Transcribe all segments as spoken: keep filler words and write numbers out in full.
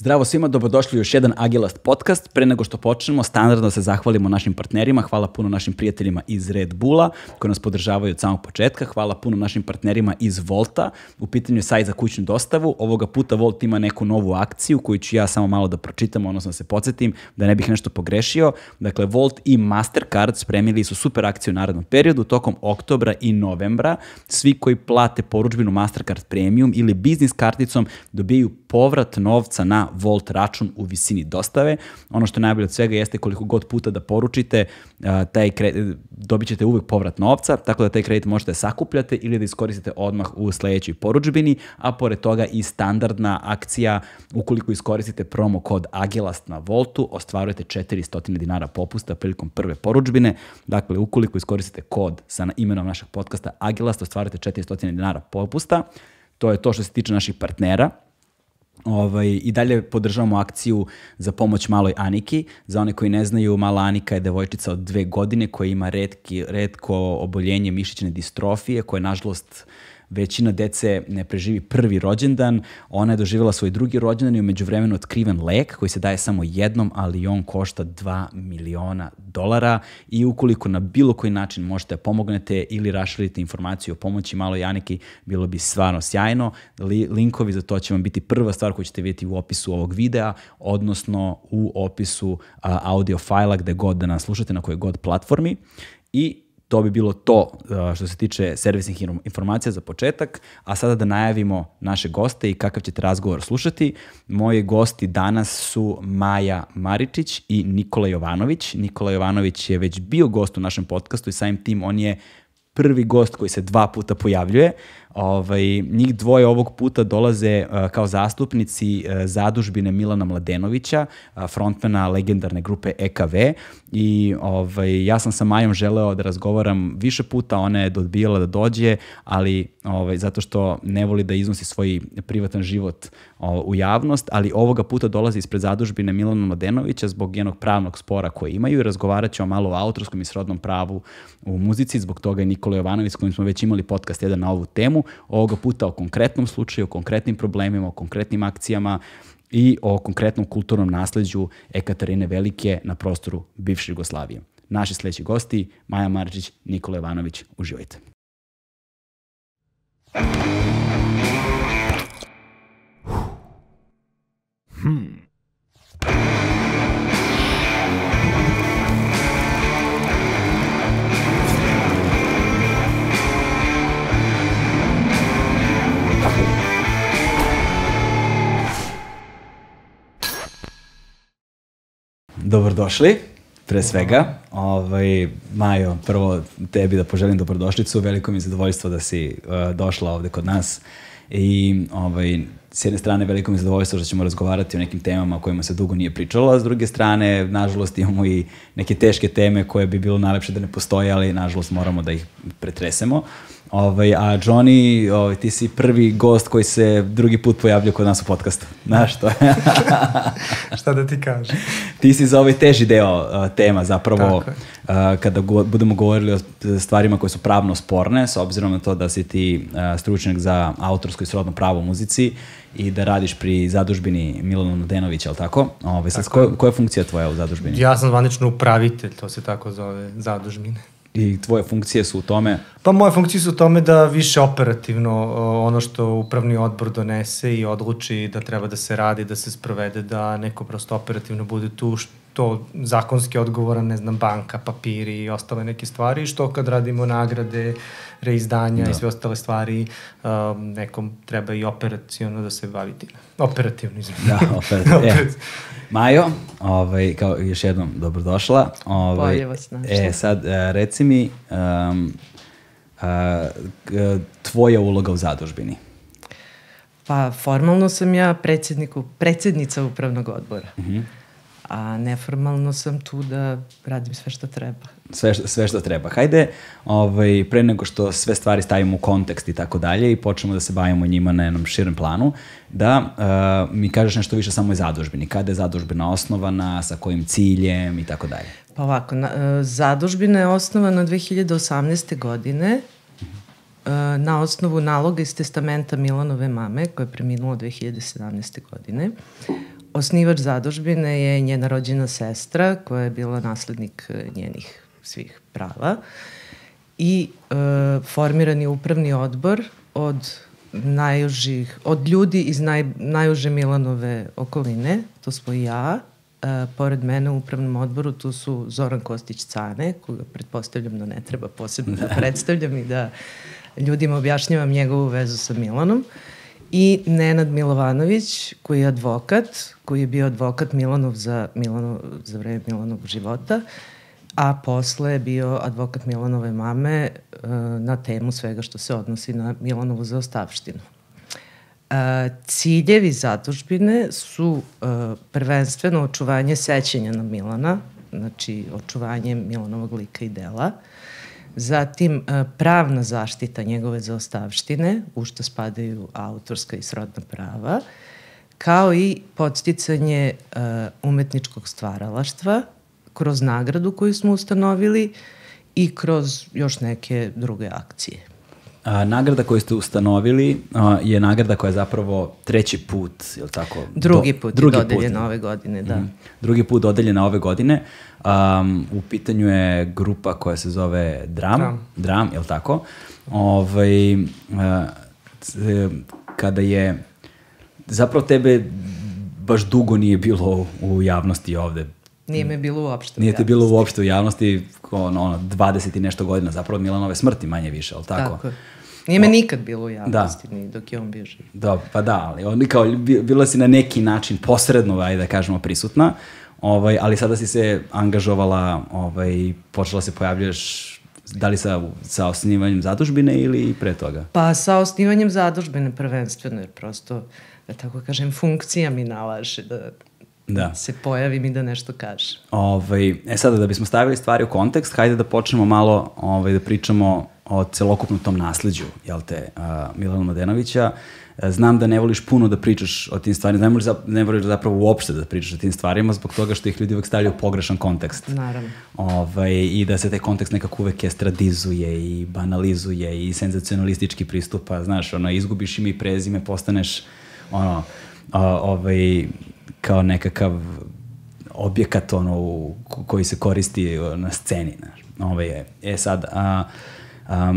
Zdravo svima, dobrodošli u još jedan Agilast podcast. Pre nego što počnemo, standardno da se zahvalimo našim partnerima. Hvala puno našim prijateljima iz Red Bulla koji nas podržavaju od samog početka. Hvala puno našim partnerima iz Volta. U pitanju je sajt za kućnu dostavu. Ovoga puta Volt ima neku novu akciju koju ću ja samo malo da pročitam, odnosno da se podsjetim, da ne bih nešto pogrešio. Dakle, Volt i Mastercard spremili su super akciju u narednom periodu tokom oktobra i novembra. Svi koji plate porudžbinu Mastercard Premium ili biznis karticom dobijaju povrat novca na Volt račun u visini dostave. Ono što je najbolje od svega jeste koliko god puta da poručite, taj kredit, dobit ćete uvijek povrat novca, tako da taj kredit možete sakupljati ili da iskoristite odmah u sledećoj porudžbini, a pored toga i standardna akcija, ukoliko iskoristite promo kod Agilast na Voltu, ostvarujete četiristo dinara popusta prilikom prve porudžbine. Dakle, ukoliko iskoristite kod sa imenom našeg podcasta Agilast, ostvarujete četiristo dinara popusta. To je to što se tiče naših partnera. Ovaj, I dalje podržavamo akciju za pomoć maloj Aniki. Za one koji ne znaju, mala Anika je devojčica od dve godine koja ima retki, retko oboljenje mišićne distrofije, koje nažalost većina dece ne preživi prvi rođendan. Ona je doživjela svoj drugi rođendan i u međuvremenu otkriven lek koji se daje samo jednom, ali on košta dva miliona dolara i ukoliko na bilo koji način možete pomognete ili raširite informaciju o pomoći maloj Aniki, bilo bi stvarno sjajno. Linkovi za to će vam biti prva stvar koju ćete vidjeti u opisu ovog videa, odnosno u opisu a, audio fajla gde god da nas slušate, na kojoj god platformi. I to bi bilo to što se tiče servisnih informacija za početak, a sada da najavimo naše goste i kakav ćete razgovor slušati. Moji gosti danas su Maja Maričić i Nikola Jovanović. Nikola Jovanović je već bio gost u našem podcastu i samim tim on je prvi gost koji se dva puta pojavljuje. Ovaj, njih dvoje ovog puta dolaze uh, kao zastupnici uh, zadužbine Milana Mladenovića, uh, frontmana legendarne grupe E K V. I ovaj, ja sam sa Majom želeo da razgovaram više puta, ona je odbijala da dođe, ali ovaj, zato što ne voli da iznosi svoj privatan život uh, u javnost, ali ovoga puta dolazi ispred zadužbine Milana Mladenovića zbog jednog pravnog spora koje imaju i razgovarat ćemo malo o autorskom i srodnom pravu u muzici. Zbog toga je Nikola Jovanović, s kojim smo već imali podcast jedan na ovu temu, ovoga puta o konkretnom slučaju, o konkretnim problemima, o konkretnim akcijama i o konkretnom kulturnom nasleđu Ekaterine Velike na prostoru bivše Jugoslavije. Naši sledeći gosti, Maja Maričić, Nikola Jovanović, uživajte. Hmm. Dobrodošli, pre svega. Ovaj, Majo, prvo tebi da poželim dobrodošlicu. Veliko mi je zadovoljstvo da si uh, došla ovde kod nas. I ovaj, s jedne strane veliko mi je zadovoljstvo što ćemo razgovarati o nekim temama o kojima se dugo nije pričalo, a s druge strane, nažalost, imamo i neke teške teme koje bi bilo najlepše da ne postoje, ali nažalost moramo da ih pretresemo. Ovaj, a Johnny, ovaj, ti si prvi gost koji se drugi put pojavljao kod nas u podcastu. Znaš što? Šta da ti kažem? Ti si za ovaj teži deo uh, tema zapravo uh, kada go, budemo govorili o stvarima koje su pravno sporne, s obzirom na to da si ti uh, stručnjak za autorsko i srodno pravo u muzici i da radiš pri zadužbini Milana Mladenovića, je li tako? Ovaj, sad, ko, koja je funkcija tvoja u zadužbini? Ja sam zvanično upravitelj, to se tako zove, zadužbine. I tvoje funkcije su u tome? Pa moje funkcije su u tome da više operativno ono što upravni odbor donese i odluči da treba da se radi, da se sprovede, da neko prosto operativno bude tu, što zakonski odgovoran, ne znam, banka, papiri i ostale neke stvari, što kad radimo nagrade, reizdanja da. I sve ostale stvari, um, nekom treba i operaciono da se bavi time. Operativno, izvijem. Da, operativno. E, Majo, ovaj, kao još jednom dobrodošla. Ovaj, Bolje vas našla. E, sad, reci mi, um, uh, tvoja uloga u zadužbini. Pa, formalno sam ja predsjednica upravnog odbora. Uh-huh. A neformalno sam tu da radim sve što treba. Sve, sve što treba. Hajde, ovaj, pre nego što sve stvari stavimo u kontekst i tako dalje i počnemo da se bavimo njima na jednom širem planu, da uh, mi kažeš nešto više samo o zadužbini. Kada je zadužbina osnovana, sa kojim ciljem i tako dalje? Pa ovako, na, uh, zadužbina je osnovana dve hiljade osamnaeste. godine uh, na osnovu naloga iz testamenta Milanove mame, koja je preminula dve hiljade sedamnaeste. godine. osnivač zadužbine je njena rođena sestra koja je bila naslednik njenih svih prava i e, formiran je upravni odbor od najužih, od ljudi iz naj, najuže Milanove okoline, to smo i ja. E, pored mene u upravnom odboru tu su Zoran Kostić-Cane, koga pretpostavljam da ne treba posebno da predstavljam i da ljudima objašnjavam njegovu vezu sa Milanom. I Nenad Milovanović, koji je advokat, koji je bio advokat Milanov za, Milanov, za vreme Milanovog života, a posle je bio advokat Milanove mame uh, na temu svega što se odnosi na Milanovu zaostavštinu. Uh, ciljevi zadužbine su uh, prvenstveno očuvanje sećanja na Milana, znači očuvanje Milanovog lika i dela, zatim uh, pravna zaštita njegove zaostavštine, u što spadaju autorska i srodna prava, kao i podsticanje uh, umetničkog stvaralaštva, kroz nagradu koju smo ustanovili i kroz još neke druge akcije. A, nagrada koju ste ustanovili a, je nagrada koja je zapravo treći put, je li tako? Drugi put Do, drugi je dodeljena put. ove godine, da. Mm. Drugi put dodeljena ove godine. Um, u pitanju je grupa koja se zove Dram, Dram, Dram je li tako? Ovaj, a, kada je, zapravo tebe baš dugo nije bilo u javnosti ovde. Nije me bilo uopšte u Nije javnosti. te bilo uopšte u javnosti, ono, ono, dvadeset i nešto godina, zapravo od Milanove smrti manje više, ali tako? Tako je. Nije me nikad bilo u javnosti, da. Ni dok je on bio živ. Da, pa da, ali on, kao, bila si na neki način posredno, ajde da kažemo, prisutna, ovaj, ali sada si se angažovala, ovaj, počela se pojavljaš, da li sa, sa osnivanjem zadužbine ili pre toga? Pa sa osnivanjem zadužbine prvenstveno, jer prosto, da tako kažem, funkcija mi nalaže da... Da. se pojavim i da nešto kaže. Ovaj, e sada, da bismo stavili stvari u kontekst, hajde da počnemo malo ovaj, da pričamo o celokupnom tom nasleđu, jel te, uh, Milana Mladenovića. Znam da ne voliš puno da pričaš o tim stvarima, ne voliš, ne voliš zapravo uopšte da pričaš o tim stvarima zbog toga što ih ljudi uvek stavljaju u pogrešan kontekst. Naravno. Ovaj, I da se taj kontekst nekako uvek estradizuje i banalizuje i senzacionalistički pristupa, znaš, ono, izgubiš ime i prezime, postaneš, ono, uh, ovaj, kao nekakav objekat ono, u, koji se koristi na sceni. Ove je. E sad, a, a,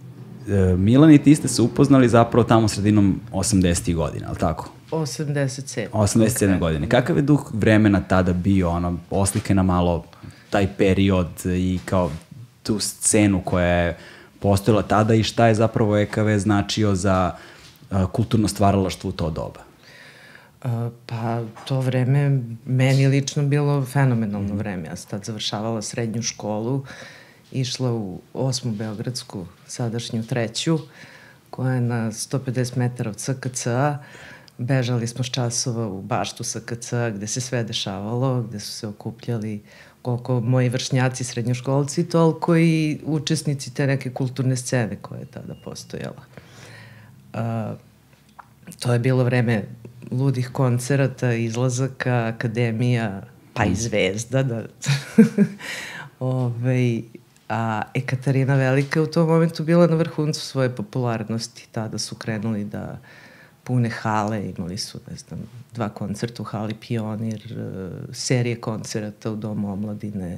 Milan i ti ste se upoznali zapravo tamo sredinom osamdesetih godina, ali tako? osamdeset sedme. osamdeset sedme godine. Kakav je duh vremena tada bio? Ono, oslike na malo taj period i kao tu scenu koja je postojala tada i šta je zapravo E K V značio za a, kulturno stvaralaštvo u to doba? Uh, pa to vreme meni lično bilo fenomenalno vreme. Ja sam tad završavala srednju školu, išla u osmu beogradsku, sadašnju treću, koja je na sto pedeset metara od S K C-a. Bežali smo s časova u baštu S K C-a gde se sve dešavalo, gde su se okupljali koliko moji vršnjaci, srednjoškolci, toliko i učesnici te neke kulturne scene koja je tada postojala. Uh, to je bilo vreme ludih koncerata, izlazaka, akademija, pa i zvezda. Da. Ove, a Ekaterina Velika u tom momentu bila na vrhuncu svoje popularnosti. Tada su krenuli da pune hale, imali su, ne znam, dva koncerta u hali Pionir, serije koncerata u Domu omladine.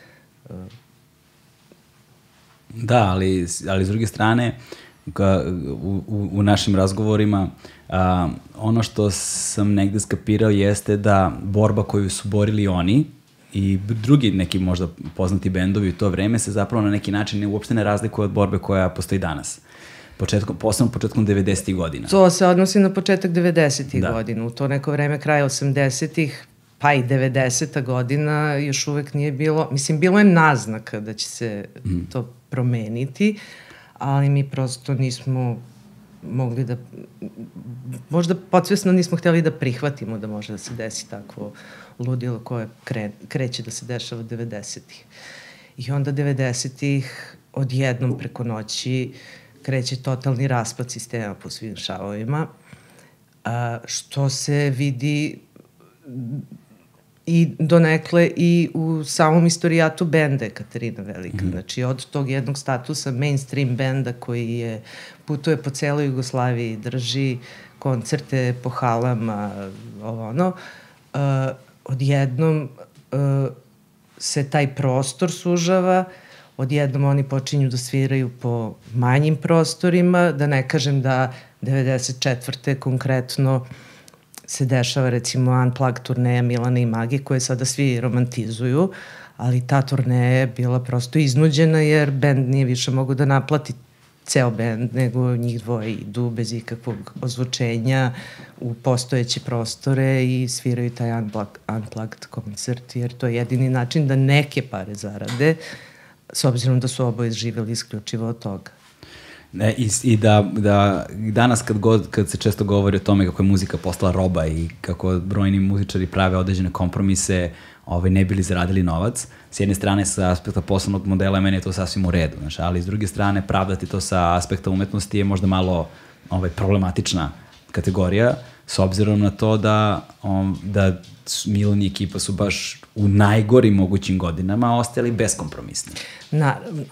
Da, ali, ali s druge strane, Ka, u, u, u našim razgovorima a, ono što sam negde skapirao jeste da borba koju su borili oni i drugi neki možda poznati bendovi u to vreme se zapravo na neki način ne, uopšte ne razlikuje od borbe koja postoji danas. Početkom, posebno početkom devedesetih godina. To se odnosi na početak devedesetih da. godina. U to neko vreme, kraj osamdesetih, pa i devedeseta godina još uvek nije bilo, mislim, bilo je naznaka da će se mm. to promeniti, ali mi prosto nismo mogli da, možda podsvesno nismo hteli da prihvatimo da može da se desi takvo ludilo koje kre, kreće da se dešava devedesetih. I onda devedesetih odjednom preko noći kreće totalni raspad sistema po svim šavovima, a, što se vidi i donekle i u samom istorijatu benda Ekaterina Velika. Mm-hmm. Znači, od tog jednog statusa mainstream benda koji je putuje po celoj Jugoslaviji, drži koncerte po halama, ovo ono, uh, odjednom uh, se taj prostor sužava, odjednom oni počinju da sviraju po manjim prostorima, da ne kažem da devedeset četvrte konkretno se dešava recimo Unplugged turneja Milana i Mage koje sada svi romantizuju, ali ta turneja je bila prosto iznuđena jer bend nije više mogu da naplati ceo bend, nego njih dvoje idu bez ikakvog ozvučenja u postojeće prostore i sviraju taj unplugged, unplugged koncert, jer to je jedini način da neke pare zarade, s obzirom da su oboje živjeli isključivo od toga. Ne, i, i da, da danas kad, god, kad se često govori o tome kako je muzika postala roba i kako brojni muzičari prave određene kompromise, ovaj, ne bili zaradili novac, s jedne strane sa aspekta poslovnog modela meni je to sasvim u redu, znaš, ali s druge strane pravdati to sa aspekta umetnosti je možda malo ovaj, problematična kategorija, s obzirom na to da, um, da Milan i ekipa su baš u najgorim mogućim godinama ostali beskompromisni. Naravno.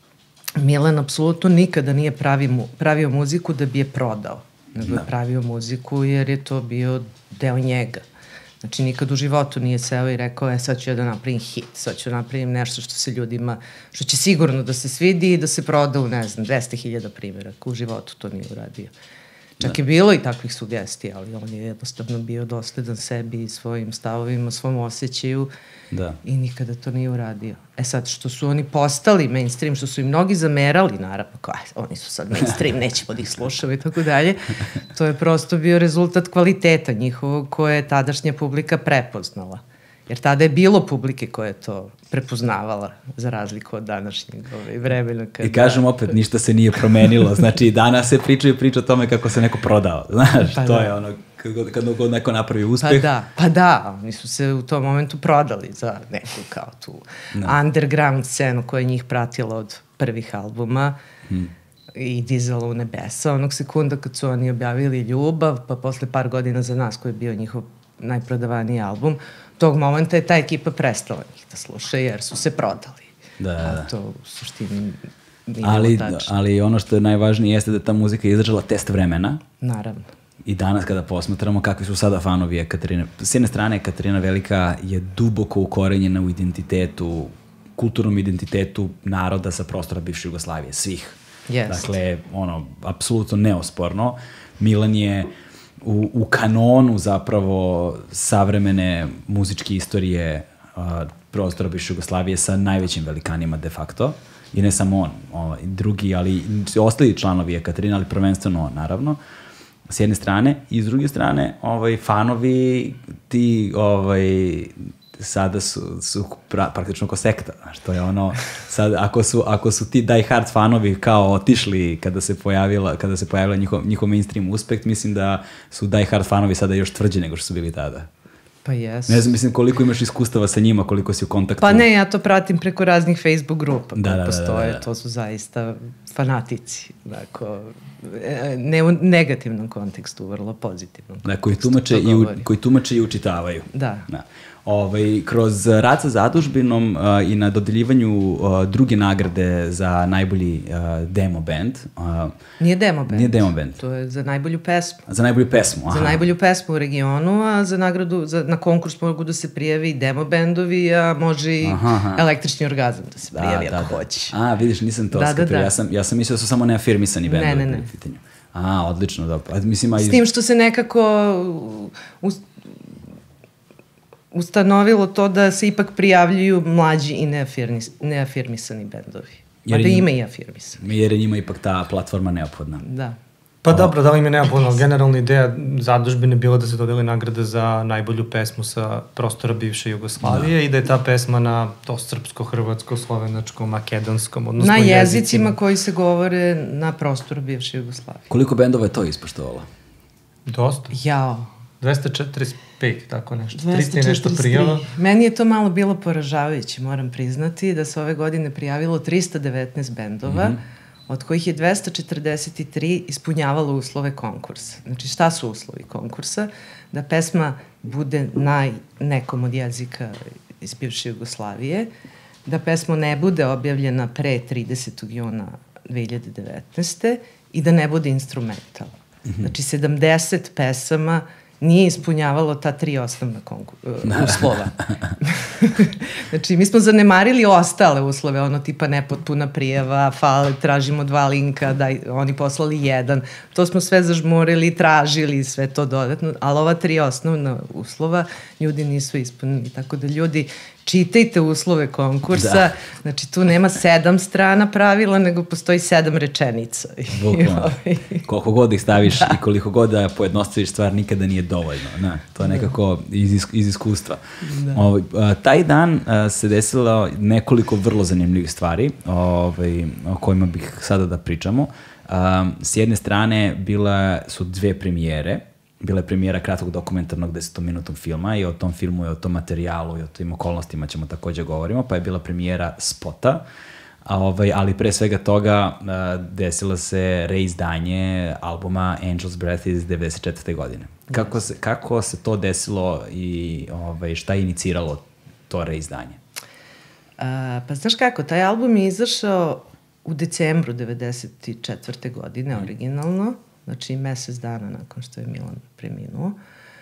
Milan apsolutno nikada nije pravi mu, pravio muziku da bi je prodao, nego je pravio muziku jer je to bio deo njega. Znači, nikad u životu nije seo i rekao, e, sad ću ja da napravim hit, sad ću da napravim nešto što se ljudima, što će sigurno da se svidi i da se proda u, ne znam, dvesta hiljada primjeraka. U životu to nije uradio. Čak je bilo i takvih sugestija, ali on je jednostavno bio dosledan sebi i svojim stavovima, svom osjećaju da. I nikada to nije uradio. E sad, što su oni postali mainstream, što su i mnogi zamerali, naravno, kao, aj, oni su sad mainstream, nećemo da ih slušamo i tako dalje, to je prosto bio rezultat kvaliteta njihovog koje je tadašnja publika prepoznala. Jer tada je bilo publike koje je to prepoznavala, za razliku od današnjeg ovaj, vremena. Kada... I kažem opet, ništa se nije promenilo. Znači, danas se pričaju priča o tome kako se neko prodao. Znaš, pa to da. je ono, kad, kad god neko napravi uspeh. Pa da, pa da, oni su se u tom momentu prodali za neku kao tu no. underground scenu koja je njih pratila od prvih albuma hmm. i dizala u nebesa. Onog sekunda kad su oni objavili Ljubav, pa posle par godina za nas koji je bio njihov najprodavaniji album, tog momenta je ta ekipa prestala njih da sluša jer su se prodali. Da, da. A to u suštini nije ali, tačno. ali ono što je najvažnije jeste da ta muzika je izdržala test vremena. Naravno. I danas kada posmatramo kakvi su sada fanovi Ekaterine. S jedne strane, Ekaterina Velika je duboko ukorenjena u identitetu, kulturnom identitetu naroda sa prostora bivše Jugoslavije, svih. Yes. Dakle, ono, apsolutno neosporno. Milan je u, u kanonu zapravo savremene muzičke istorije uh, prostora bivše Jugoslavije sa najvećim velikanima de facto. I ne samo on, ovaj, drugi, ali i ostali članovi Ekaterina, ali prvenstveno on, naravno. S jedne strane, i s druge strane, ovaj, fanovi ti ovaj, sada su, su pra, praktično ko sekta, znaš, to je ono, sad, ako su, ako su ti die hard fanovi kao otišli kada se pojavila, kada se pojavila njihov, njihov mainstream uspeh, mislim da su die hard fanovi sada još tvrđi nego što su bili tada. Pa jesu. Ne znam, mislim koliko imaš iskustava sa njima, koliko si u kontaktu. Pa ne, ja to pratim preko raznih Facebook grupa da, koje da, postoje, da, da, da. To su zaista fanatici, dakle, ne u negativnom kontekstu, vrlo pozitivnom da, koji tumače, i u, koji tumače i učitavaju. Da. Da. Ovaj, kroz rad sa zadužbinom uh, i na dodeljivanju uh, druge nagrade za najbolji uh, demo band. Uh, nije demo band. Nije demo band. To je za najbolju pesmu. Za najbolju pesmu, aha. Za najbolju pesmu u regionu, a za nagradu, za, na konkurs mogu da se prijavi i demo bendovi, a može i aha, aha. električni orgazam da se prijavi da, ako da, hoće. A, vidiš, nisam to da, skapio. Da, da. Ja sam, ja sam mislio da su samo neafirmisani bendovi. Ne, ne, ne. Pitanju. A, odlično, da. Pa, mislim, a iz... S tim što se nekako... U, ustanovilo to da se ipak prijavljuju mlađi i neafirmis, neafirmisani bendovi. Pa da ima i afirmisani. Jer je njima ipak ta platforma neophodna. Da. Pa o... dobro, da li im je neophodno. Generalna ideja zadužbine bila da se dodeli nagrada za najbolju pesmu sa prostora bivše Jugoslavije da. I da je ta pesma na to srpsko, hrvatsko, slovenačko, makedonskom, odnosno na jezicima. jezicima koji se govore na prostoru bivše Jugoslavije. Koliko bendova je to ispoštovalo? Dosta. Jao. dvesta četrdeset pet, tako nešto. trista i nešto prijava. Meni je to malo bilo poražavajuće, moram priznati, da se ove godine prijavilo trista devetnaest bendova, mm-hmm. od kojih je dvesta četrdeset tri ispunjavalo uslove konkursa. Znači, šta su uslovi konkursa? Da pesma bude na nekom od jezika iz bivše Jugoslavije, da pesma ne bude objavljena pre tridesetog juna dve hiljade devetnaeste. i da ne bude instrumental. Mm-hmm. Znači, sedamdeset pesama nije ispunjavalo ta tri osnovna uslova. Znači, mi smo zanemarili ostale uslove, ono tipa nepotpuna prijava, fale, tražimo dva linka, daj, oni poslali jedan. To smo sve zažmurili, tražili sve to dodatno, ali ova tri osnovna uslova ljudi nisu ispunili. Tako da ljudi, čitajte uslove konkursa, da. Znači tu nema sedam strana pravila, nego postoji sedam rečenica. Bukvalno. Koliko god ih staviš da. I koliko god da pojednostaviš stvar, nikada nije dovoljno. Na, to je nekako iz, is, iz iskustva. Da. Ovaj, a, taj dan a, se desilo nekoliko vrlo zanimljivih stvari ovaj, o kojima bih sada da pričamo. A, s jedne strane bila su dve premijere. Bila je premijera kratkog dokumentarnog desetominutnog filma i o tom filmu i o tom materijalu i o tim okolnostima ćemo takođe govorimo, pa je bila premijera spota, a ovaj, ali pre svega toga uh, desilo se reizdanje albuma Angel's Breath iz devedeset četvrte godine. Kako se, kako se to desilo i ovaj, šta je iniciralo to reizdanje? Uh, pa znaš kako, taj album je izašao u decembru devedeset četvrte godine, mm. originalno, znači mesec dana nakon što je Milan preminuo.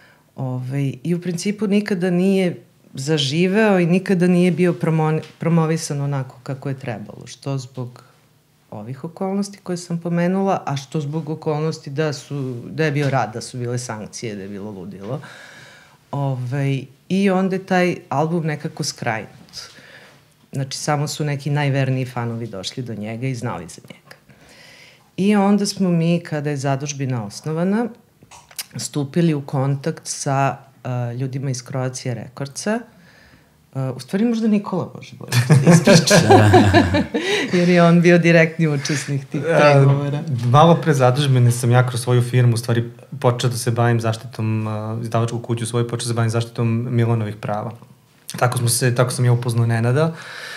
Ove, I u principu nikada nije zaživeo i nikada nije bio promo, promovisan onako kako je trebalo. Što zbog ovih okolnosti koje sam pomenula, a što zbog okolnosti da, su, da je bio rad, da su bile sankcije, da je bilo ludilo. Ove, I onda je taj album nekako skrajnut. Znači, samo su neki najverniji fanovi došli do njega i znali za njega. I onda smo mi, kada je zadužbina osnovana, stupili u kontakt sa uh, ljudima iz Croatia Recordsa. Uh, u stvari možda Nikola može bolje da ispriča. Jer je on bio direktni učesnik tih pregovora. Uh, malo pre zadužbine sam ja kroz svoju firmu u stvari počeo da se bavim zaštitom, uh, izdavačku kuću svoju, počeo da se bavim zaštitom Milanovih prava. Tako, smo se, tako sam ja upoznao Nenada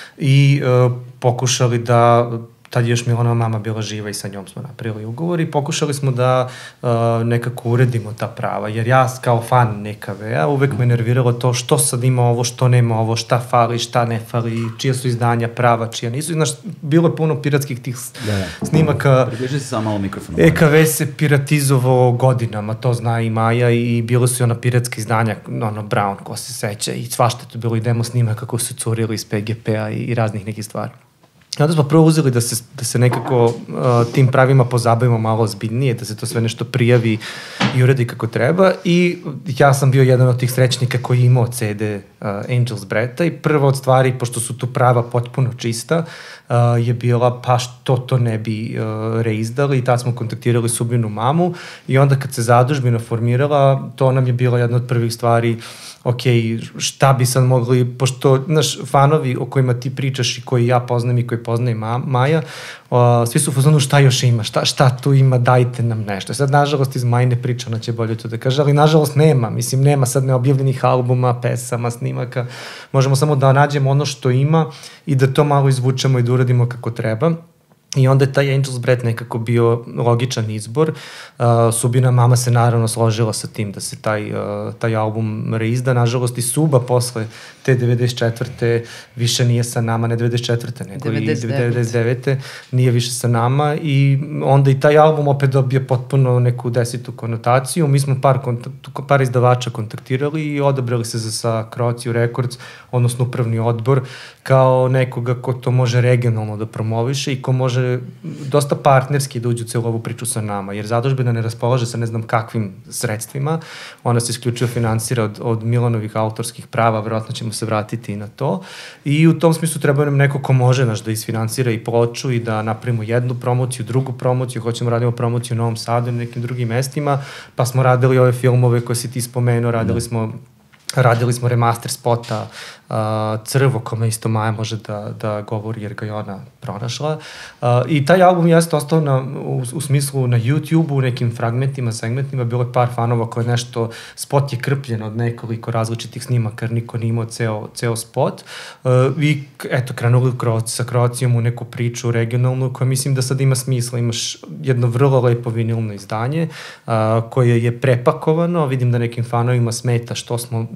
i uh, pokušali da... Tad je još Milanova mama bila živa i sa njom smo napravili ugovor i pokušali smo da uh, nekako uredimo ta prava, jer ja kao fan N K V-a uvek me nerviralo to što sad ima ovo, što nema ovo, šta fali, šta ne fali, čija su izdanja prava, čija nisu. Znaš, bilo je puno piratskih tih da, snimaka. Približi se samo malo mikrofonu. E K V se piratizovao godinama, to zna i Maja, i bilo su i ona piratska izdanja, ono Brown, ko se seća, i svašta to bilo i demo snimaka kako su curili iz P G P-a i, i raznih nekih stvari. I onda smo prvo uzeli da se, da se nekako uh, tim pravima pozabavimo malo ozbiljnije, da se to sve nešto prijavi i uredi kako treba, i ja sam bio jedan od tih srećnika koji je imao C D uh, Angel's Breath-a i prva od stvari, pošto su tu prava potpuno čista, uh, je bila pa što to ne bi uh, reizdali, i tad smo kontaktirali Subinu mamu i onda kad se zadužbina formirala, to nam je bila jedna od prvih stvari. Ok, šta bi sad mogli, pošto, znaš, fanovi o kojima ti pričaš i koji ja poznam i koji poznaje Ma, Maja, uh, svi su u fazonu šta još ima, šta, šta tu ima, dajte nam nešto. Sad, nažalost, iz Majine priča, ona će bolje to da kaže, ali nažalost nema, mislim, nema sad neobjavljenih albuma, pesama, snimaka, možemo samo da nađemo ono što ima i da to malo izvučemo i da uradimo kako treba. I onda je taj Angel's Breath nekako bio logičan izbor. Uh, Subina mama se naravno složila sa tim da se taj, uh, taj album reizda. Nažalost i Suba posle te devedeset četvrte više nije sa nama, ne devedeset četvrte nego devedeset devete. i devedeset devete nije više sa nama, i onda i taj album opet dobije potpuno neku desitu konotaciju. Mi smo par, par izdavača kontaktirali i odabrali se za sa Croatia Records, odnosno upravni odbor, kao nekoga ko to može regionalno da promoviše i ko može dosta partnerski da uđu u celu ovu priču sa nama, jer zadužbina ne raspolaže sa ne znam kakvim sredstvima, ona se isključivo finansira od, od Milanovih autorskih prava, verovatno ćemo se vratiti i na to, i u tom smislu treba nam neko ko može naš da isfinansira i ploču i da napravimo jednu promociju, drugu promociju, hoćemo radimo promociju u Novom Sadu i na nekim drugim mestima, pa smo radili ove filmove koje si ti spomenuo, radili smo Radili smo remaster spota uh, Crvo, kome isto Maja može da, da govori jer ga je ona pronašla. Uh, I taj album jeste ostao na, u, u smislu na YouTube-u, u nekim fragmentima, segmentima. Bilo je par fanova koje nešto, spot je krpljen od nekoliko različitih snimaka, jer niko nije imao ceo, ceo spot. Uh, I eto, krenuli sa Croacijom u neku priču regionalnu koja mislim da sad ima smisla. Imaš jedno vrlo lepo vinilno izdanje uh, koje je prepakovano. Vidim da nekim fanovima smeta što smo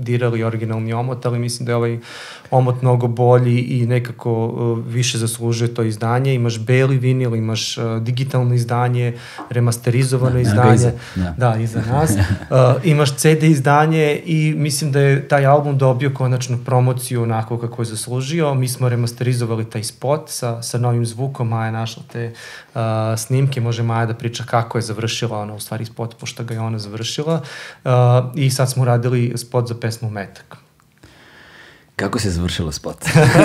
dirali originalni omot, ali mislim da je ovaj omot mnogo bolji i nekako uh, više zaslužuje to izdanje. Imaš beli vinil, imaš uh, digitalno izdanje, remasterizovano da, izdanje. Iza, da. da, iza nas. Uh, imaš ce de izdanje i mislim da je taj album dobio konačnu promociju onako kako je zaslužio. Mi smo remasterizovali taj spot sa, sa novim zvukom, Maja našla te uh, snimke, može Maja da priča kako je završila ona u stvari spot, pošto ga je ona završila. Uh, I sad smo radili spot za pesmu Metak. Kako se završilo spot?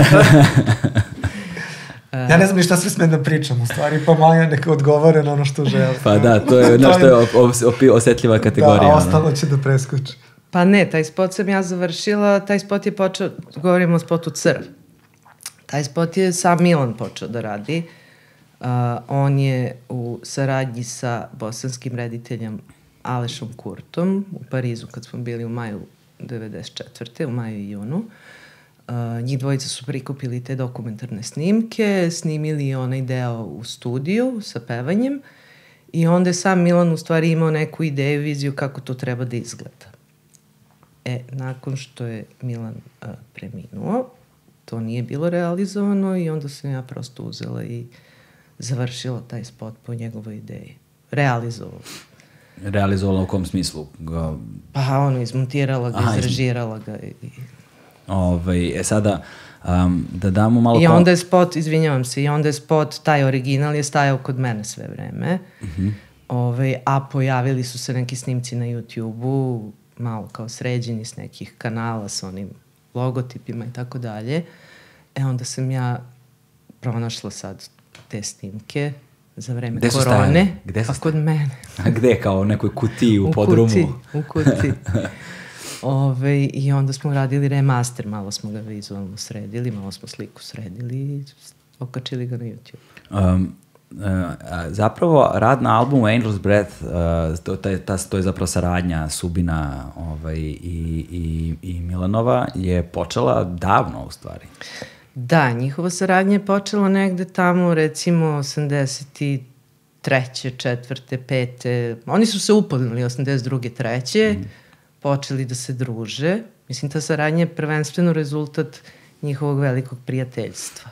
Ja ne znam ni šta sve smem da pričam, u stvari, pa Maja neka odgovore na ono što žele. Pa da, to je ono što je os, os, osetljiva kategorija. Da, ostalo će da preskoči. Pa ne, taj spot sam ja završila, taj spot je počeo, govorimo o spotu Crv. Taj spot je sam Milan počeo da radi. Uh, on je u saradnji sa bosanskim rediteljem Alešom Kurtom u Parizu, kad smo bili u maju devedeset četvrte u maju i junu. Uh, njih dvojica su prikupili te dokumentarne snimke, snimili onaj deo u studiju sa pevanjem i onda je sam Milan u stvari imao neku ideju, viziju kako to treba da izgleda. E, nakon što je Milan uh, preminuo, to nije bilo realizovano i onda sam ja prosto uzela i završila taj spot po njegovoj ideji. Realizovala. Realizovala u kom smislu? Ga... Pa ono, izmontirala ga, Aha, izrežirala ga. I... Ove, e sada, um, da damo malo... I onda je spot, izvinjavam se, i onda je spot, taj original je stajao kod mene sve vreme. Uh-huh. Ove, a pojavili su se neki snimci na YouTube-u, malo kao sređeni s nekih kanala sa onim logotipima i tako dalje. E onda sam ja pronašla sad te snimke za vreme gde korone. Gde a kod mene. A gde? Kao u nekoj kutiji u, u podrumu? Kuti, u kuti. Ove, I onda smo radili remaster, malo smo ga vizualno sredili, malo smo sliku sredili i okačili ga na YouTube. Um, uh, zapravo rad na albumu Angel's Breath, uh, to, ta, ta, to je zapravo saradnja Subina ovaj, i, i, i Milanova, je počela davno u stvari. Da, njihova saradnja je počela negde tamo, recimo, osamdeset treće, četvrte, pete. Oni su se upoznali osamdeset druge, treće Mm. počeli da se druže. Mislim, ta saradnja je prvenstveno rezultat njihovog velikog prijateljstva.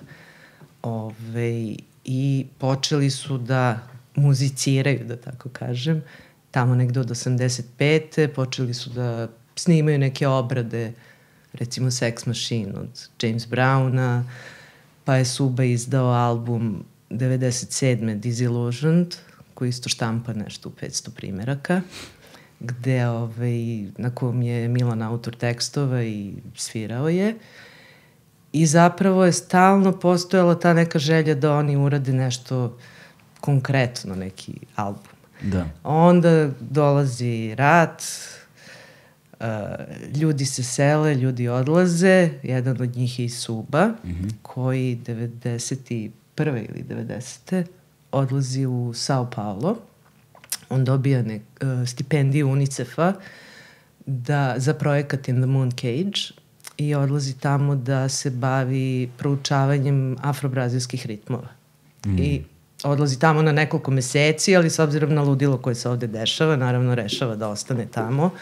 Ove, I počeli su da muziciraju, da tako kažem, tamo negde od osamdeset pete počeli su da snimaju neke obrade, recimo Sex Machine od James Browna, pa je Suba izdao album devedeset sedme Disillusioned, koji isto štampa nešto u petsto primeraka, gde, ovaj, na kom je Milan autor tekstova i svirao je. I zapravo je stalno postojala ta neka želja da oni urade nešto konkretno, neki album. Da. Onda dolazi rat, Uh, ljudi se sele, ljudi odlaze, jedan od njih je i Suba, mm-hmm. koji devedeset prve ili devedesete odlazi u Sao Paulo. On dobija nek, uh, stipendiju UNICEF-a da, za projekat In the Moon Cage i odlazi tamo da se bavi proučavanjem afro-brazilskih ritmova. Mm. I odlazi tamo na nekoliko meseci, ali s obzirom na ludilo koje se ovde dešava, naravno rešava da ostane tamo.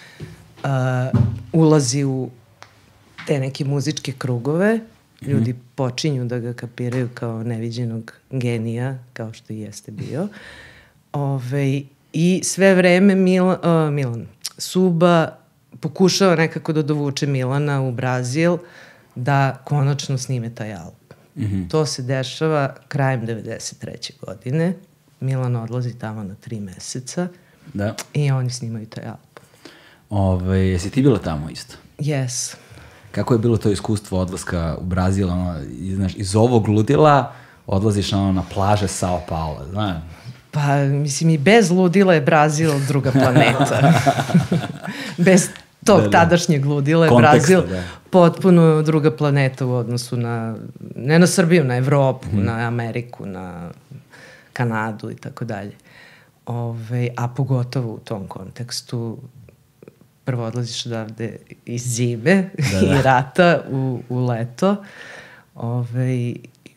Uh, ulazi u te neke muzičke krugove, ljudi mm-hmm. počinju da ga kapiraju kao neviđenog genija, kao što i jeste bio. Ove, I sve vreme Mila, uh, Milan, Suba pokušava nekako da dovuče Milana u Brazil da konačno snime taj album. Mm-hmm. To se dešava krajem devedeset treće godine. Milan odlazi tamo na tri meseca da. I oni snimaju taj album. Ove, jesi ti bila tamo isto? Yes. Kako je bilo to iskustvo odlaska u Brazil, ono, znaš, iz ovog ludila odlaziš ono, na plaže Sao Paulo, znaš? Pa, mislim, i bez ludila je Brazil druga planeta. Bez tog da, da. tadašnjeg ludila je Konteksta, Brazil da. potpuno druga planeta u odnosu na, ne na Srbiju, na Evropu, mm. na Ameriku, na Kanadu i tako dalje. Ove, a pogotovo u tom kontekstu prvo odlaziš odavde iz zime da, da. i rata u, u leto. Ove,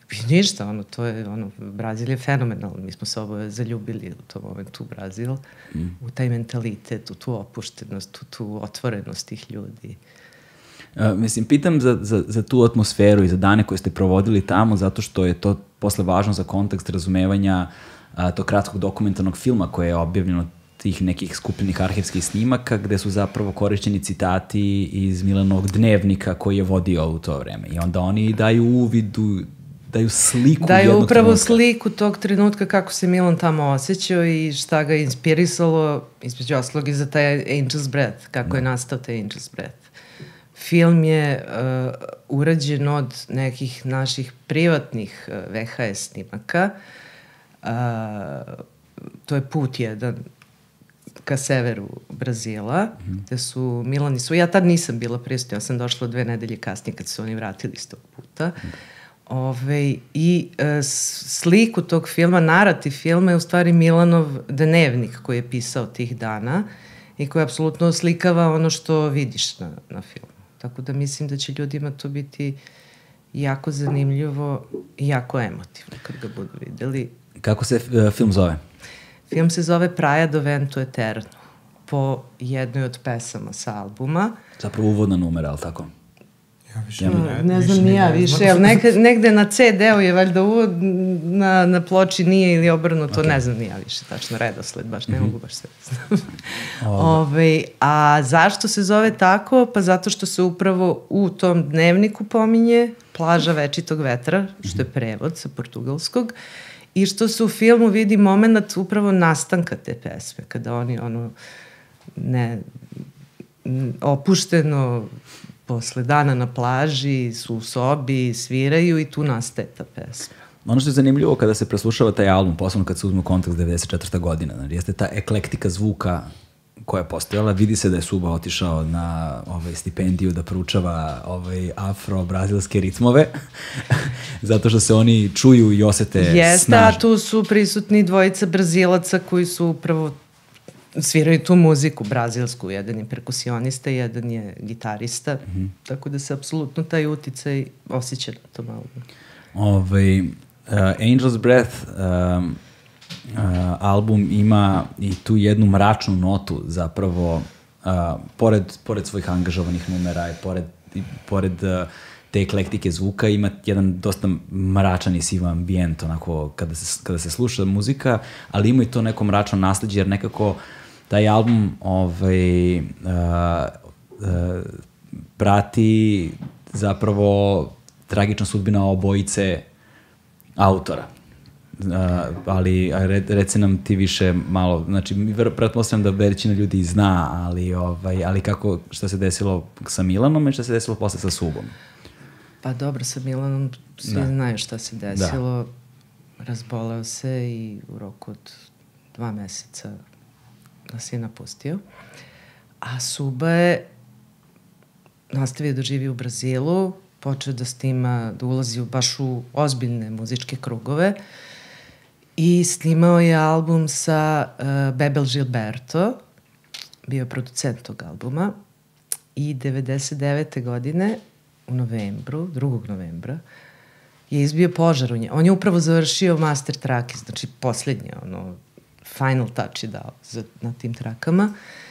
I ništa, ono, to je, ono, Brazil je fenomenalno. Mi smo se oboje zaljubili u tom momentu u Brazil, mm. u taj mentalitet, u tu opuštenost, u tu otvorenost tih ljudi. Uh, mislim, pitam za, za, za tu atmosferu i za dane koje ste provodili tamo, zato što je to posle važno za kontekst razumevanja uh, tog kratkog dokumentarnog filma koje je objavljeno, tih nekih skupljenih arhivskih snimaka gde su zapravo korišćeni citati iz Milanovog dnevnika koji je vodio u to vreme. I onda oni daju uvidu, daju sliku daju jednog upravo trenutka. Sliku tog trenutka kako se Milan tamo osjećao i šta ga je inspirisalo, između oslog i za taj Angel's Breath, kako da. je nastao taj Angel's Breath. Film je uh, urađen od nekih naših privatnih uh, V H S snimaka. Uh, to je put jedan ka severu Brazila, mm. gde su Milani su... Ja tad nisam bila prisutna, ja sam došla dve nedelje kasnije kad su oni vratili iz tog puta. Mm. Ove, I e, sliku tog filma, narativ filma je u stvari Milanov dnevnik koji je pisao tih dana i koji apsolutno oslikava ono što vidiš na, na filmu. Tako da mislim da će ljudima to biti jako zanimljivo i jako emotivno kad ga budu videli. Kako se uh, film zove? Film se zove Praia do Vento Eterno, po jednoj od pesama sa albuma. Zapravo uvodna numera, ali tako? Ja više no, ne, ne više znam ni ja više, ali negde, negde na ce de u je valjda uvod, na, na ploči nije ili obrnuto, okay. Ne znam ni ja više, tačno redosled, baš ne mm-hmm. mogu baš sve znam. Ove, a zašto se zove tako? Pa zato što se upravo u tom dnevniku pominje Plaža večitog vetra, što je prevod sa portugalskog, i što se u filmu vidi moment upravo nastanka te pesme, kada oni ono ne opušteno posle dana na plaži su u sobi, sviraju i tu nastaje ta pesma. Ono što je zanimljivo kada se preslušava taj album, posebno kad se uzme u kontekst devedeset četvrta godina, znači, jeste ta eklektika zvuka koja je postojala. Vidi se da je Suba otišao na ovaj, stipendiju da proučava ovaj, afro-brazilske ritmove, zato što se oni čuju i osete Jeste, snažno. Jeste, a tu su prisutni dvojica Brazilaca koji su upravo sviraju tu muziku brazilsku. Jedan je perkusionista, jedan je gitarista, mm-hmm. tako da se apsolutno taj uticaj osjeća na tom albumu. Ovaj, uh, Angel's Breath um, Uh, album ima i tu jednu mračnu notu zapravo, uh, pored, pored svojih angažovanih numera i pored, i pored uh, te eklektike zvuka ima jedan dosta mračan i siv ambijent onako kada se, kada se sluša muzika, ali ima i to neko mračno nasleđe jer nekako taj album ovaj, uh, uh, prati zapravo tragična sudbina obojice autora. Uh, ali re, reci nam ti više malo, znači pretpostavljam da većina ljudi zna, ali, ovaj, ali kako, šta se desilo sa Milanom i šta se desilo posle sa Subom? Pa dobro, sa Milanom svi da. znaju šta se desilo, da. Razboleo se i u roku od dva meseca nas je napustio, a Suba je nastavio da živi u Brazilu, počeo da snima, da ulazi u, baš u ozbiljne muzičke krugove, i snimao je album sa uh, Bebel Gilberto, bio je producent tog albuma, i devedeset devete godine u novembru, drugog novembra, je izbio požar u nje. On je upravo završio master trake, znači poslednje, ono, final touch je dao za, na tim trakama,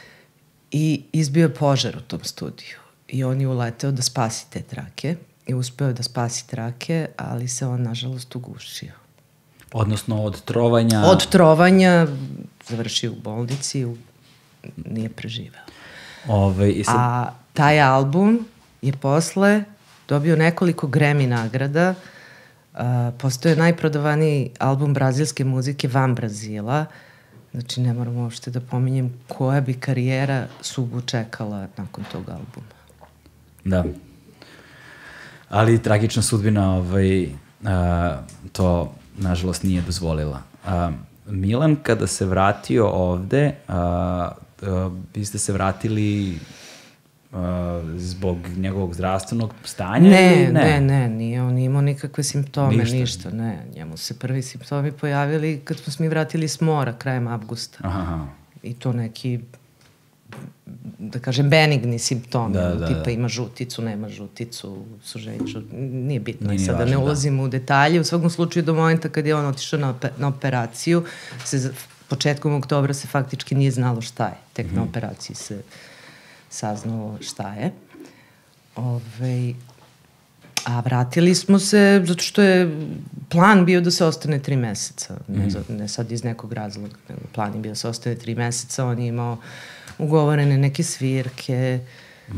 i izbio je požar u tom studiju. I on je uleteo da spasi te trake i uspeo da spasi trake, ali se on, nažalost, ugušio. Odnosno od trovanja... Od trovanja, završio u bolnici, u, nije preživeo. Ove, i sad... A taj album je posle dobio nekoliko Grammy nagrada, uh, postoje najprodavaniji album brazilske muzike van Brazila, znači ne moramo uopšte da pominjem koja bi karijera Subu čekala nakon tog albuma. Da. Ali tragična sudbina ovaj, uh, to nažalost nije dozvolila. Uh, Milan kada se vratio ovde, uh, uh, vi ste se vratili uh, zbog njegovog zdravstvenog stanja? Ne, ili ne, ne, ne, nije on imao nikakve simptome, ništa, ništa ne. Njemu se prvi simptomi pojavili kad smo se mi vratili s mora krajem avgusta. Aha. I to neki da kažem, benigni simptomi, da, da, tipa da. ima žuticu, nema žuticu, suženje, žut... nije bitno, nije sad da ne ulazimo da. u detalje, u svakom slučaju do momenta kad je on otišao na, na operaciju, se početkom oktobra se faktički nije znalo šta je, tek mm-hmm. na operaciji se saznalo šta je. Ove, a vratili smo se zato što je plan bio da se ostane tri meseca, ne, mm-hmm. ne sad iz nekog razloga, nego plan je bio da se ostane tri meseca, on je imao ugovorene neke svirke. Mm.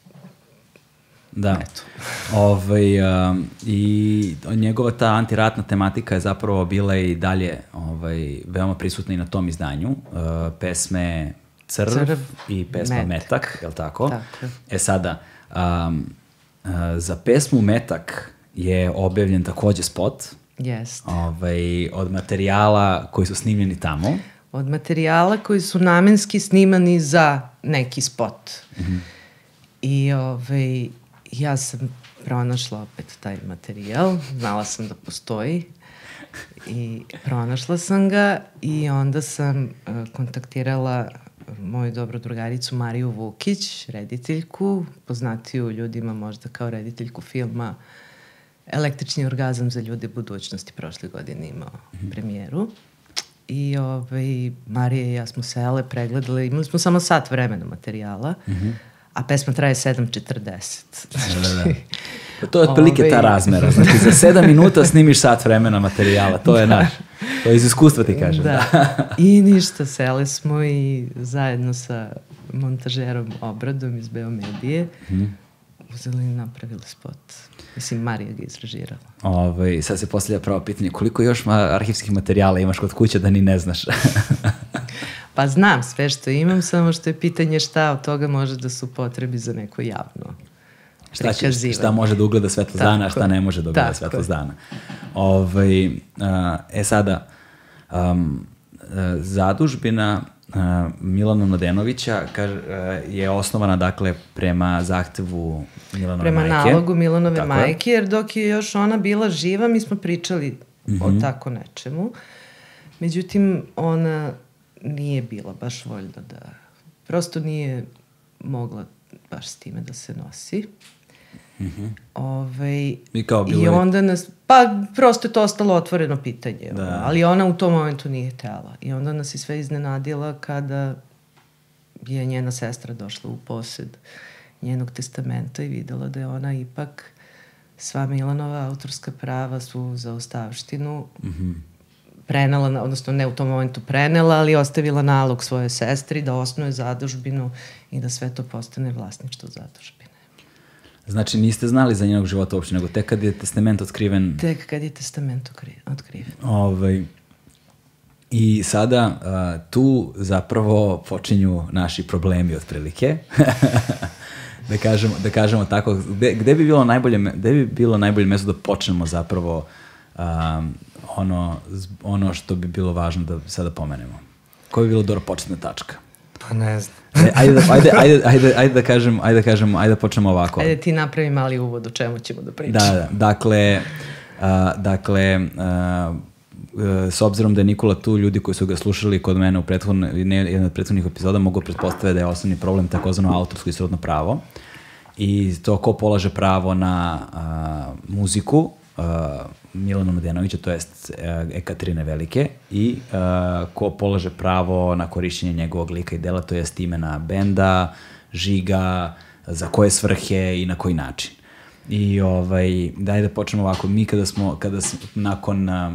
Da. Ovaj, um, i njegova ta antiratna tematika je zapravo bila i dalje ovaj, veoma prisutna i na tom izdanju. Uh, pesme Crv, Crv i pesma Metak, Metak je li tako? Tako. E sada, um, uh, za pesmu Metak je objavljen takođe spot. Jeste. Ovaj, od materijala koji su snimljeni tamo. Od materijala koji su namenski snimani za neki spot. Mm-hmm. I ovaj, ja sam pronašla opet taj materijal, znala sam da postoji i pronašla sam ga i onda sam uh, kontaktirala moju dobru drugaricu Mariju Vukić, rediteljku, poznatiju ljudima možda kao rediteljku filma Električni orgazam za ljude budućnosti, prošle godine imao mm-hmm. premijeru. I ovaj, Marija i ja smo sele, pregledali, imali smo samo sat vremena materijala, mm-hmm. a pesma traje sedam četrdeset. Da, da, da. To je otprilike ove... ta razmera. Znači, za sedam minuta snimiš sat vremena materijala. To je naš. To je iz iskustva ti kažem. Da. da. I ništa, sele smo i zajedno sa montažerom Obradom iz Beomedije mm. uzeli i napravili spot. Mislim, Marija ga izrežirala. Ove, sad se postavlja pravo pitanje. Koliko još ma arhivskih materijala imaš kod kuće da ni ne znaš? Pa znam sve što imam, samo što je pitanje šta od toga može da su potrebi za neko javno šta, će, šta može da ugleda svetlost dana, a šta ne može da ugleda svetlost dana. Ove, uh, e sada, um, uh, zadužbina uh, Milana Mladenovića kaž, uh, je osnovana dakle prema zahtevu Milanove prema majke. Prema nalogu Milanove tako majke, jer dok je još ona bila živa, mi smo pričali mm-hmm. o tako nečemu. Međutim, ona nije bila baš voljna da, prosto nije mogla baš s time da se nosi. Mm-hmm. Ove, I, kao bilo I onda nas, pa prosto je to ostalo otvoreno pitanje, da. Ali ona u tom momentu nije htjela. I onda nas je sve iznenadila kada je njena sestra došla u posed njenog testamenta i videla da je ona ipak sva Milanova autorska prava su za ostavštinu mm-hmm. prenela, odnosno ne u tom momentu prenela, ali ostavila nalog svojoj sestri da osnuje zadužbinu i da sve to postane vlasništvo zadužbine. Znači niste znali za njenog života uopšte, nego tek kad je testament otkriven? Tek kad je testament otkriven. Ovaj, I sada uh, tu zapravo počinju naši problemi otprilike. da, kažemo, da kažemo tako, gde, gde bi bilo najbolje, gde bi bilo najbolje mesto da počnemo zapravo um, ono, ono što bi bilo važno da sada pomenemo? Koja bi bilo dobra početna tačka? Pa ne znam. ajde, da, ajde, ajde, ajde, ajde da kažem, ajde da kažem, ajde da počnemo ovako. Ajde ti napravi mali uvod o čemu ćemo da pričamo. Da, da, dakle, uh, dakle, uh, s obzirom da je Nikola tu, ljudi koji su ga slušali kod mene u prethodnoj, jedan od prethodnih epizoda mogu pretpostaviti da je osnovni problem takozvano autorsko i srodno pravo. I to ko polaže pravo na uh, muziku, uh, Milana Mladenovića, to jest uh, Ekaterine Velike, i uh, ko polaže pravo na korišćenje njegovog lika i dela, to jest imena benda, žiga, za koje svrhe i na koji način. I ovaj, daj da počnemo ovako, mi kada smo, kada smo nakon, uh,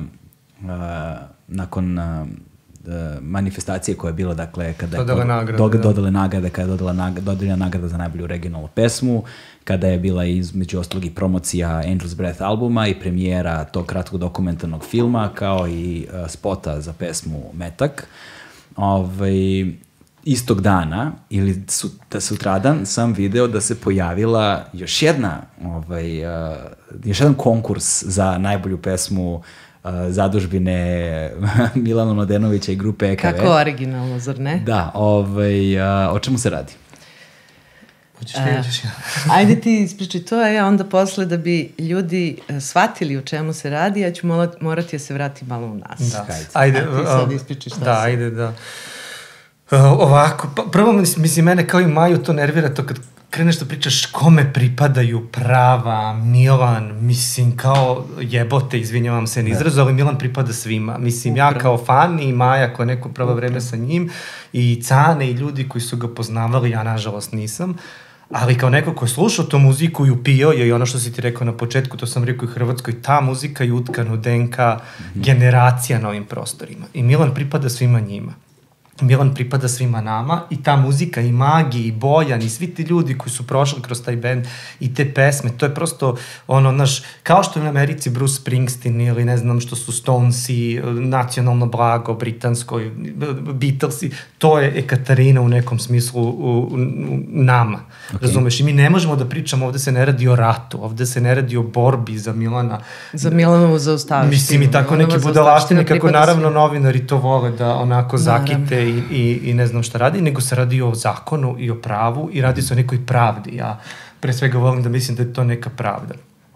nakon uh, manifestacije koja je bila, dakle, kada je dodale nagrade, do, dodale nagrade, kada je dodala nagrada, dodeljena nagrada za najbolju regionalnu pesmu, kada je bila između ostalog i promocija Angel's Breath albuma i premijera tog kratkog dokumentarnog filma, kao i uh, spota za pesmu Metak. Ovaj, istog dana, ili su, da sutradan, sam video da se pojavila još jedna, ovaj, uh, još jedan konkurs za najbolju pesmu uh, zadužbine Milana Mladenovića i grupe E K V. Kako originalno, zar ne? Da, ovaj, uh, o čemu se radi? Hoćeš ti, hoćeš ja. Ajde ti ispričaj to, a ja onda posle da bi ljudi uh, shvatili o čemu se radi, ja ću morati, morati da se vratim malo u nas. Da. Ajde, a ti sad ispričaj šta da, se... ajde, da. Uh, ovako, pa, prvo, mislim, mene kao i Maju to nervira, to kad kreneš da pričaš kome pripadaju prava, Milan, mislim, kao jebote, izvinjavam se na izrazu, ali Milan pripada svima. Mislim, ja kao fan i Maja koja neko pravo vreme sa njim i Cane i ljudi koji su ga poznavali, ja nažalost nisam, ali kao neko ko je slušao tu muziku i upio je i ono što si ti rekao na početku, to sam rekao i Hrvatskoj, ta muzika je utkana u D N K mm-hmm. generacija na ovim prostorima. I Milan pripada svima njima. Milan pripada svima nama i ta muzika i Magi i Bojan i svi ti ljudi koji su prošli kroz taj band i te pesme, to je prosto ono, naš, kao što je u Americi Bruce Springsteen ili ne znam što su Stonesi, nacionalno blago, britansko, Beatlesi, to je Ekaterina u nekom smislu u, u, u nama, okay. Razumeš? I mi ne možemo da pričamo, ovde se ne radi o ratu, ovde se ne radi o borbi za Milana. Za Milanovu zaustavštinu. Mislim i tako neke budalaštine, kako naravno novinari to vole da onako zakite I, i, i ne znam šta radi, nego se radi o zakonu i o pravu i radi se o nekoj pravdi. Ja pre svega volim da mislim da je to neka pravda.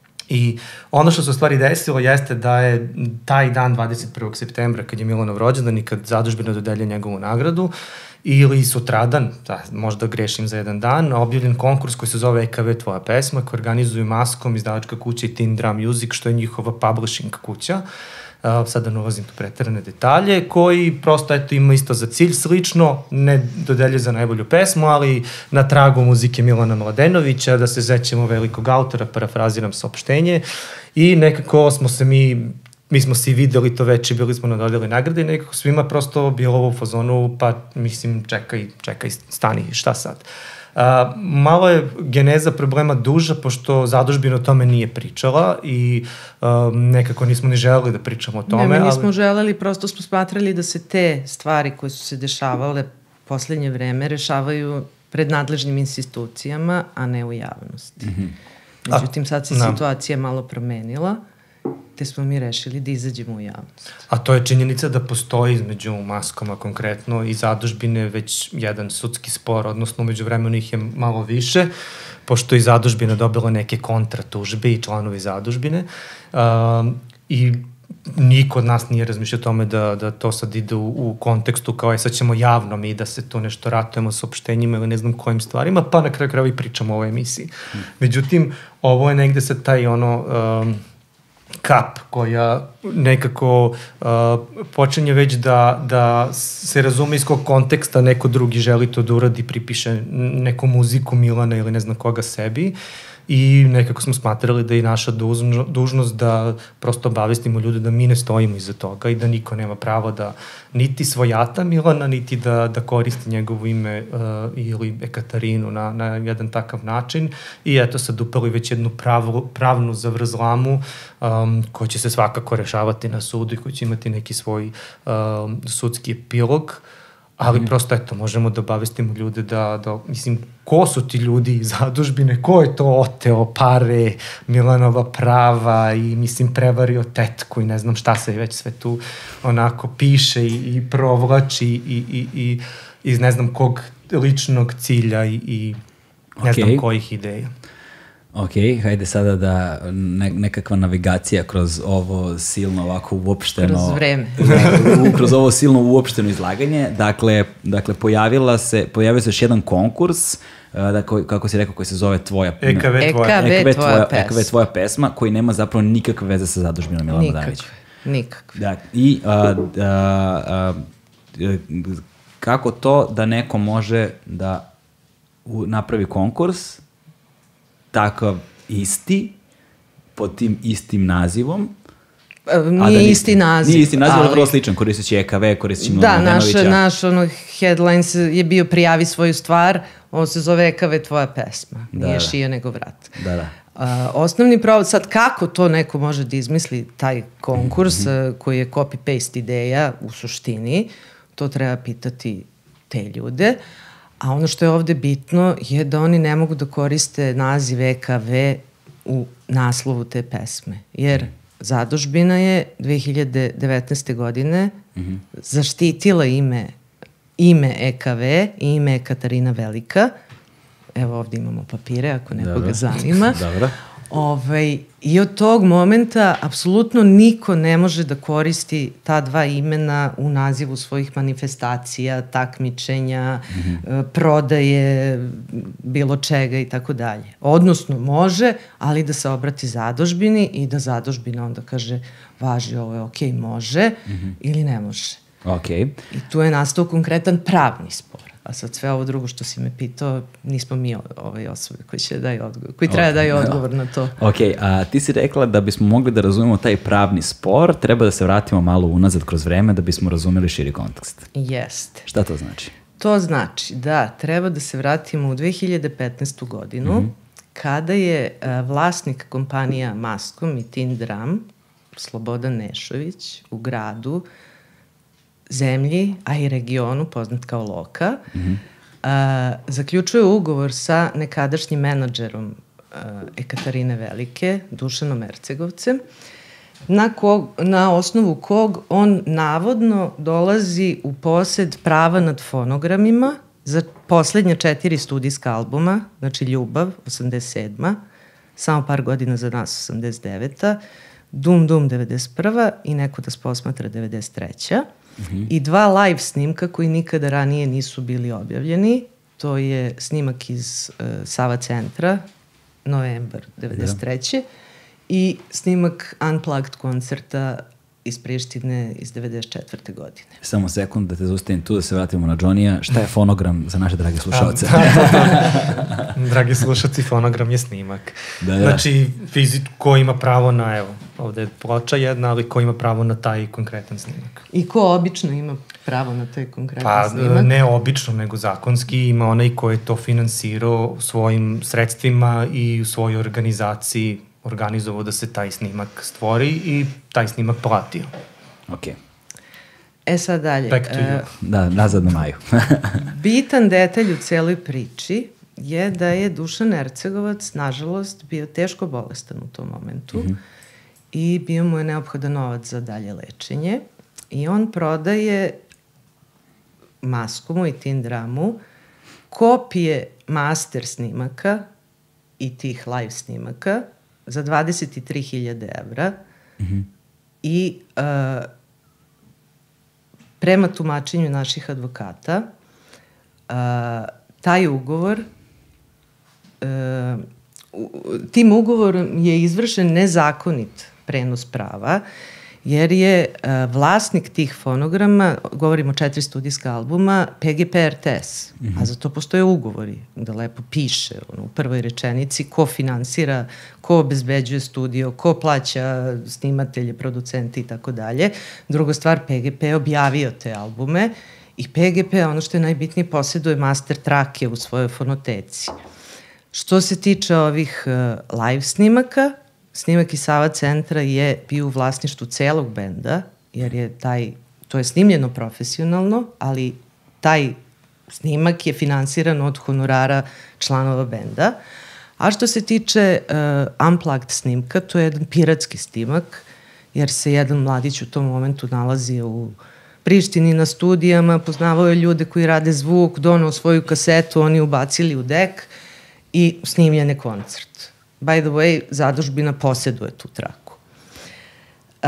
I ono što se u stvari desilo jeste da je taj dan dvadeset prvog septembra kad je Milanov rođendan i kad zadužbina dodelja njegovu nagradu ili sutradan, da, možda grešim za jedan dan, objavljen konkurs koji se zove E K V Tvoja pesma, koji organizuju Maskom, izdavačka kuća i Teen Drum Music, što je njihova publishing kuća. Uh, sada ne ulazim tu preterane detalje, koji prosto eto ima isto za cilj, slično, ne dodelje za najbolju pesmu, ali na tragu muzike Milana Mladenovića, da se zećemo velikog autora, parafraziram saopštenje i nekako smo se mi, mi smo se i videli to već i bili smo na dodeli nagrade i nekako svima prosto bilo u fazonu, pa mislim čekaj, čekaj, stani, šta sad? Uh, malo je geneza problema duža, pošto zadužbina o tome nije pričala i uh, nekako nismo ni želeli da pričamo o tome. Ne, mi nismo ali... želeli, prosto smo smatrali da se te stvari koje su se dešavale poslednje vreme rešavaju pred nadležnim institucijama, a ne u javnosti. Mm-hmm. Međutim, sad se a, situacija malo promenila, te smo mi rešili da izađemo u javnost. A to je činjenica da postoji između Maskoma konkretno i zadužbine već jedan sudski spor, odnosno među vremenu ih je malo više, pošto i zadužbina dobila neke kontratužbe i članovi zadužbine um, i niko od nas nije razmišljao o tome da, da to sad ide u, u kontekstu kao je sad ćemo javno mi da se tu nešto ratujemo s opštenjima ili ne znam kojim stvarima, pa na kraju kraju i pričamo o ovoj emisiji. Hmm. Međutim, ovo je negde sad taj ono... Um, kap koja nekako uh, počinje već da, da se razume iz kog konteksta neko drugi želi to da uradi, pripiše neku muziku Milana ili ne znam koga sebi i nekako smo smatrali da je naša dužno, dužnost da prosto obavestimo ljude da mi ne stojimo iza toga i da niko nema pravo da niti svojata Milana, niti da, da koristi njegovo ime uh, ili Ekaterinu na, na jedan takav način i eto sad upali već jednu pravu, pravnu zavrzlamu um, koja će se svakako rešavati na sudu i koja će imati neki svoj um, sudski epilog. Ali mm. prosto, eto, možemo da obavestimo ljude da, da, mislim, ko su ti ljudi iz zadužbine, ko je to oteo pare, Milanova prava i, mislim, prevario tetku i ne znam šta se već sve tu onako piše i, i provlači i, i, i iz ne znam kog ličnog cilja i, i ne okay. znam kojih ideja. Ok, hajde sada da ne, nekakva navigacija kroz ovo silno ovako uopšteno... Kroz vreme. Da, kroz ovo silno uopšteno izlaganje. Dakle, dakle pojavila se, pojavio se još jedan konkurs, da, ko, kako si rekao, koji se zove Tvoja... E K V Tvoja, E K V tvoja, E K V Tvoja pesma, koji nema zapravo nikakve veze sa zadužbinom Milana Mladenovića. Nikakve, nikakve. Da, i a, a, a, kako to da neko može da u, napravi konkurs takav isti, pod tim istim nazivom. Nije da isti naziv. Nije isti naziv, ali vrlo sličan, koristeći E K V, koristeći Milana Mladenovića. Da, naš, naš ono, headlines je bio prijavi svoju stvar, on se zove E K V Tvoja pesma. Da, nije da. Šija nego vrat. Da, da. Uh, osnovni problem, sad kako to neko može da izmisli taj konkurs mm-hmm. uh, koji je copy-paste ideja u suštini, to treba pitati te ljude. A ono što je ovde bitno je da oni ne mogu da koriste naziv E K V u naslovu te pesme. Jer zadužbina je dve hiljade devetnaeste. godine mm-hmm. zaštitila ime, ime E K V i ime Katarina Velika. Evo ovde imamo papire ako nekoga Dobro. zanima. Dobro. Ovaj, I od tog momenta apsolutno niko ne može da koristi ta dva imena u nazivu svojih manifestacija, takmičenja, mm-hmm. prodaje, bilo čega i tako dalje. Odnosno može, ali da se obrati zadužbini i da zadužbina onda kaže važi, ovo je okej, može mm-hmm. ili ne može. Okay. I tu je nastao konkretan pravni spor. A sad sve ovo drugo što si me pitao, nismo mi ove osobe koji će daju odgovor, koji treba okay. daju odgovor na to. Ok, a ti si rekla da bismo mogli da razumemo taj pravni spor, treba da se vratimo malo unazad kroz vreme da bismo razumeli širi kontekst. Jeste. Šta to znači? To znači da treba da se vratimo u dve hiljade petnaestu godinu, mm-hmm. kada je uh, vlasnik kompanija Maskom i Tin Dram, Slobodan Nešović, u gradu, zemlji, a i regionu, poznat kao Loka, mm-hmm. a, zaključuje ugovor sa nekadašnjim menadžerom a, Ekaterine Velike, Dušanom Ercegovcem, na, kog, na osnovu kog on navodno dolazi u posed prava nad fonogramima za poslednja četiri studijska albuma, znači Ljubav, osamdeset sedma, samo par godina za nas, osamdeset deveta, Dum Dum, devedeset prva i Neko da posmatra, devedeset treća Mm-hmm. i dva live snimka koji nikada ranije nisu bili objavljeni. To je snimak iz uh, Sava centra, novembar devedeset treće Da. I snimak Unplugged koncerta iz Prištine iz devedeset četvrte godine. Samo sekund da te zaustavim tu, da se vratimo na Johnny-a. Šta je fonogram za naše drage slušalce? Dragi slušalci, fonogram je snimak. Da, da. Znači, fizit ko ima pravo na, evo, ovde je ploča jedna, ali ko ima pravo na taj konkretan snimak. I ko obično ima pravo na taj konkretan pa, snimak? Pa, ne obično, nego zakonski. Ima onaj ko je to finansirao svojim sredstvima i u svojoj organizaciji organizovao da se taj snimak stvori i taj snimak platio. Ok. E sad dalje. Back to you. Uh, da, nazad na Maju. bitan detalj u celoj priči je da je Dušan Ercegovac, nažalost, bio teško bolestan u tom momentu mm-hmm. i bio mu je neophodan novac za dalje lečenje i on prodaje Maskomu i Tin Dramu kopije master snimaka i tih live snimaka za dvadeset tri hiljade evra mm-hmm. i uh, prema tumačenju naših advokata uh, taj ugovor uh, tim ugovorom je izvršen nezakonit prenos prava jer je uh, vlasnik tih fonograma, govorimo o četiri studijska albuma, P G P R T S, mm-hmm. a za to postoje ugovori, da lepo piše ono, u prvoj rečenici ko finansira, ko obezbeđuje studio, ko plaća snimatelje, producente i tako dalje. Druga stvar, P G P je objavio te albume i P G P, ono što je najbitnije, posjeduje master trake u svojoj fonoteci. Što se tiče ovih uh, live snimaka, snimak iz Sava centra je bio u vlasništvu celog benda, jer je taj, to je snimljeno profesionalno, ali taj snimak je finansiran od honorara članova benda. A što se tiče uh, Unplugged snimka, to je jedan piratski snimak, jer se jedan mladić u tom momentu nalazio u Prištini na studijama, poznavao je ljude koji rade zvuk, donao svoju kasetu, oni ubacili u dek i snimljen je koncert. By the way, zadužbina posjeduje tu traku. Uh,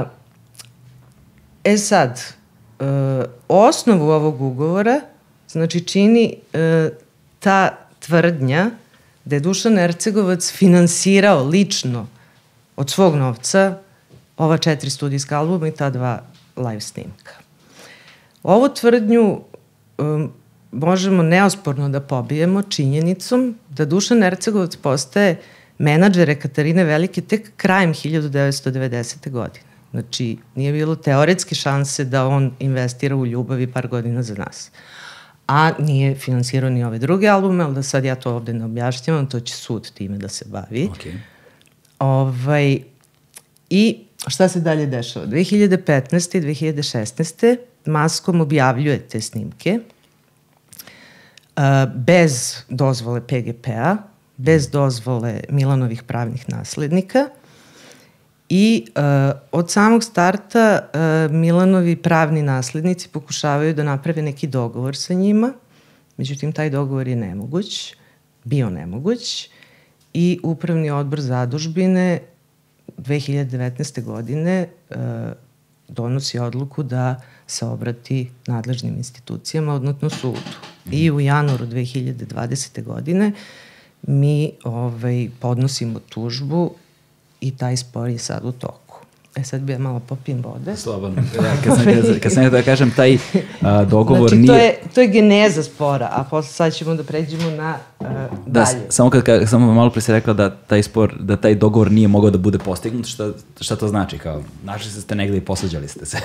e sad, uh, osnovu ovog ugovora, znači čini uh, ta tvrdnja da je Dušan Ercegovac finansirao lično od svog novca ova četiri studijska albuma i ta dva live snimka. Ovu tvrdnju um, možemo neosporno da pobijemo činjenicom da Dušan Ercegovac postaje menadžer Ekaterine Velike tek krajem hiljadu devetsto devedesete godine. Znači, nije bilo teoretske šanse da on investira u Ljubavi par godina za nas. A nije finansirao ni ove druge albume, ali da sad ja to ovde ne objašnjavam, to će sud time da se bavi. Okay. Ovaj, I šta se dalje dešava? dve hiljade petnaeste i dve hiljade šesnaeste Maskom objavljuje te snimke uh, bez dozvole P G P-a, bez dozvole Milanovih pravnih naslednika i uh, od samog starta uh, Milanovi pravni naslednici pokušavaju da naprave neki dogovor sa njima, međutim taj dogovor je nemoguć, bio nemoguć i Upravni odbor zadužbine dve hiljade devetnaeste. godine uh, donosi odluku da se obrati nadležnim institucijama, odnosno sudu. I u januaru dve hiljade dvadesete. godine mi ovaj, podnosimo tužbu i taj spor je sad u toku. E sad bi ja malo popijem vode. Slobodno. Ja, kad sam, kad, kad sam da kažem, taj a, dogovor znači, nije... to je, to je geneza spora, a posle sad ćemo da pređemo na uh, da, dalje. Samo kad, kad samo malo pre si rekla da taj spor, da taj dogovor nije mogao da bude postignut, šta, šta to znači? Kao, našli ste negde i posvađali ste se.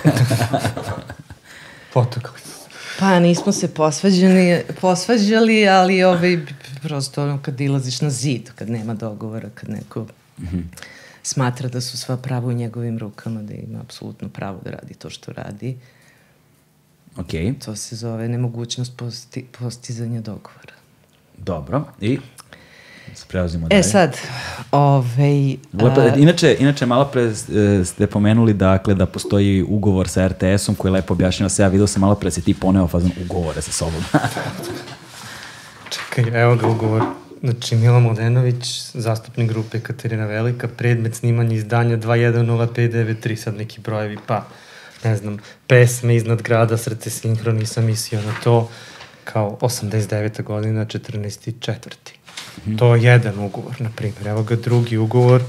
Potakli ste. Pa nismo se posvađali, posvađali ali ovaj, prosto ono kad ilaziš na zid, kad nema dogovora, kad neko mm-hmm. smatra da su sva prava u njegovim rukama, da ima apsolutno pravo da radi to što radi. Okay. To se zove nemogućnost posti, postizanja dogovora. Dobro, i prelazimo dalje. E sad, ovaj... Lepo, a... inače, inače, malo pre ste pomenuli dakle, da postoji ugovor sa er te esom koji je lepo objašnjava se, ja vidio sam malo pre si ti poneo fazon ugovore sa sobom. Čekaj, evo ga ugovor. Znači, Mila Mladenović, zastupnik grupe Katarina Velika, predmet snimanja izdanja dva jedan nula pet devet tri, sad neki brojevi, pa, ne znam, pesme iznad grada, srce sinhro, nisam mislio na to, kao osamdeset deveta godina, četrnaesti četvrti Mm-hmm. To je jedan ugovor, na primjer. Evo ga drugi ugovor,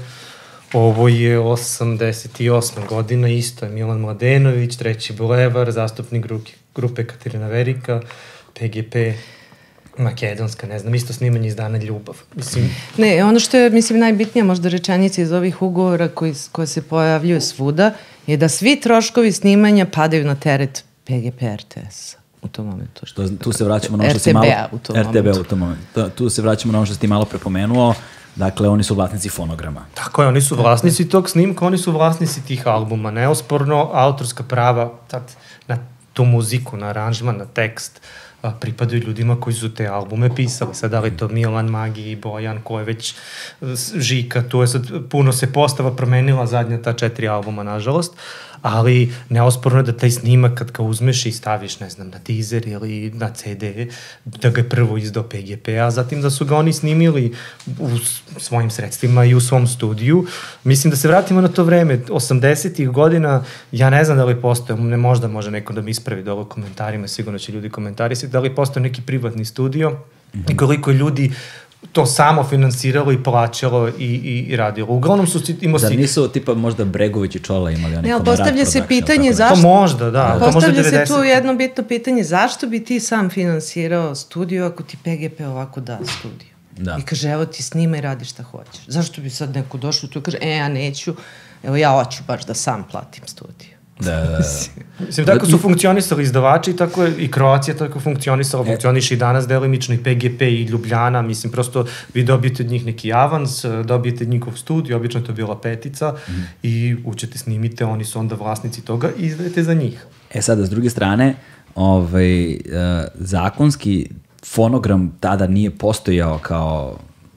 ovo je osamdeset osma godina, isto je Milan Mladenović, treći bulevar, zastupnik grupe, grupe Katarina Velika, pe ge pe Makedonska, ne znam, isto snimanje izdana Ljubav. Mislim... Ne, ono što je, mislim, najbitnija možda rečenica iz ovih ugovora koji, koje se pojavljuju svuda je da svi troškovi snimanja padaju na teret pe ge pe er te esa u tom momentu. Što, tu se vraćamo na ono što si malo... er te be a u tom momentu. Tu se vraćamo na ono što si ti malo prepomenuo. Dakle, oni su vlasnici fonograma. Tako je, oni su vlasnici tog snimka, oni su vlasnici tih albuma. Neosporno, autorska prava tad, na tu muziku, na aranžman, na tekst, a, pripadaju ljudima koji su te albume pisali. Sad, da li to Milan, Magi, Bojan, ko je već Žika, tu je sad puno se postava promenila zadnja ta četiri albuma, nažalost, ali neosporno je da taj snimak kad ga uzmeš i staviš, ne znam, na Deezer ili na ce de, da ga je prvo izdao pe ge pe, a zatim da su ga oni snimili u svojim sredstvima i u svom studiju. Mislim da se vratimo na to vreme, osamdesetih godina, ja ne znam da li postoje, ne možda može neko da mi ispravi dole u komentarima, sigurno će ljudi komentarisati, da li postoje neki privatni studio mm-hmm. i koliko ljudi to samo finansiralo i plaćalo i, i, i radilo. Uglavnom su imao si... Zar nisu tipa možda Bregović i Čola imali oni ne, ali Komarad postavlja se production, pitanje zašto... To možda, da. Postavlja to možda se tu jedno bitno pitanje, zašto bi ti sam finansirao studio ako ti pe ge pe ovako da studio? Da. I kaže, evo ti snimaj, radi šta hoćeš. Zašto bi sad neko došao tu i kaže, e, ja neću, evo ja hoću baš da sam platim studio. Da, da, da. Mislim, tako su funkcionisali izdavači, tako je i Kroacija tako funkcionisala, funkcioniše i danas delimično i pe ge pe i Ljubljana, mislim, prosto vi dobijete od njih neki avans, dobijete njihov studij, obično to je bila petica mm. i učete, snimite, oni su onda vlasnici toga i izdajete za njih. E sada, s druge strane, ovaj, uh, zakonski fonogram tada nije postojao kao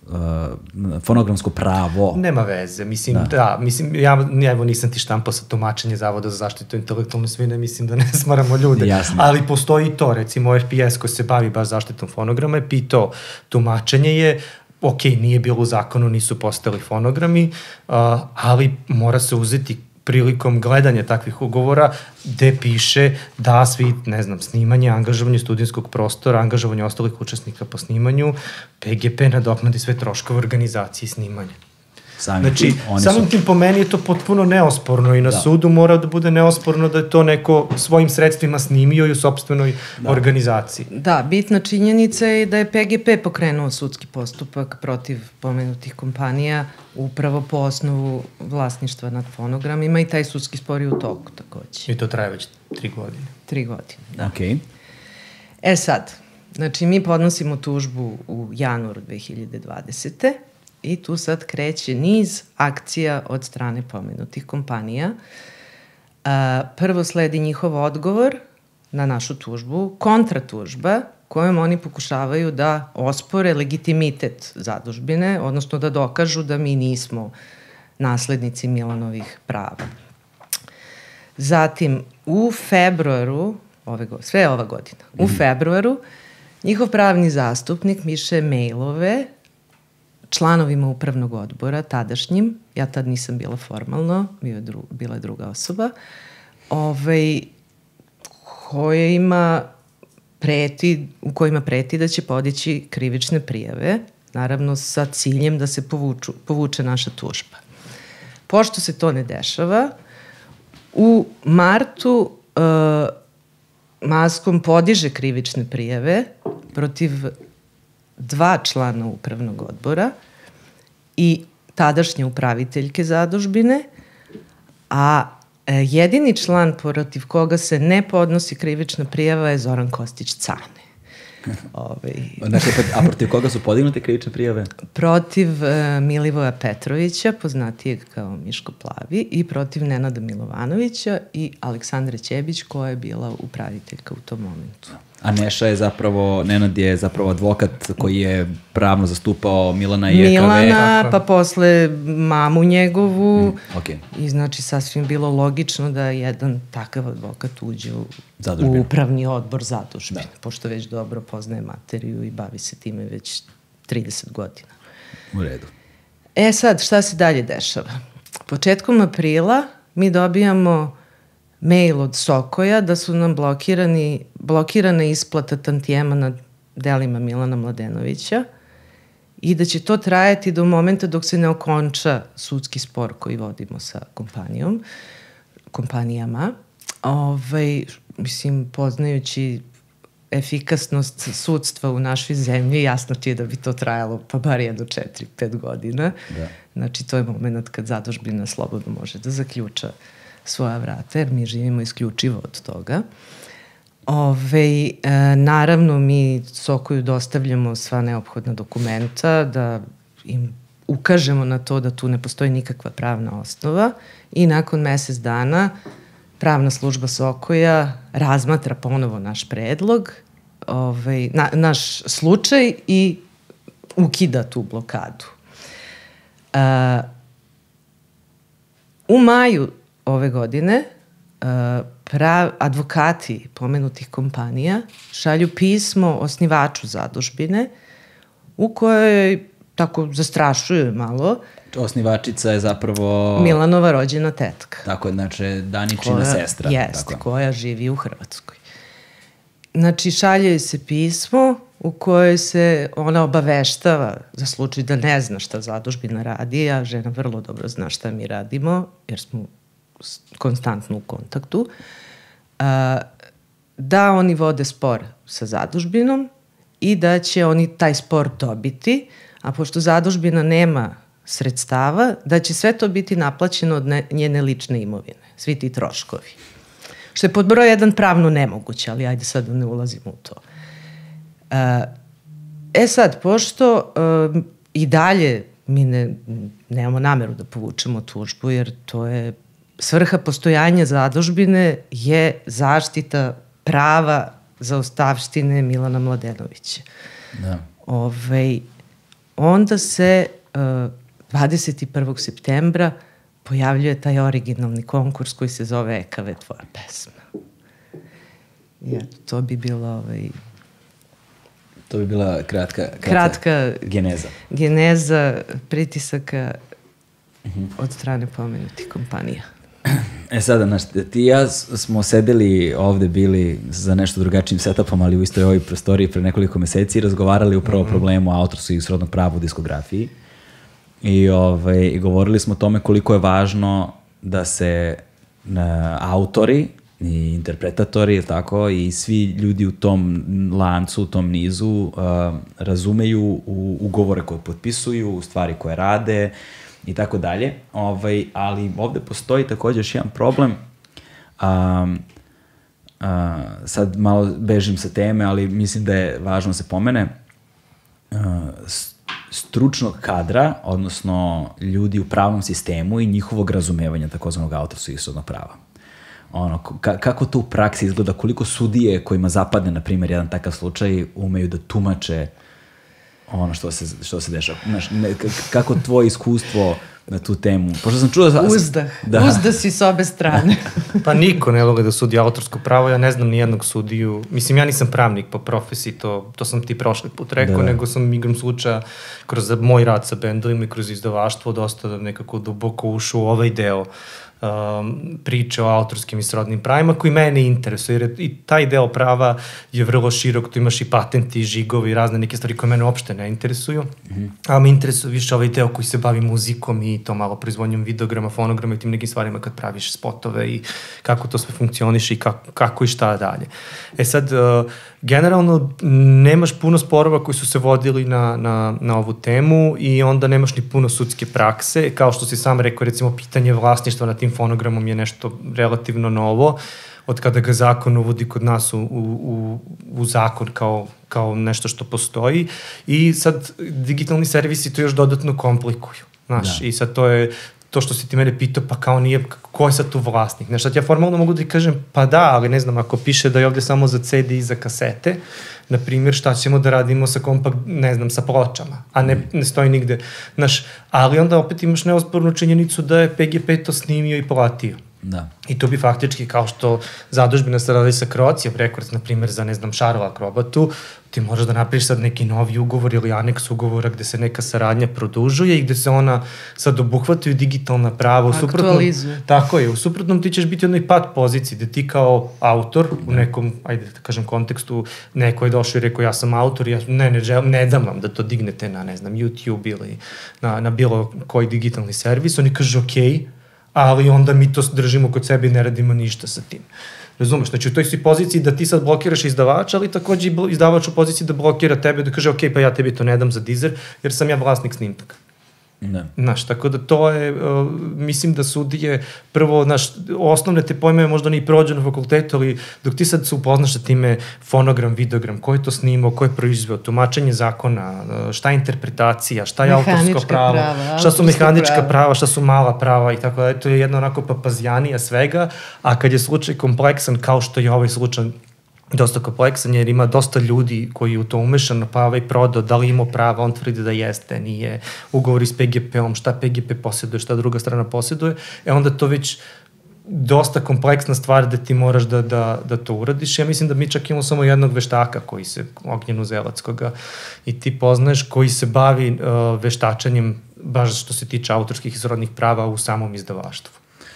Uh, fonogramsko pravo. Nema veze, mislim, da, da mislim, ja evo nisam ti štampao sa tumačenje Zavoda za zaštitu intelektualne svojine, mislim da ne smaramo ljude, jasne. Ali postoji to, recimo er pe es koji se bavi baš zaštitom fonograma je pitao, tumačenje je, ok, nije bilo u zakonu, nisu postali fonogrami, uh, ali mora se uzeti prilikom gledanja takvih ugovora gde piše da svi, ne znam, snimanje, angažovanje studijskog prostora, angažovanje ostalih učesnika po snimanju, pe ge pe nadoknadi sve troškove organizacije snimanja. Samim znači, tim, oni samim su... tim po meni je to potpuno neosporno i na da. sudu mora da bude neosporno da je to neko svojim sredstvima snimio i u sopstvenoj da. organizaciji. Da, bitna činjenica je da je pe ge pe pokrenuo sudski postupak protiv pomenutih kompanija upravo po osnovu vlasništva nad fonogramima i taj sudski spor je u toku takođe. I to traje već tri godine. Tri godine, da. Okay. E sad, znači mi podnosimo tužbu u januaru dve hiljade dvadesete i tu sad kreće niz akcija od strane pomenutih kompanija. Uh, prvo sledi njihov odgovor na našu tužbu, kontratužba kojom oni pokušavaju da ospore legitimitet zadužbine, odnosno da dokažu da mi nismo naslednici Milanovih prava. Zatim, u februaru, ove go, sve ova godina, u februaru njihov pravni zastupnik piše mailove članovima upravnog odbora, tadašnjim, ja tad nisam bila formalno, bio je dru, bila je druga osoba, ovaj, koja ima preti, u kojima preti da će podići krivične prijave, naravno sa ciljem da se povuču, povuče naša tužba. Pošto se to ne dešava, u martu uh, Maskom podiže krivične prijave protiv dva člana upravnog odbora i tadašnje upraviteljke zadužbine, a jedini član protiv koga se ne podnosi krivična prijava je Zoran Kostić-Cane. Ove... Dakle, a protiv koga su podignute krivične prijave? Protiv uh, Milivoja Petrovića, poznatijeg kao Miško Plavi, i protiv Nenada Milovanovića i Aleksandre Ćebić, koja je bila upraviteljka u tom momentu. A Neša je zapravo, Nenad je zapravo advokat koji je pravno zastupao Milana i E K V. Milana, pa posle mamu njegovu. Mm, okay. I znači sasvim bilo logično da jedan takav advokat uđe u, u upravni odbor zadužbine, da. Pošto već dobro poznaje materiju i bavi se time već trideset godina. U redu. E sad, šta se dalje dešava? Početkom aprila mi dobijamo mail od Sokoja da su nam blokirani, blokirana isplata tantijema na delima Milana Mladenovića i da će to trajati do momenta dok se ne okonča sudski spor koji vodimo sa kompanijom, kompanijama. Ovaj, mislim, poznajući efikasnost sudstva u našoj zemlji, jasno ti je da bi to trajalo pa bar jedno četiri, pet godina. Da. Znači, to je moment kad zadužbina slobodno može da zaključa svoja vrata, jer mi živimo isključivo od toga. Ove, e, naravno, mi Sokoju dostavljamo sva neophodna dokumenta, da im ukažemo na to da tu ne postoji nikakva pravna osnova i nakon mesec dana pravna služba Sokoja razmatra ponovo naš predlog, ove, na, naš slučaj i ukida tu blokadu. E, u maju ove godine uh, prav, advokati pomenutih kompanija šalju pismo osnivaču zadužbine u kojoj tako zastrašuju malo. Osnivačica je zapravo Milanova rođena tetka. Tako je, znači Daničina koja, sestra. Jeste, koja živi u Hrvatskoj. Znači šalje se pismo u kojoj se ona obaveštava za slučaj da ne zna šta zadužbina radi, a žena vrlo dobro zna šta mi radimo, jer smo konstantno u kontaktu, da oni vode spor sa zadužbinom i da će oni taj spor dobiti, a pošto zadužbina nema sredstava, da će sve to biti naplaćeno od ne, njene lične imovine, svi ti troškovi. Što je pod broj jedan pravno nemoguće, ali ajde sad da ne ulazimo u to. E sad, pošto i dalje mi ne, nemamo nameru da povučemo tužbu, jer to je svrha postojanja zadužbine je zaštita prava zaostavštine Milana Mladenovića. Da. Ove, onda se uh, dvadeset prvog septembra pojavljuje taj originalni konkurs koji se zove E K V Tvoja pesma. Ja, to bi bila ovaj... To bi bila kratka, kratka, kratka geneza. Geneza pritisaka uh-huh. od strane pomenutih kompanija. E sada, znaš, ti i ja smo sedeli ovde, bili za nešto drugačijim setupom, ali u istoj ovoj prostoriji pre nekoliko meseci i razgovarali upravo o problemu autorskog i srodnog prava u diskografiji. I, ovaj, i govorili smo o tome koliko je važno da se na, autori i interpretatori, tako, i svi ljudi u tom lancu, u tom nizu uh, razumeju u ugovore koje potpisuju, u stvari koje rade i tako dalje. Ovaj, ali ovde postoji takođe još jedan problem. Um, uh, sad malo bežim sa teme, ali mislim da je važno da se pomene. Uh, stručnog kadra, odnosno ljudi u pravnom sistemu i njihovog razumevanja takozvanog autorskog i srodnog prava. Ono, ka, kako to u praksi izgleda, koliko sudije kojima zapadne, na primjer, jedan takav slučaj, umeju da tumače ono što se, što se dešava. Znaš, ne, kako tvoje iskustvo na tu temu? Pošto sam čuo... Da... Uzdah. Da. Uzdah si s obe strane. Pa niko ne vole da sudi autorsko pravo, ja ne znam ni jednog sudiju. Mislim, ja nisam pravnik po profesiji, to, to sam ti prošli put rekao, da. nego sam igrom slučaja kroz moj rad sa bendovima i kroz izdavaštvo dosta nekako duboko ušao u ovaj deo Um, priče o autorskim i srodnim pravima koji mene interesuje, jer i taj deo prava je vrlo širok, tu imaš i patenti, i žigovi i razne neke stvari koje mene uopšte ne interesuju, mm-hmm. a me interesuje više ovaj deo koji se bavi muzikom i to malo proizvodnjom videograma, fonograma i tim nekim stvarima kad praviš spotove i kako to sve funkcioniše i kako, kako i šta dalje. E sad, uh, generalno nemaš puno sporova koji su se vodili na, na, na ovu temu i onda nemaš ni puno sudske prakse, kao što si sam rekao, recimo pitanje vlasništva na tim fonogramom je nešto relativno novo, od kada ga zakon uvodi kod nas u, u, u zakon kao, kao nešto što postoji i sad digitalni servisi to još dodatno komplikuju, znaš, da. I sad to je to što si ti mene pitao, pa kao nije, ko je sad tu vlasnik? Znaš, sad ja formalno mogu da ti kažem, pa da, ali ne znam, ako piše da je ovde samo za ce de i za kasete, na primjer, šta ćemo da radimo sa kompakt, ne znam, sa pločama, a ne, ne stoji nigde. Znaš, ali onda opet imaš neospornu činjenicu da je pe ge pe to snimio i platio. Da. I to bi faktički, kao što zadužbina se radi sa Croatia Records, na primjer, za, ne znam, Šarla Akrobatu, ti moraš da napraviš sad neki novi ugovor ili aneks ugovora gde se neka saradnja produžuje i gde se ona sad obuhvataju digitalna prava. Aktualizuje. Tako je, u suprotnom ti ćeš biti u jednoj pad poziciji, gde ti kao autor u nekom, ajde da kažem, kontekstu, neko je došao i rekao ja sam autor, ja ne, ne, želim, ne dam vam da to dignete na, ne znam, YouTube ili na, na bilo koji digitalni servis. Oni kaže, okej, okay, ali onda mi to držimo kod sebe i ne radimo ništa sa tim. Razumeš? Znači u toj si poziciji da ti sad blokiraš izdavača, ali takođe i izdavač u poziciji da blokira tebe, da kaže ok, pa ja tebi to ne dam za Deezer, jer sam ja vlasnik snimaka. Ne. Znaš, tako da to je, uh, mislim da sudije, prvo, znaš, osnovne te pojmeve možda ne i prođu na fakultetu, ali dok ti sad se upoznaš sa time fonogram, videogram, ko je to snimao, ko je proizveo, tumačenje zakona, šta je interpretacija, šta je mehanička autorsko pravo, prava, šta su mehanička prava. prava, šta su mala prava i tako da, to je jedna onako papazjanija svega, a kad je slučaj kompleksan kao što je ovaj slučaj dosta kompleksan, jer ima dosta ljudi koji u to umešano, pa ovaj prodao, da li imao prava, on tvrdi da jeste, nije, ugovori s pe ge pe-om, šta pe ge pe posjeduje, šta druga strana posjeduje, e onda to već dosta kompleksna stvar da ti moraš da, da, da to uradiš. Ja mislim da mi čak imamo samo jednog veštaka koji se, Ognjenu Zelackoga, i ti poznaješ, koji se bavi uh, veštačanjem baš što se tiče autorskih i srodnih prava u samom izdavaštvu.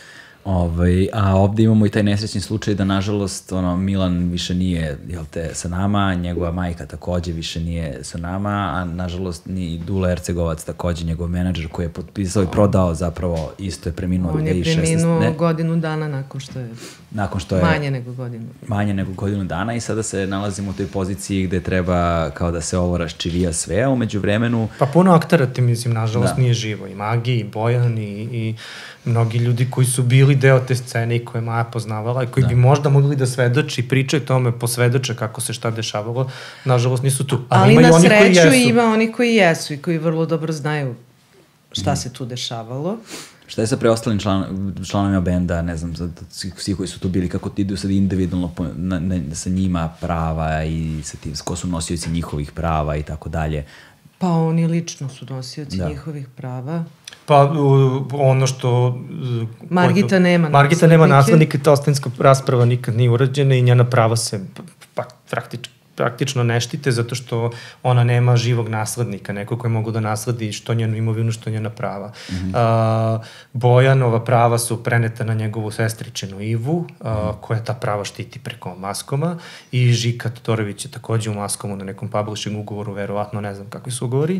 Ovaj, a ovde imamo i taj nesrećni slučaj da, nažalost, ono, Milan više nije, jel te, sa nama, njegova majka takođe više nije sa nama, a nažalost ni Dula Ercegovac takođe, njegov menadžer koji je potpisao i prodao zapravo, isto je preminuo dve hiljade šesnaeste. On je preminuo godinu dana nakon što je, nakon što je manje nego godinu. Manje nego godinu dana i sada se nalazimo u toj poziciji gde treba kao da se ovo raščivija sve, a umeđu vremenu... Pa puno aktera ti, mislim, nažalost da. Nije živo. I Magi, i Bojan, i, i mnogi ljudi koji su bili deo te scene i koje Maja poznavala i koji da. Bi možda mogli da svedoči i pričaju tome, posvedoče kako se šta dešavalo, nažalost nisu tu. Ali, Ali ima na sreću ima oni koji jesu i koji vrlo dobro znaju šta mm. se tu dešavalo. Šta je sa preostalim član, članovima benda, ne znam, svi, svi koji su tu bili, kako ti idu sad individualno po, na, na, sa njima prava i sa tim, ko su nosioci njihovih prava i tako dalje? Pa oni lično su nosioci da. Njihovih prava. Pa uh, ono što... Uh, Margita nema Margita nema naslednika i ta ostavinska rasprava nikad nije urađena i njena prava se pa, praktično, praktično ne štite zato što ona nema živog naslednika, neko koji mogu da nasledi što njenu imovinu, što njena prava. Mm-hmm. uh, Bojanova prava su preneta na njegovu sestričinu Ivu, uh, mm-hmm. koja ta prava štiti preko Maskoma, i Žika Todorović je takođe u Maskomu na nekom publishing ugovoru, verovatno ne znam kakvi su ugovori.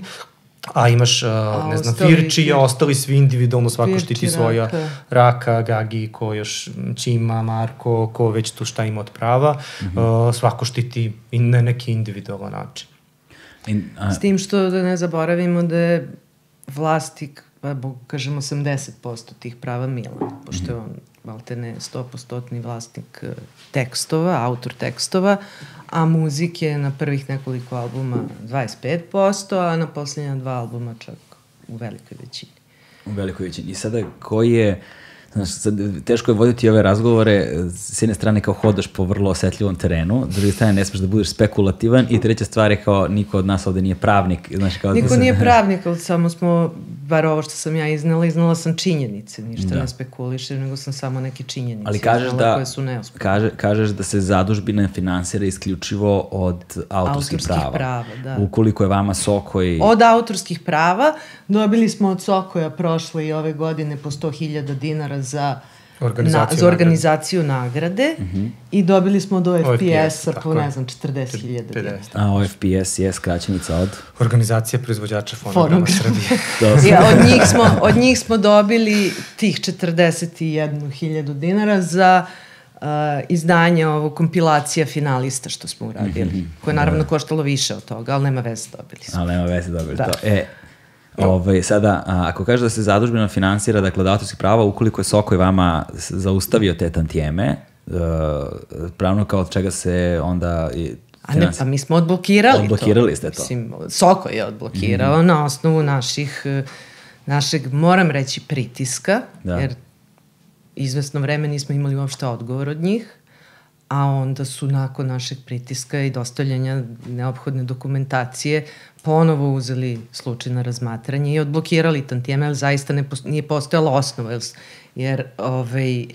A imaš, uh, a, ne znam, Firči, a ostali svi individualno, svako Firči, štiti svoja Raka, Raka Gagi, ko još Čima, Marko, ko već tu šta ima od prava, mm-hmm. uh, svako štiti i na neki individualan način. In, a... S tim što da ne zaboravimo da je vlasnik, pa kažemo osamdeset posto tih prava Milan, pošto je on maltene sto posto vlasnik tekstova, autor tekstova, a muzik je na prvih nekoliko albuma dvadeset pet posto, a na posljednja dva albuma čak u velikoj većini. U velikoj većini. I sada koji je, znaš, sad, teško je voditi ove razgovore, s jedne strane kao hodaš po vrlo osetljivom terenu, s druge strane ne smeš da budeš spekulativan i treća stvar je kao niko od nas ovde nije pravnik. Znaš, kao niko da se... nije pravnik, ali samo smo bar ovo što sam ja iznela, iznela sam činjenice, ništa da. ne spekulišem, nego sam samo neke činjenice. Ali kažeš da, koje su neosporne. Kaže, kažeš da se zadužbina finansira isključivo od autorskih, autorskih prava. prava da. Ukoliko je vama Sokoj... Od autorskih prava dobili smo od Sokoja prošle i ove godine po sto hiljada dinara za organizaciju, na, za organizaciju nagrade, nagrade uh-huh. i dobili smo od O F P S-a po, ne je. znam, četrdeset hiljada dinara. A O F P S je skraćenica od? Organizacija proizvođača fonograma Srbije. Ja, od, njih smo, od njih smo dobili tih četrdeset jednu hiljadu dinara za uh, izdanje ovog kompilacija finalista što smo uradili, mm-hmm. koje je naravno koštalo više od toga, ali nema veze, dobili smo. Ali nema veze, dobili da. to. E, Ovaj, sada, a, ako kaže da se zadužbina finansira, dakle, od autorskih prava, ukoliko je Sokoj vama zaustavio te tantijeme, uh, pravno kao od čega se onda... I, a ne, pa mi smo odblokirali, odblokirali to. ste to. Mislim, Sokoj je odblokirao mm-hmm. na osnovu naših, našeg, moram reći, pritiska, da. jer izvesno vreme nismo imali uopšte odgovor od njih, a onda su nakon našeg pritiska i dostavljanja neophodne dokumentacije ponovo uzeli slučaj na razmatranje i odblokirali tantijeme, ali zaista ne posto, nije postojala osnova, jer, jer ovaj,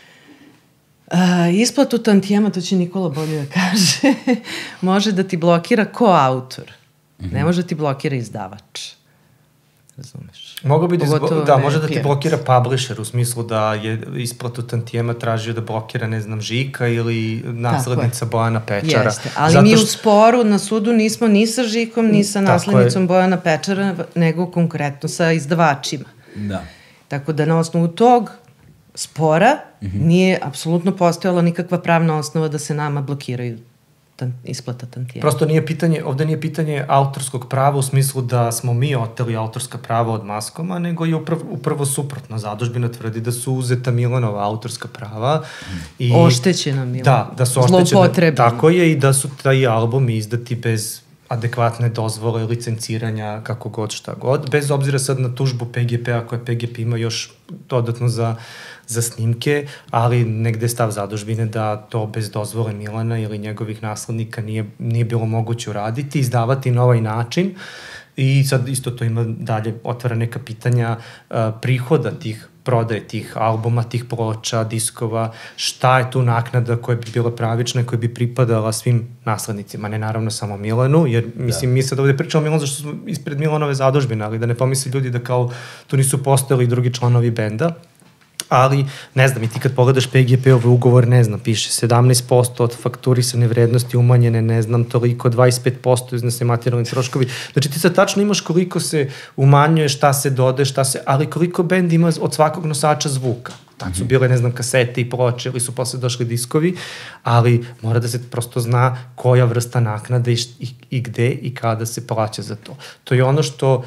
a, isplatu tantijema, to će Nikola bolje da kaže, može da ti blokira koautor, mm-hmm. ne može da ti blokira izdavač. Razumeš? Mogu bi da, izbo- da može da ti blokira publisher u smislu da je isplatu tantijema tražio da blokira, ne znam, Žika ili naslednica Bojana Pečara. Jeste, ali zato mi što... u sporu na sudu nismo ni sa Žikom, ni sa naslednicom Bojana Pečara, nego konkretno sa izdavačima. Da. Tako da na osnovu tog spora mm-hmm. nije apsolutno postojala nikakva pravna osnova da se nama blokiraju Tan, isplata tantijema. Prosto nije pitanje, ovde nije pitanje autorskog prava u smislu da smo mi oteli autorska prava od Maskoma, nego je upravo, upravo suprotno. Zadužbina tvrdi da su uzeta Milanova autorska prava. I, oštećena Milan. Da, da su oštećene. Tako je i da su taj albumi izdati bez adekvatne dozvole, licenciranja, kako god, šta god. Bez obzira sad na tužbu P G P-a koje P G P ima još dodatno za za snimke, ali negde je stav zadužbine da to bez dozvole Milana ili njegovih naslednika nije, nije bilo moguće uraditi, izdavati na ovaj način i sad isto to ima dalje, otvara neka pitanja uh, prihoda tih prodaje tih albuma, tih ploča, diskova, šta je tu naknada koja bi bila pravična i koja bi pripadala svim naslednicima, ne naravno samo Milanu, jer mislim, da. mi sad ovde pričamo Milan zašto smo ispred Milanove zadužbine, ali da ne pomisli ljudi da kao tu nisu postojali drugi članovi benda, ali, ne znam, i ti kad pogledaš P G P-ove ugovor, ne znam, piše sedamnaest posto od fakturisane vrednosti umanjene, ne znam, toliko, dvadeset pet posto iznose materijalni troškovi. Znači, ti sad tačno imaš koliko se umanjuje, šta se dode, šta se, ali koliko bend ima od svakog nosača zvuka. Tad su bile, ne znam, kasete i ploče ili su posle došli diskovi, ali mora da se prosto zna koja vrsta naknade i, i, i gde i kada se plaća za to. To je ono što,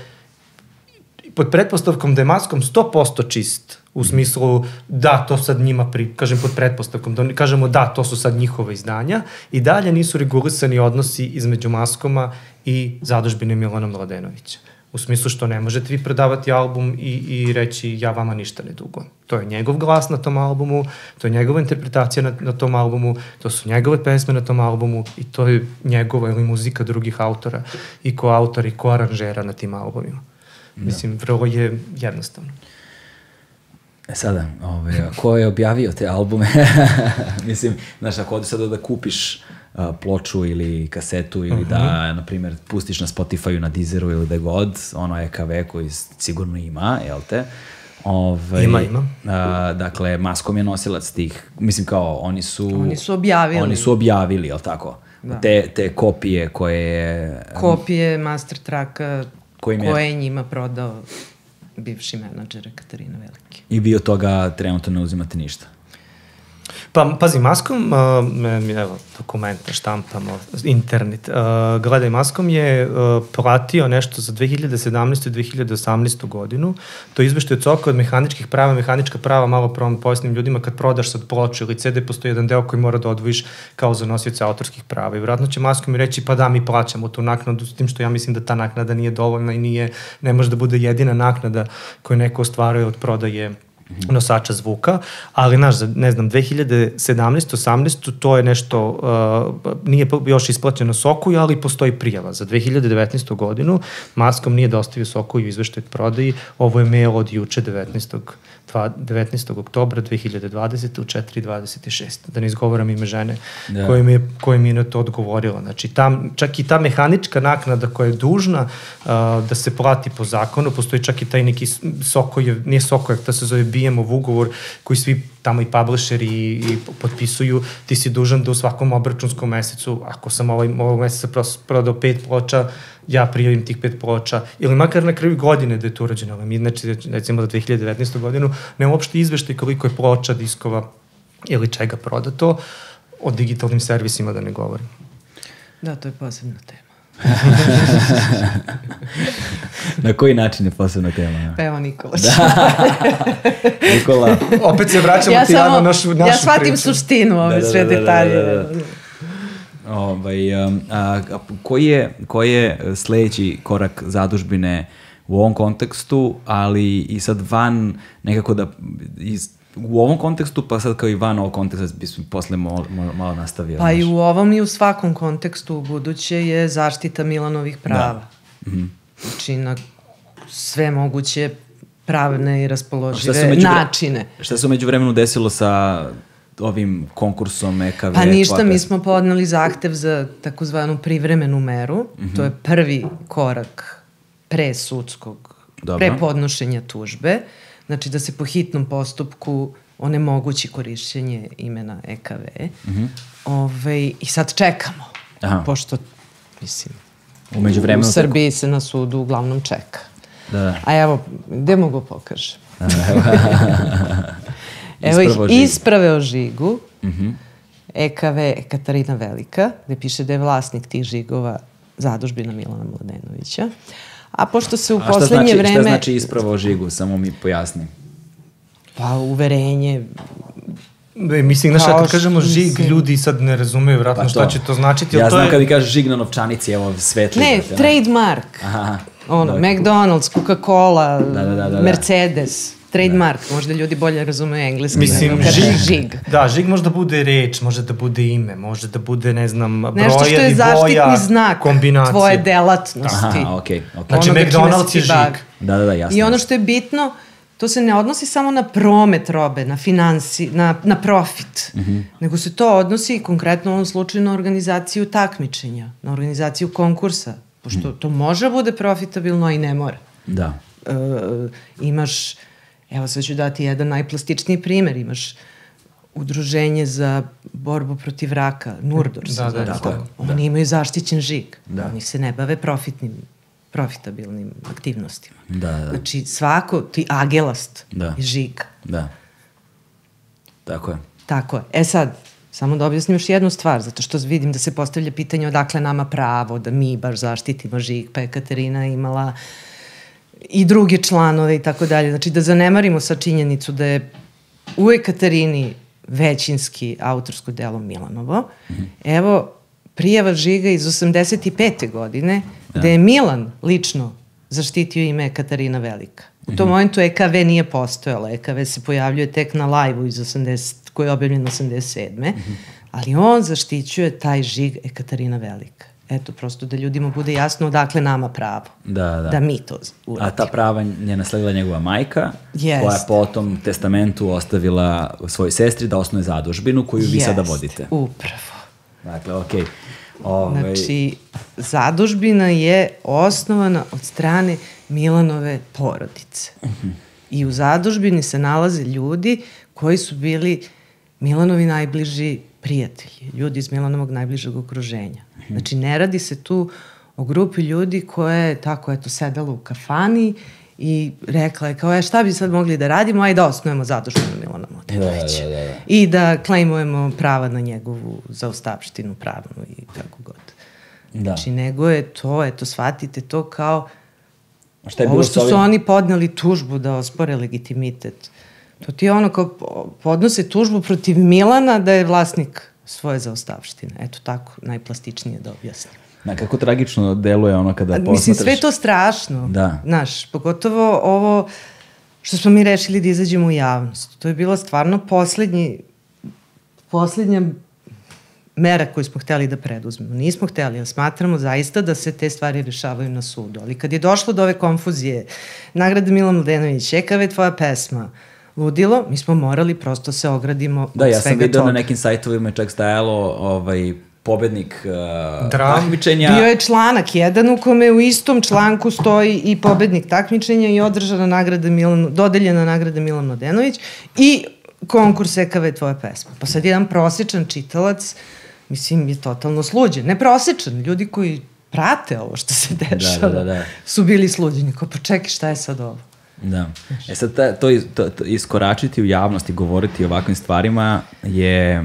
pod pretpostavkom da je Maskom sto posto čist, u smislu da, to sad njima, pri, kažem pod pretpostavkom, da kažemo da, to su sad njihove izdanja, i dalje nisu regulisani odnosi između Maskoma i zadužbine Milana Mladenovića. U smislu što ne možete vi predavati album i, i reći ja vama ništa ne dugujem. To je njegov glas na tom albumu, to je njegova interpretacija na, na tom albumu, to su njegove pesme na tom albumu i to je njegova ili muzika drugih autora i koautora i koaranžera na tim albumima. Da. Mislim, vrlo je jednostavno. E sada, ovaj, ko je objavio te albume? Mislim, znaš, ako odeš sada da kupiš uh, ploču ili kasetu ili uh-huh. da, na primjer, pustiš na Spotify-u, na Deezeru ili da god, ono E K V koji sigurno ima, jel te? Ove, ima, ima. A, dakle, Maskom je nosilac tih, mislim kao, oni su... Oni su objavili. Oni su objavili, jel tako? Da. Te, te kopije koje je... Kopije master tracka koje je... je njima prodao bivši menadžer Katarina Veliki. I vi od toga trenutno ne uzimate ništa? Pa, pazi, Maskom, uh, evo, dokumenta, štampamo, internet, uh, gledaj, Maskom je uh, platio nešto za dve hiljade sedamnaestu i dve hiljade osamnaestu godinu, to izvešte od Soka od mehaničkih prava, mehanička prava, malo pojasnim ljudima, kad prodaš sad ploču ili C D, postoji jedan deo koji mora da odvojiš kao za nosioce autorskih prava i vjerojatno će Maskom reći, pa da, mi plaćamo tu naknadu, s tim što ja mislim da ta naknada nije dovoljna i nije, ne može da bude jedina naknada koju neko ostvaruje od prodaje nosača zvuka, ali naš, ne znam, dve hiljade sedamnaeste osamnaeste to je nešto, uh, nije još isplaćeno Sokoju, ali postoji prijava. Za dve hiljade devetnaestu godinu Maskom nije dostavio Sokoju izveštaj prodaji, ovo je mail od juče devetnaestog oktobra dve hiljade dvadesete u četiri dvadeset šest. Da ne izgovoram ime žene yeah. koja mi je, koja mi je na to odgovorila. Znači, tam, čak i ta mehanička naknada koja je dužna uh, da se plati po zakonu, postoji čak i taj neki Sokojev, nije Sokojev, to se zove B M ov ugovor koji svi tamo i publisheri i, i potpisuju, ti si dužan da u svakom obračunskom mesecu, ako sam ovaj, ovog meseca prodao pet ploča, ja prijavim tih pet ploča, ili makar na kraju godine da je to urađeno. Mi, znači, recimo za dve hiljade devetnaestu godinu, nema uopšte izveštaj koliko je ploča, diskova ili čega prodato, o digitalnim servisima da ne govorim. Da, to je posebna tema. Na koji način je posebna tema? Pa evo Nikola. Nikola. Opet se vraćamo ja ti samo, na našu, našu Ja shvatim priču. suštinu ove da, da, sve detalje. Da, da, da, da. Ovaj, a, a, koji, je, koji je sledeći korak zadužbine u ovom kontekstu, ali i sad van nekako da iz, u ovom kontekstu, pa sad kao i van ovog konteksta bismo posle malo, malo nastavio. Pa i u ovom i u svakom kontekstu u buduće je zaštita Milanovih prava. Da. Mm-hmm. Znači na sve moguće pravne i raspoložive među, načine. Šta se umeđu vremenu desilo sa ovim konkursom E K V? Pa ništa, kvaka. Mi smo podneli zahtev za takozvanu privremenu meru. Mm-hmm. To je prvi korak pre sudskog, Dobro. pre podnošenja tužbe. Znači da se po hitnom postupku onemogući korišćenje imena E K V. Mm-hmm. Ove, I sad čekamo. Aha. Pošto, mislim, u, u Srbiji se na sudu uglavnom čeka. Da, da. A evo, gde mogu pokažem? Evo ih isprave o žigu, mm-hmm. E K V Katarina Velika, gde piše da je vlasnik tih žigova zadužbina Milana Mladenovića. A pošto se u a poslednje znači, vreme... Šta znači isprava o žigu? Samo mi pojasni. Pa uverenje... Ne, mislim, znaš, kad kažemo žig, mislim... ljudi sad ne razumeju vratno pa šta će to značiti. Ja to znam je... kad mi kažeš žig na novčanici, evo svetli. Ne, da trademark. Aha. Ono, da, McDonald's, Coca-Cola, da, da, da, da, Mercedes, trademark. Da. Možda ljudi bolje razumeju engleski. Mislim, žig, žig. Da, žig može da bude reč, može da bude ime, može da bude, ne znam, broja i boja, nešto što je zaštitni znak kombinacije. Tvoje delatnosti. Aha, okej. Okay, okay. Znači, ono McDonald's je žig. Da, da, da, jasno. I ono što je bitno, to se ne odnosi samo na promet robe, na finansi, na, na profit, mm-hmm. nego se to odnosi konkretno u ovom slučaju na organizaciju takmičenja, na organizaciju konkursa, pošto mm. to može bude profitabilno, a i ne mora. Da. E, imaš, evo sad ću dati jedan najplastičniji primer, imaš udruženje za borbu protiv raka, Nurdors. Da, da, da. da. Oni da. imaju zaštićen žig, da. Oni se ne bave profitnim profitabilnim aktivnostima. Da, da. Znači, svako, ti agelast da. je žig. Da. Tako je. Tako je. E sad, samo da objasnim još jednu stvar, zato što vidim da se postavlja pitanje odakle nama pravo da mi baš zaštitimo žig, pa je Katarina imala i druge članove i tako dalje. Znači, da zanemarimo sa činjenicu da je u Ekaterini većinski autorsko delo Milanovo. Mm-hmm. Evo, prijava žiga iz osamdeset pete godine, da. gde je Milan lično zaštitio ime Katarina Velika. U tom mm-hmm. momentu E K V nije postojala. E K V se pojavljuje tek na live-u iz osamdeset, koji je objavljen osamdeset sedme Mm-hmm. Ali on zaštićuje taj žig Katarina Velika. Eto, prosto da ljudima bude jasno odakle nama pravo. Da, da. Da mi to uradimo. A ta prava je nasledila njegova majka, Jest. koja je po tom testamentu ostavila svojoj sestri da osnuje zadužbinu koju vi Jest. sada vodite. Upravo. Dakle, okej. Okay. Ove... Znači, zadužbina je osnovana od strane Milanove porodice. Uh-huh. I u zadužbini se nalaze ljudi koji su bili Milanovi najbliži prijatelji, ljudi iz Milanovog najbližeg okruženja. Uh-huh. Znači, ne radi se tu o grupi ljudi koja je tako, eto, sedala u kafani i rekla je kao, e, šta bi sad mogli da radimo, ajde da osnujemo zadužbinu Milana Mladenovića. Da, da, da, da. I da klejmujemo prava na njegovu zaostavštinu pravnu i kako god. Da. Znači, nego je to, eto, shvatite to kao šta je ovo što su oni podneli tužbu da ospore legitimitet. To ti je ono kao podnose tužbu protiv Milana da je vlasnik svoje zaostavštine. Eto tako, najplastičnije da objasnim. Na kako tragično deluje ono kada posmatraš... Mislim, sve to strašno. Da. Znaš, pogotovo ovo što smo mi rešili da izađemo u javnost. To je bila stvarno poslednji, poslednja mera koju smo hteli da preduzmemo. Nismo hteli, ali smatramo zaista da se te stvari rešavaju na sudu. Ali kad je došlo do ove konfuzije, nagrada Milan Mladenović, čekave tvoja pesma, ludilo, mi smo morali prosto se ogradimo od svega toga. Da, ja sam vidio na nekim sajtovima je čak stajalo ovaj, pobednik uh, takmičenja. Bio je članak jedan u kome u istom članku stoji i pobednik takmičenja i održana nagrada Milan, dodeljena nagrada Milan Mladenović i konkurs E K V tvoja pesma. Pa sad jedan prosječan čitalac, mislim, je totalno sluđen. Ne prosječan, ljudi koji prate ovo što se dešava, da, da, da, da. su bili sluđeni. Kao, pa čekaj, šta je sad ovo? Da. E sad, ta, to, to, to iskoračiti u javnost i govoriti o ovakvim stvarima je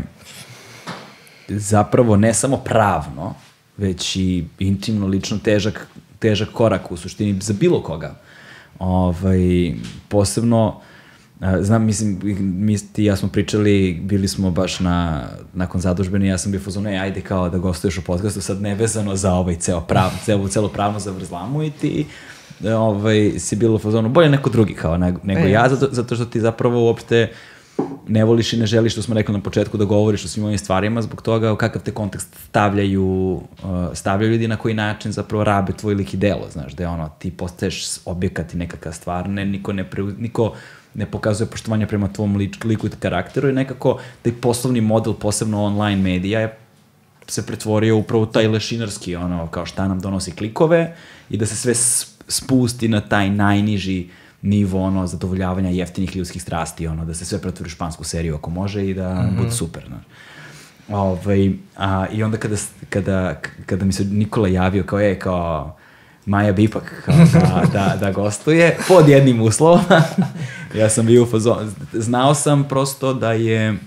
zapravo ne samo pravno, već i intimno, lično težak, težak korak u suštini za bilo koga. Ovaj, posebno, znam, mislim, mi ti ja smo pričali, bili smo baš na, nakon zadužbene, ja sam bio fazon, ej, ajde kao da gostuješ u podcastu, sad nevezano za ovaj ceo prav, celo, celo pravno zavrzlamu i ti ovaj, si bilo u fazonu, bolje neko drugi kao nego, nego e. ja, zato, zato što ti zapravo uopšte ne voliš i ne želiš, što smo rekli na početku, da govoriš o svim ovim stvarima, zbog toga u kakav te kontekst stavljaju, uh, stavljaju ljudi, na koji način zapravo rabe tvoj lik i delo, znaš, da je ono, ti postaješ objekat i nekakva stvar, ne, niko, ne pre, niko ne pokazuje poštovanje prema tvom lič, liku i karakteru i nekako taj poslovni model, posebno online medija, je se pretvorio upravo taj lešinarski, ono, kao šta nam donosi klikove i da se sve spusti na taj najniži nivo, ono, zadovoljavanja jeftinih ljudskih strasti, ono, da se sve pretvori u špansku seriju ako može i da mm -hmm. bude super, no. Ovaj, a, i onda kada, kada, kada mi se Nikola javio kao, je, kao, Maja bi ipak kao, da, da, da gostuje, pod jednim uslovom, ja sam bio u fazonu, znao sam prosto da je,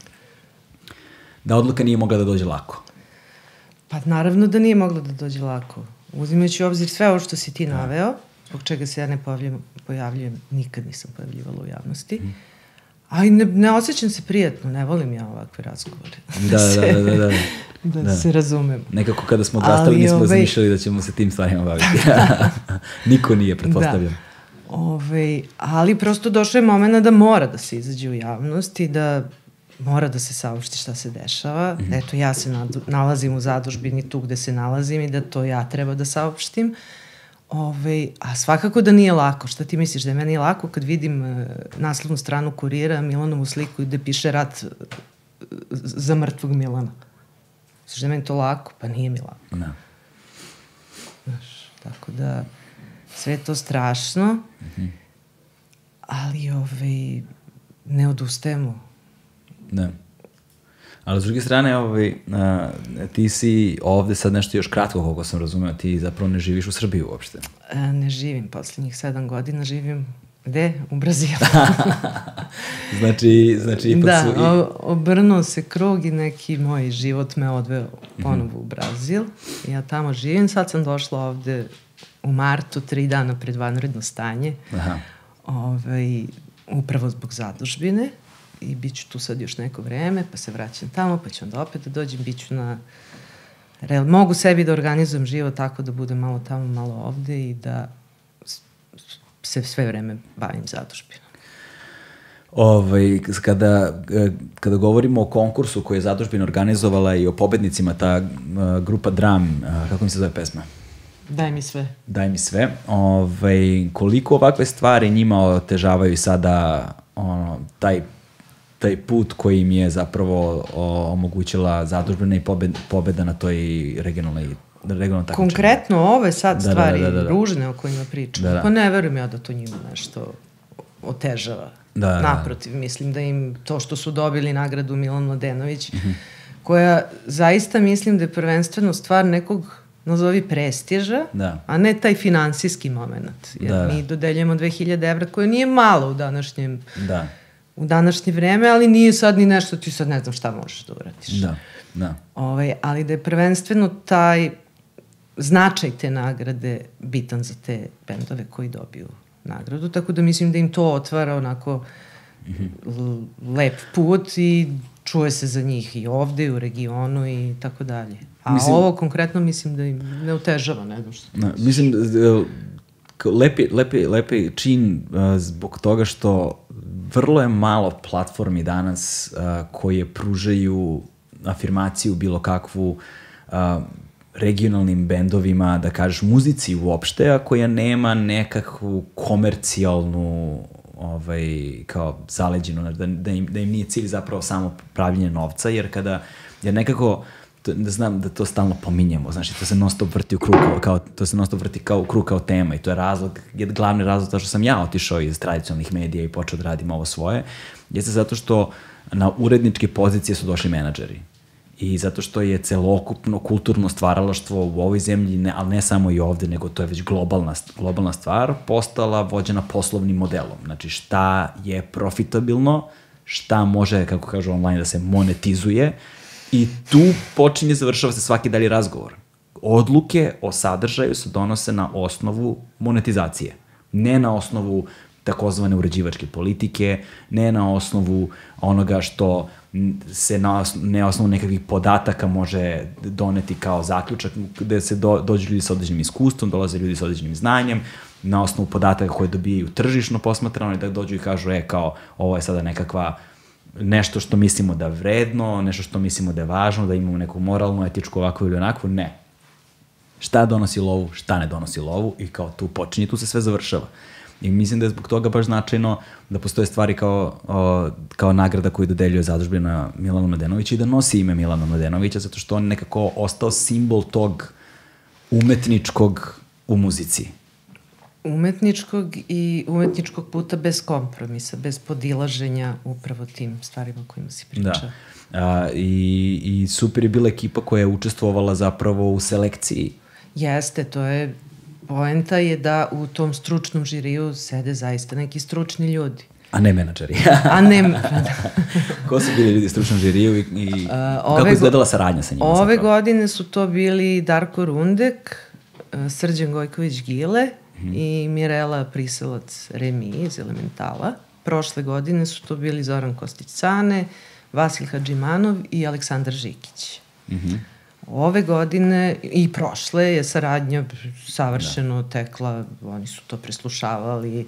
da odluka nije mogla da dođe lako. Pa naravno da nije mogla da dođe lako. Uzimajući u obzir sve ovo što si ti naveo, zbog čega se ja ne pojavljujem, pojavljujem, nikad nisam pojavljivala u javnosti. Mm. A i ne, ne osjećam se prijatno, ne volim ja ovakve razgovore. Da, da, da, da, da. Da, da se razumemo. Nekako kada smo odrastali nismo ovaj... zamišljali da ćemo se tim stvarima baviti. Niko nije, pretpostavljam. Da. Ovaj, ali prosto došao je moment da mora da se izađe u javnost i da mora da se saopšti šta se dešava. Mm -hmm. Eto, ja se nalazim u zadužbini tu gde se nalazim i da to ja treba da saopštim. Ove, a svakako da nije lako. Šta ti misliš, da je meni lako kad vidim uh, naslovnu stranu Kurira, Milanovu sliku gde piše rat uh, za mrtvog Milana? Misliš da je meni to lako? Pa nije mi lako. No. Znaš, tako da sve je to strašno, mm -hmm. ali ove, ne odustajemo. Da. Ali s druge strane, ovaj, a, ti si ovde sad nešto još kratko, koliko sam razumeo, ti zapravo ne živiš u Srbiji uopšte. E, ne živim, poslednjih sedam godina živim gde? U Brazilu. znači, znači ipak da, su... Da, i... obrnuo se krug i neki moj život me odveo ponovo mm -hmm. u Brazil. Ja tamo živim, sad sam došla ovde u martu, tri dana pred vanredno stanje. Aha. Ovaj, upravo zbog zadužbine. I bit ću tu sad još neko vreme, pa se vraćam tamo, pa ću onda opet da dođem, bit ću na... Real, mogu sebi da organizujem život tako da budem malo tamo, malo ovde i da se sve vreme bavim zadužbinom. Ovaj, kada, kada govorimo o konkursu koji je zadužbina organizovala i o pobednicima, ta uh, grupa Dram, uh, kako mi se zove pesma? Daj mi sve. Daj mi sve. Ovaj, koliko ovakve stvari njima otežavaju sada ono, taj taj put koji im je zapravo o, omogućila zadužbena i pobed, pobeda na toj regionalnoj regionalnoj takmičenju. Konkretno ove sad da, stvari da, da, da, da. ružne o kojima pričam. Da, da. Pa ne verujem ja da to njima nešto otežava. Da, da, naprotiv, mislim da im to što su dobili nagradu Milan Mladenović, mm-hmm. koja zaista mislim da je prvenstveno stvar nekog nazovi prestiža, da. A ne taj finansijski moment. Jer da, mi dodeljujemo dve hiljade evra koje nije malo u današnjem da. u današnje vreme, ali nije sad ni nešto, ti sad ne znam šta možeš da uradiš. Da, da. Ove, ali da je prvenstveno taj značaj te nagrade bitan za te bendove koji dobiju nagradu, tako da mislim da im to otvara onako mm-hmm. lep put i čuje se za njih i ovde, i u regionu i tako dalje. A mislim, ovo konkretno mislim da im ne otežava, ne znam što. Da, mislim, lepi, lepi, lepi čin uh, zbog toga što vrlo je malo platformi danas uh, koje pružaju afirmaciju bilo kakvu uh, regionalnim bendovima, da kažeš muzici uopšte, a koja nema nekakvu komercijalnu ovaj, kao zaleđenu, da, da, im, da im nije cilj zapravo samo pravljenje novca, jer kada, jer nekako, to, da znam da to stalno pominjemo, znači to se non stop vrti u krug kao, kao, to se non stop vrti kao u krug kao tema i to je razlog, je glavni razlog to što sam ja otišao iz tradicionalnih medija i počeo da radim ovo svoje, jeste zato što na uredničke pozicije su došli menadžeri. I zato što je celokupno kulturno stvaralaštvo u ovoj zemlji, ne, ali ne samo i ovde, nego to je već globalna, globalna stvar, postala vođena poslovnim modelom. Znači šta je profitabilno, šta može, kako kažu online, da se monetizuje i tu počinje, završava se svaki dalji razgovor. Odluke o sadržaju se donose na osnovu monetizacije, ne na osnovu takozvane uređivačke politike, ne na osnovu onoga što se na, ne osnovu nekakvih podataka može doneti kao zaključak, gde se do, dođu ljudi sa određenim iskustvom, dolaze ljudi sa određenim znanjem, na osnovu podataka koje dobijaju tržišno posmatrano i da dođu i kažu, e, kao, ovo je sada nekakva nešto što mislimo da je vredno, nešto što mislimo da je važno, da imamo neku moralnu, etičku, ovakvu ili onakvu, ne. Šta donosi lovu, šta ne donosi lovu i kao tu počinje, tu se sve završava. I mislim da je zbog toga baš značajno da postoje stvari kao, o, kao nagrada koju dodeljuje zadužbina Milana Mladenovića i da nosi ime Milana Mladenovića, zato što on nekako ostao simbol tog umetničkog u muzici. Umetničkog i umetničkog puta bez kompromisa, bez podilaženja upravo tim stvarima kojima si pričao. Da. A, i, I super je bila ekipa koja je učestvovala zapravo u selekciji. Jeste, to je poenta je da u tom stručnom žiriju sede zaista neki stručni ljudi. A ne menadžeri. A ne... Ko su bili ljudi u stručnom žiriju i, i uh, kako je izgledala saradnja sa njima? Ove zapravo? godine su to bili Darko Rundek, uh, Srđan Gojković-Gile mm-hmm. i Mirela Priselac-Remi iz Elementala. Prošle godine su to bili Zoran Kostić-Cane, Vasil Hadžimanov i Aleksandar Žikić. Mm-hmm. Ove godine i prošle je saradnja savršeno da. tekla, oni su to preslušavali,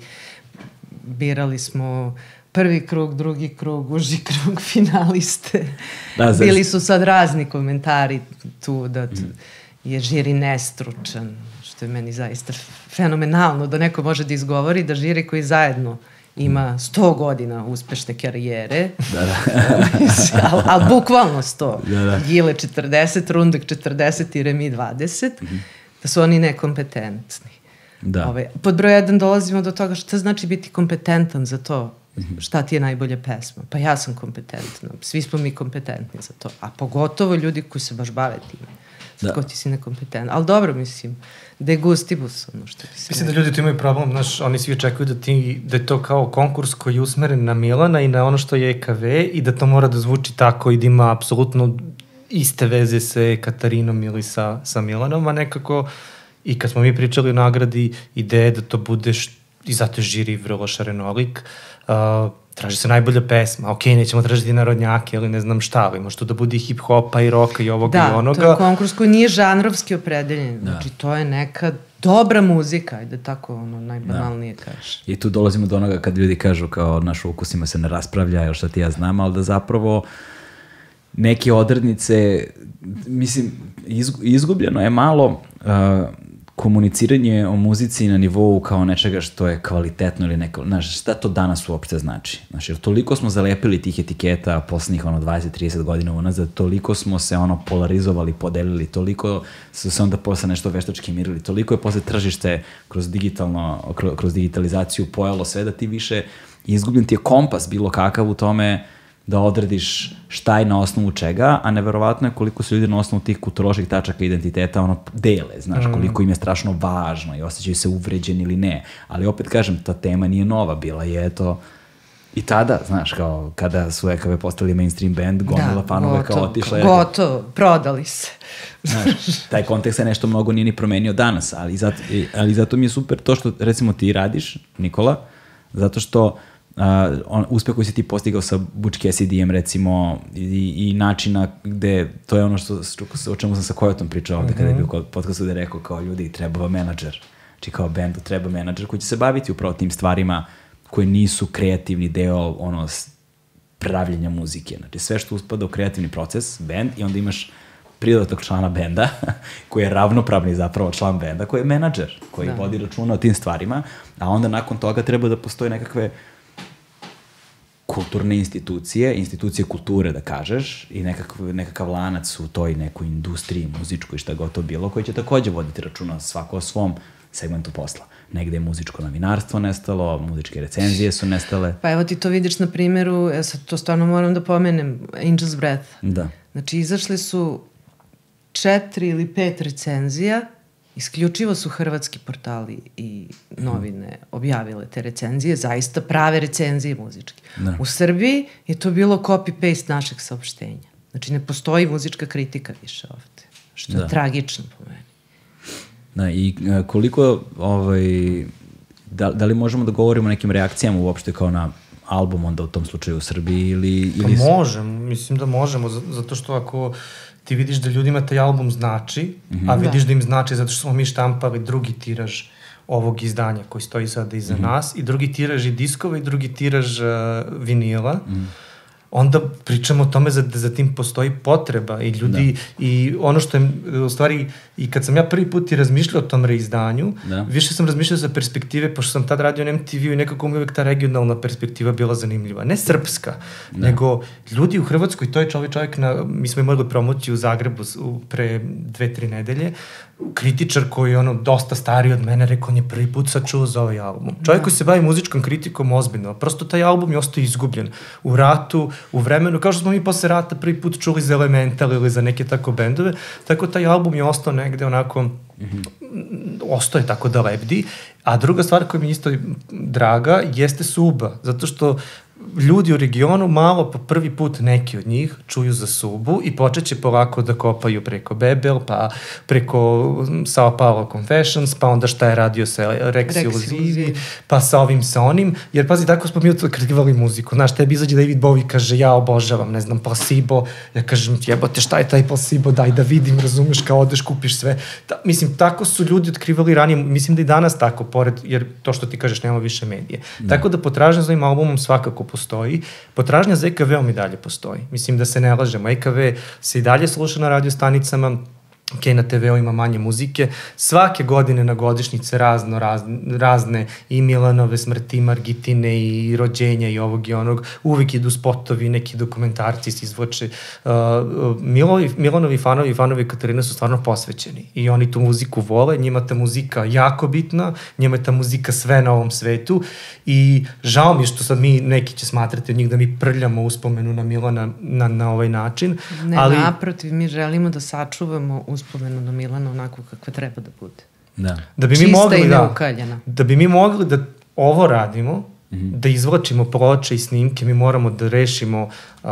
birali smo prvi krug, drugi krug, uži krug, finaliste. Da, bili su sad razni komentari tu da tu je žiri nestručan, što je meni zaista fenomenalno da neko može da izgovori da žiri koji zajedno ima sto godina uspešne karijere, da, da. ali al bukvalno sto. Da, da. Gile četrdeset, Rundek četrdeset i Remi dvadeset, mm-hmm. da su oni nekompetentni. Da. Ove, pod broj jedan dolazimo do toga šta znači biti kompetentan za to, šta ti je najbolja pesma. Pa ja sam kompetentna, svi smo mi kompetentni za to, a pogotovo ljudi koji se baš bave time. Da. Ko ti si nekompetentan. Ali dobro, mislim, de gustibus, ono što bi se... Mislim da ljudi tu imaju problem, znaš, oni svi očekuju da, ti, da je to kao konkurs koji je usmeren na Milana i na ono što je E K V i da to mora da zvuči tako i da ima apsolutno iste veze sa Katarinom ili sa, sa Milanom, a nekako i kad smo mi pričali o nagradi, ideje da to bude, št, i zato je žiri vrlo šarenolik, uh, traži se najbolja pesma, ok, nećemo tražiti narodnjake ili ne znam šta, ali može to da bude i hip-hopa i roka i ovoga da, i onoga. Da, to je konkurs koji nije žanrovski opredeljen, da. Znači to je neka dobra muzika, ajde tako ono najbanalnije da. Kažeš. I tu dolazimo do onoga kad ljudi kažu kao naš ukusima se ne raspravlja, još šta ti ja znam, ali da zapravo neke odrednice, mislim, izgubljeno je malo uh, komuniciranje o muzici na nivou kao nečega što je kvalitetno ili neko, znaš, šta to danas uopšte znači? Znaš, jer toliko smo zalepili tih etiketa poslednjih ono dvadeset trideset godina unazad, toliko smo se ono polarizovali, podelili, toliko su se onda posle nešto veštački mirili, toliko je posle tržište kroz digitalno, kroz digitalizaciju pojalo sve da ti više izgubljen ti je kompas bilo kakav u tome da odrediš šta je na osnovu čega, a neverovatno je koliko su ljudi na osnovu tih kulturoloških tačaka identiteta ono dele, znaš, mm. koliko im je strašno važno i osjećaju se uvređeni ili ne. Ali opet kažem, ta tema nije nova, bila je to i tada, znaš, kao kada su E K V postali mainstream band, gomila fanove kao otišla. Gotovo, prodali se. Znaš, taj kontekst se nešto mnogo nije ni promenio danas, ali zato, ali zato mi je super to što, recimo, ti radiš, Nikola, zato što Uh, on, uspeh koji si ti postigao sa Butch Cassidyjem recimo i, i načina gde, to je ono što, o čemu sam sa Kojotom pričao ovde mm-hmm. kada je bio kod podcastu gde je rekao kao ljudi, treba vam menadžer. Znači kao bendu treba menadžer koji će se baviti upravo tim stvarima koji nisu kreativni deo ono pravljenja muzike. Znači sve što uspada u kreativni proces, bend, i onda imaš pridodatog člana benda koji je ravnopravni zapravo član benda, koji je menadžer, koji da. vodi računa o tim stvarima, a onda nakon toga treba da postoje nekakve kulturne institucije, institucije kulture, da kažeš, i nekakav, nekakav lanac u toj nekoj industriji muzičkoj, šta god to bilo, koji će takođe voditi računa svako o svom segmentu posla. Negde je muzičko novinarstvo nestalo, muzičke recenzije su nestale. Pa evo ti to vidiš na primjeru, ja sad to stvarno moram da pomenem, Angel's Breath. Da. Znači, izašli su četiri ili pet recenzija, isključivo su hrvatski portali i novine objavile te recenzije, zaista prave recenzije muzičke. Da. U Srbiji je to bilo copy-paste našeg saopštenja. Znači, ne postoji muzička kritika više ovde, što da. je tragično po meni. Da, i koliko, ovaj, da, da li možemo da govorimo o nekim reakcijama uopšte kao na album onda u tom slučaju u Srbiji ili... ili... Pa možemo, mislim da možemo, zato što ako ti vidiš da ljudima taj album znači, mm-hmm. a vidiš da. da im znači zato što smo mi štampali drugi tiraž ovog izdanja koji stoji sada iza mm-hmm. nas, i drugi tiraž i diskova i drugi tiraž uh, vinila, mm-hmm. onda pričamo o tome za, da za tim postoji potreba i ljudi, da. i ono što je, u stvari, i kad sam ja prvi put i razmišljao o tom reizdanju, da. više sam razmišljao sa perspektive, pošto sam tad radio na em te ve-u i nekako mi uvek ta regionalna perspektiva bila zanimljiva. Ne srpska, da. nego ljudi u Hrvatskoj, to je čovjek, čovjek na, mi smo imali promociju u Zagrebu pre dve, tri nedelje, kritičar koji je ono dosta stariji od mene, rekao, on je prvi put sad čuo za ovaj album. Čovjek da. koji se bavi muzičkom kritikom ozbiljno, prosto taj album je ostao izgubljen u ratu, u vremenu, kao što smo mi posle rata prvi put čuli za Elemental ili za neke tako bendove, tako taj album je ostao negde onako, mm-hmm. ostao je tako da lebdi. A druga stvar koja mi isto draga jeste Suba, zato što ljudi u regionu malo po prvi put neki od njih čuju za Subu i počeće polako da kopaju preko Bebel, pa preko Sao Paulo Confessions, pa onda šta je radio sa Rex Illuzivi, pa sa ovim, sa onim, jer pazi, tako smo mi otkривali muziku. Znaš, tebi izađe David Bowie, kaže, ja obožavam, ne znam, Placebo, ja kažem, jebote, šta je taj Placebo, daj da vidim, razumeš, kao odeš, kupiš sve. Ta, mislim, tako su ljudi otkrivali ranije, mislim da i danas tako, pored, jer to što ti kažeš, nema više medije. Da. Tako da potražnja za ovim albumom svakako postoji. Potražnja za E K V-om i dalje postoji. Mislim da se ne lažemo. E K V se i dalje sluša na radio stanicama, ok, na te ve-u ima manje muzike. Svake godine na godišnjice razno, razne, razne i Milanove smrti, i Margitine, i rođenja i ovog i onog. Uvijek idu spotovi, neki dokumentarci se izvoče. Uh, Milovi, Milanovi fanovi i fanovi Katarina su stvarno posvećeni. I oni tu muziku vole, njima ta muzika jako bitna, njima je ta muzika sve na ovom svetu. I žao mi je što sad mi, neki će smatrati od njih da mi prljamo uspomenu na Milana na, na ovaj način. Ne, ali, naprotiv, mi želimo da sačuvamo uspomenu na Milana onako kakva treba da bude. Da. Da bi mi čista mogli, i da, neukaljena. Da bi mi mogli da ovo radimo, mm-hmm. da izvlačimo ploče i snimke, mi moramo da rešimo uh,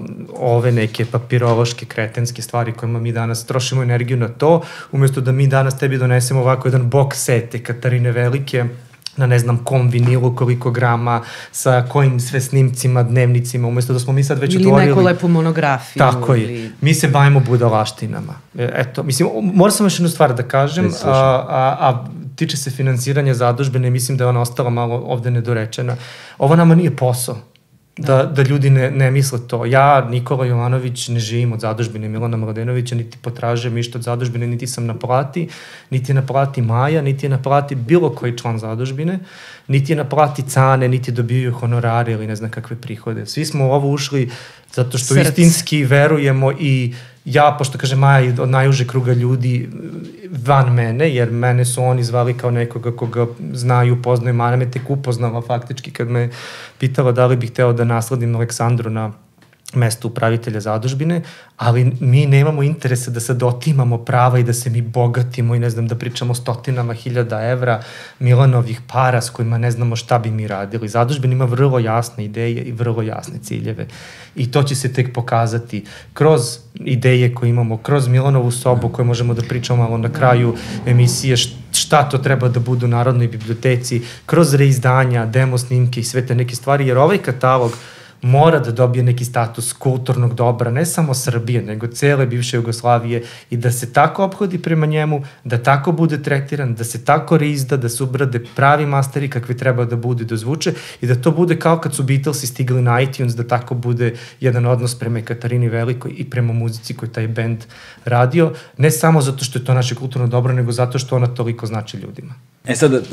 ove neke papirološke, kretenske stvari kojima mi danas trošimo energiju na to, umjesto da mi danas tebi donesemo ovako jedan box set Katarine Velike, na ne znam kom vinilu, koliko grama, sa kojim sve snimcima, dnevnicima, umjesto da smo mi sad već ili otvorili... Ili neku lepu monografiju. Tako ili... je. Mi se bavimo budalaštinama. Eto, mislim, moram sam još jednu stvar da kažem, a, a, a tiče se finansiranja zadužbine, mislim da je ona ostala malo ovde nedorečena. Ovo nama nije posao. Da, da ljudi ne, ne misle to. Ja, Nikola Jovanović, ne živim od zadužbine Milana Mladenovića, niti potražujem išta od zadužbine, niti sam na plati, niti je na plati Maja, niti je na plati bilo koji član zadužbine, niti je na plati Cane, niti dobiju honorare ili ne znam kakve prihode. Svi smo u ovo ušli zato što Src. istinski verujemo i ja, pošto kaže Maja, od najuže kruga ljudi van mene, jer mene su oni zvali kao nekoga koga znaju, poznaju, Maja me tek upoznala faktički kad me pitala da li bih hteo da nasledim Aleksandru na mesto upravitelja zadužbine, ali mi nemamo interesa da sad otimamo prava i da se mi bogatimo i ne znam, da pričamo stotinama hiljada evra Milanovih para s kojima ne znamo šta bi mi radili. Zadužbina ima vrlo jasne ideje i vrlo jasne ciljeve i to će se tek pokazati kroz ideje koje imamo, kroz Milanovu sobu koju možemo da pričamo malo na kraju emisije, šta to treba da budu u Narodnoj biblioteci, kroz reizdanja, demo snimke i sve te neke stvari, jer ovaj katalog mora da dobije neki status kulturnog dobra, ne samo Srbije, nego cele bivše Jugoslavije i da se tako ophodi prema njemu, da tako bude tretiran, da se tako rizda, da se ubrade pravi masteri kakvi treba da bude, da zvuče i da to bude kao kad su Beatlesi stigli na iTunes, da tako bude jedan odnos prema Katarini Velikoj i prema muzici koju taj bend radio, ne samo zato što je to naše kulturno dobro, nego zato što ona toliko znači ljudima. E sad, uh,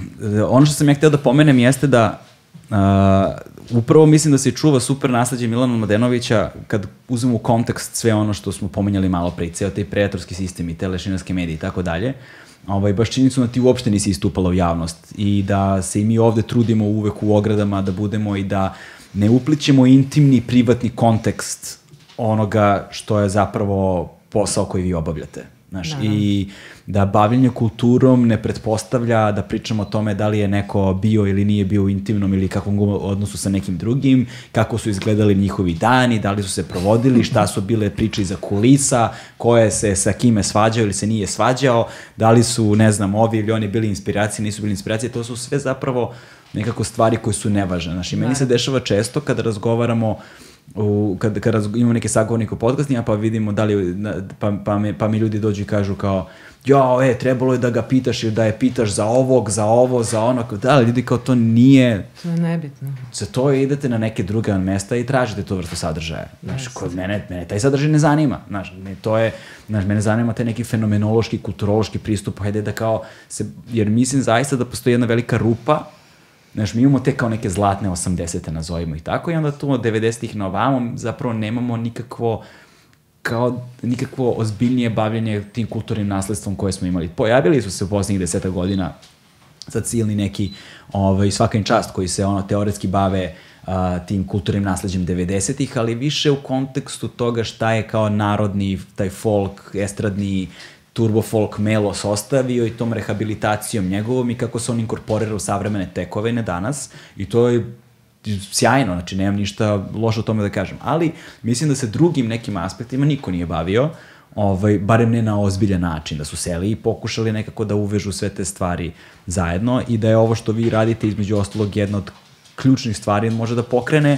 ono što sam ja htio da pomenem jeste da uh, upravo mislim da se čuva super nasleđe Milana Mladenovića kad uzmemo u kontekst sve ono što smo pomenjali malo pre, ceo taj predatorski sistem i telešinarske medije i tako dalje. Ovaj, baš činjenicu da ti uopšte nisi istupala u javnost i da se i mi ovde trudimo uvek u ogradama da budemo i da ne uplićemo intimni, privatni kontekst onoga što je zapravo posao koji vi obavljate. Znaš, i da bavljenje kulturom ne pretpostavlja da pričamo o tome da li je neko bio ili nije bio u intimnom ili kakvom odnosu sa nekim drugim, kako su izgledali njihovi dani, da li su se provodili, šta su bile priče iza kulisa, ko je se sa kime svađao ili se nije svađao, da li su, ne znam, ovi ili oni bili inspiracije, nisu bili inspiracije, to su sve zapravo nekako stvari koje su nevažne. Znaš, i meni se dešava često kada razgovaramo U, kad, kad raz, imamo neke sagovornike u podcastima, pa vidimo da li, pa, pa, me, pa mi ljudi dođu i kažu kao, jao, e, trebalo je da ga pitaš ili da je pitaš za ovog, za ovo, za ono, da li ljudi kao to nije... To je nebitno. Za to idete na neke druge mesta i tražite tu vrstu sadržaja. Znaš, kod mene, mene taj sadržaj ne zanima. Znaš, ne, to je, znaš, mene zanima taj neki fenomenološki, kulturološki pristup, hajde da kao se, jer mislim zaista da postoji jedna velika rupa. Znaš, mi imamo te kao neke zlatne osamdesete, nazovimo ih tako, i onda tu od devedesetih na ovamo zapravo nemamo nikakvo, kao nikakvo ozbiljnije bavljenje tim kulturnim nasledstvom koje smo imali. Pojavili su se u posljednjih deseta godina sad silni neki, ovaj, svaka im čast koji se ono teoretski bave a, tim kulturnim nasleđem devedesetih, ali više u kontekstu toga šta je kao narodni, taj folk, estradni, turbo folk melos ostavio i tom rehabilitacijom njegovom i kako se on inkorporira u savremene tekovine danas i to je sjajno, znači nemam ništa loše o tome da kažem, ali mislim da se drugim nekim aspektima niko nije bavio, ovaj, barem ne na ozbiljan način, da su seli i pokušali nekako da uvežu sve te stvari zajedno i da je ovo što vi radite između ostalog jedna od ključnih stvari može da pokrene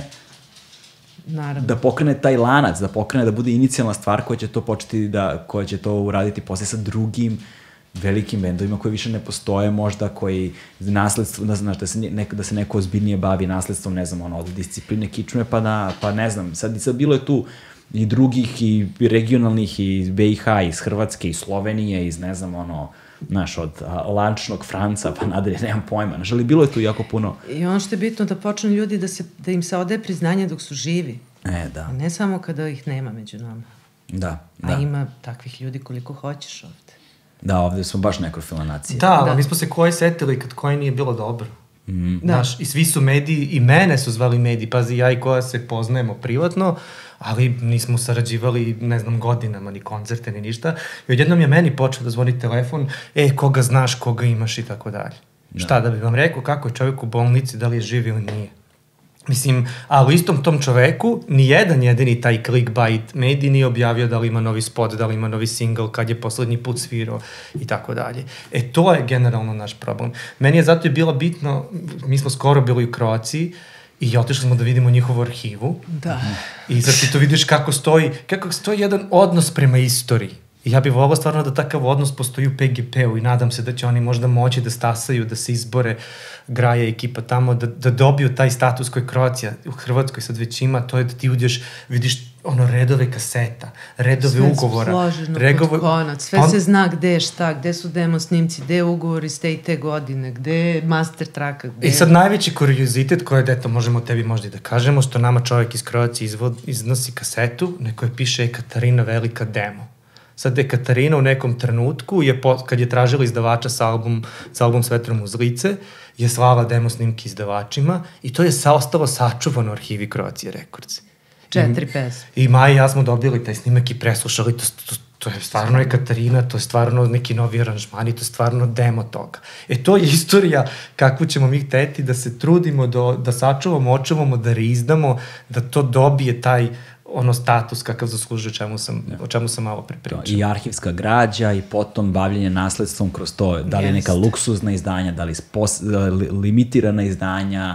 Naravno. Da pokrene taj lanac, da pokrene, da bude inicijalna stvar koja će to početi da, koja će to uraditi posle sa drugim velikim bendovima koji više ne postoje možda, koji nasledstvo, da, znaš, da, se neko, da se neko ozbiljnije bavi nasledstvom, ne znam, ono, od discipline kičme, pa da, pa ne znam, sad, sad bilo je tu i drugih, i regionalnih, i iz B i H, iz Hrvatske, iz Slovenije, iz, ne znam, ono, znaš, od a, lančnog Franca, pa nadalje, nemam pojma, znaš, ali bilo je tu jako puno. I ono što je bitno da počnu ljudi da, se, da im se odaje priznanje dok su živi. E, da. A ne samo kada ih nema među nama. Da, da. A ima takvih ljudi koliko hoćeš ovde. Da, ovde smo baš nekrofilna nacija. Da, ali da. Mi smo se koji setili kad koji nije bilo dobro. Mm. Da. Znaš, i svi su mediji, i mene su zvali mediji, pazi, ja i koja se poznajemo privatno, ali nismo sarađivali, ne znam, godinama, ni koncerte, ni ništa. I odjednom je meni počeo da zvoni telefon, e, koga znaš, koga imaš i tako dalje. Šta da bi vam rekao, kako je čovjek u bolnici, da li je živ ili nije. Mislim, a u istom tom čoveku, ni jedan jedini taj clickbait medij nije objavio da li ima novi spot, da li ima novi single, kad je poslednji put svirao i tako dalje. E, to je generalno naš problem. Meni je zato je bilo bitno, mi smo skoro bili u Kroaciji i otišli smo da vidimo njihovu arhivu. Da. I sad ti to vidiš kako stoji, kako stoji jedan odnos prema istoriji. I ja bih volao stvarno da takav odnos postoji u P G P-u i nadam se da će oni možda moći da stasaju, da se izbore Graja ekipa tamo, da, da dobiju taj status koji Kroacija u Hrvatskoj sad već ima, to je da ti uđeš, vidiš ono redove kaseta, redove sve ugovora. Sve složeno regove, pod konac, sve on, se zna gde je šta, gde su demo snimci, gde je ugovor iz te i te godine, gde je master traka. Gde... I sad najveći kuriozitet koji je, eto, možemo tebi možda i da kažemo, što nama čovjek iz Kroacije izvod, iznosi kasetu, neko je piše Katarina Velika demo. Sad je Katarina u nekom trenutku, je po, kad je tražila izdavača sa album, sa album S vetrom uz lice, je slala demo snimke izdavačima i to je sa, ostalo sačuvano u arhivi Croatia Records. Četiri pesme. I Maja i ja smo dobili taj snimak i preslušali, to, to, to je stvarno je Katarina, to je stvarno neki novi aranžmani, to je stvarno demo toga. E to je istorija kakvu ćemo mi hteti da se trudimo, do, da sačuvamo, očuvamo, da reizdamo, da to dobije taj ono status kakav zaslužuje o čemu sam, o čemu sam malo prepričao. I arhivska građa i potom bavljenje nasledstvom kroz to, da li je neka luksuzna izdanja, da li spos, li, limitirana izdanja,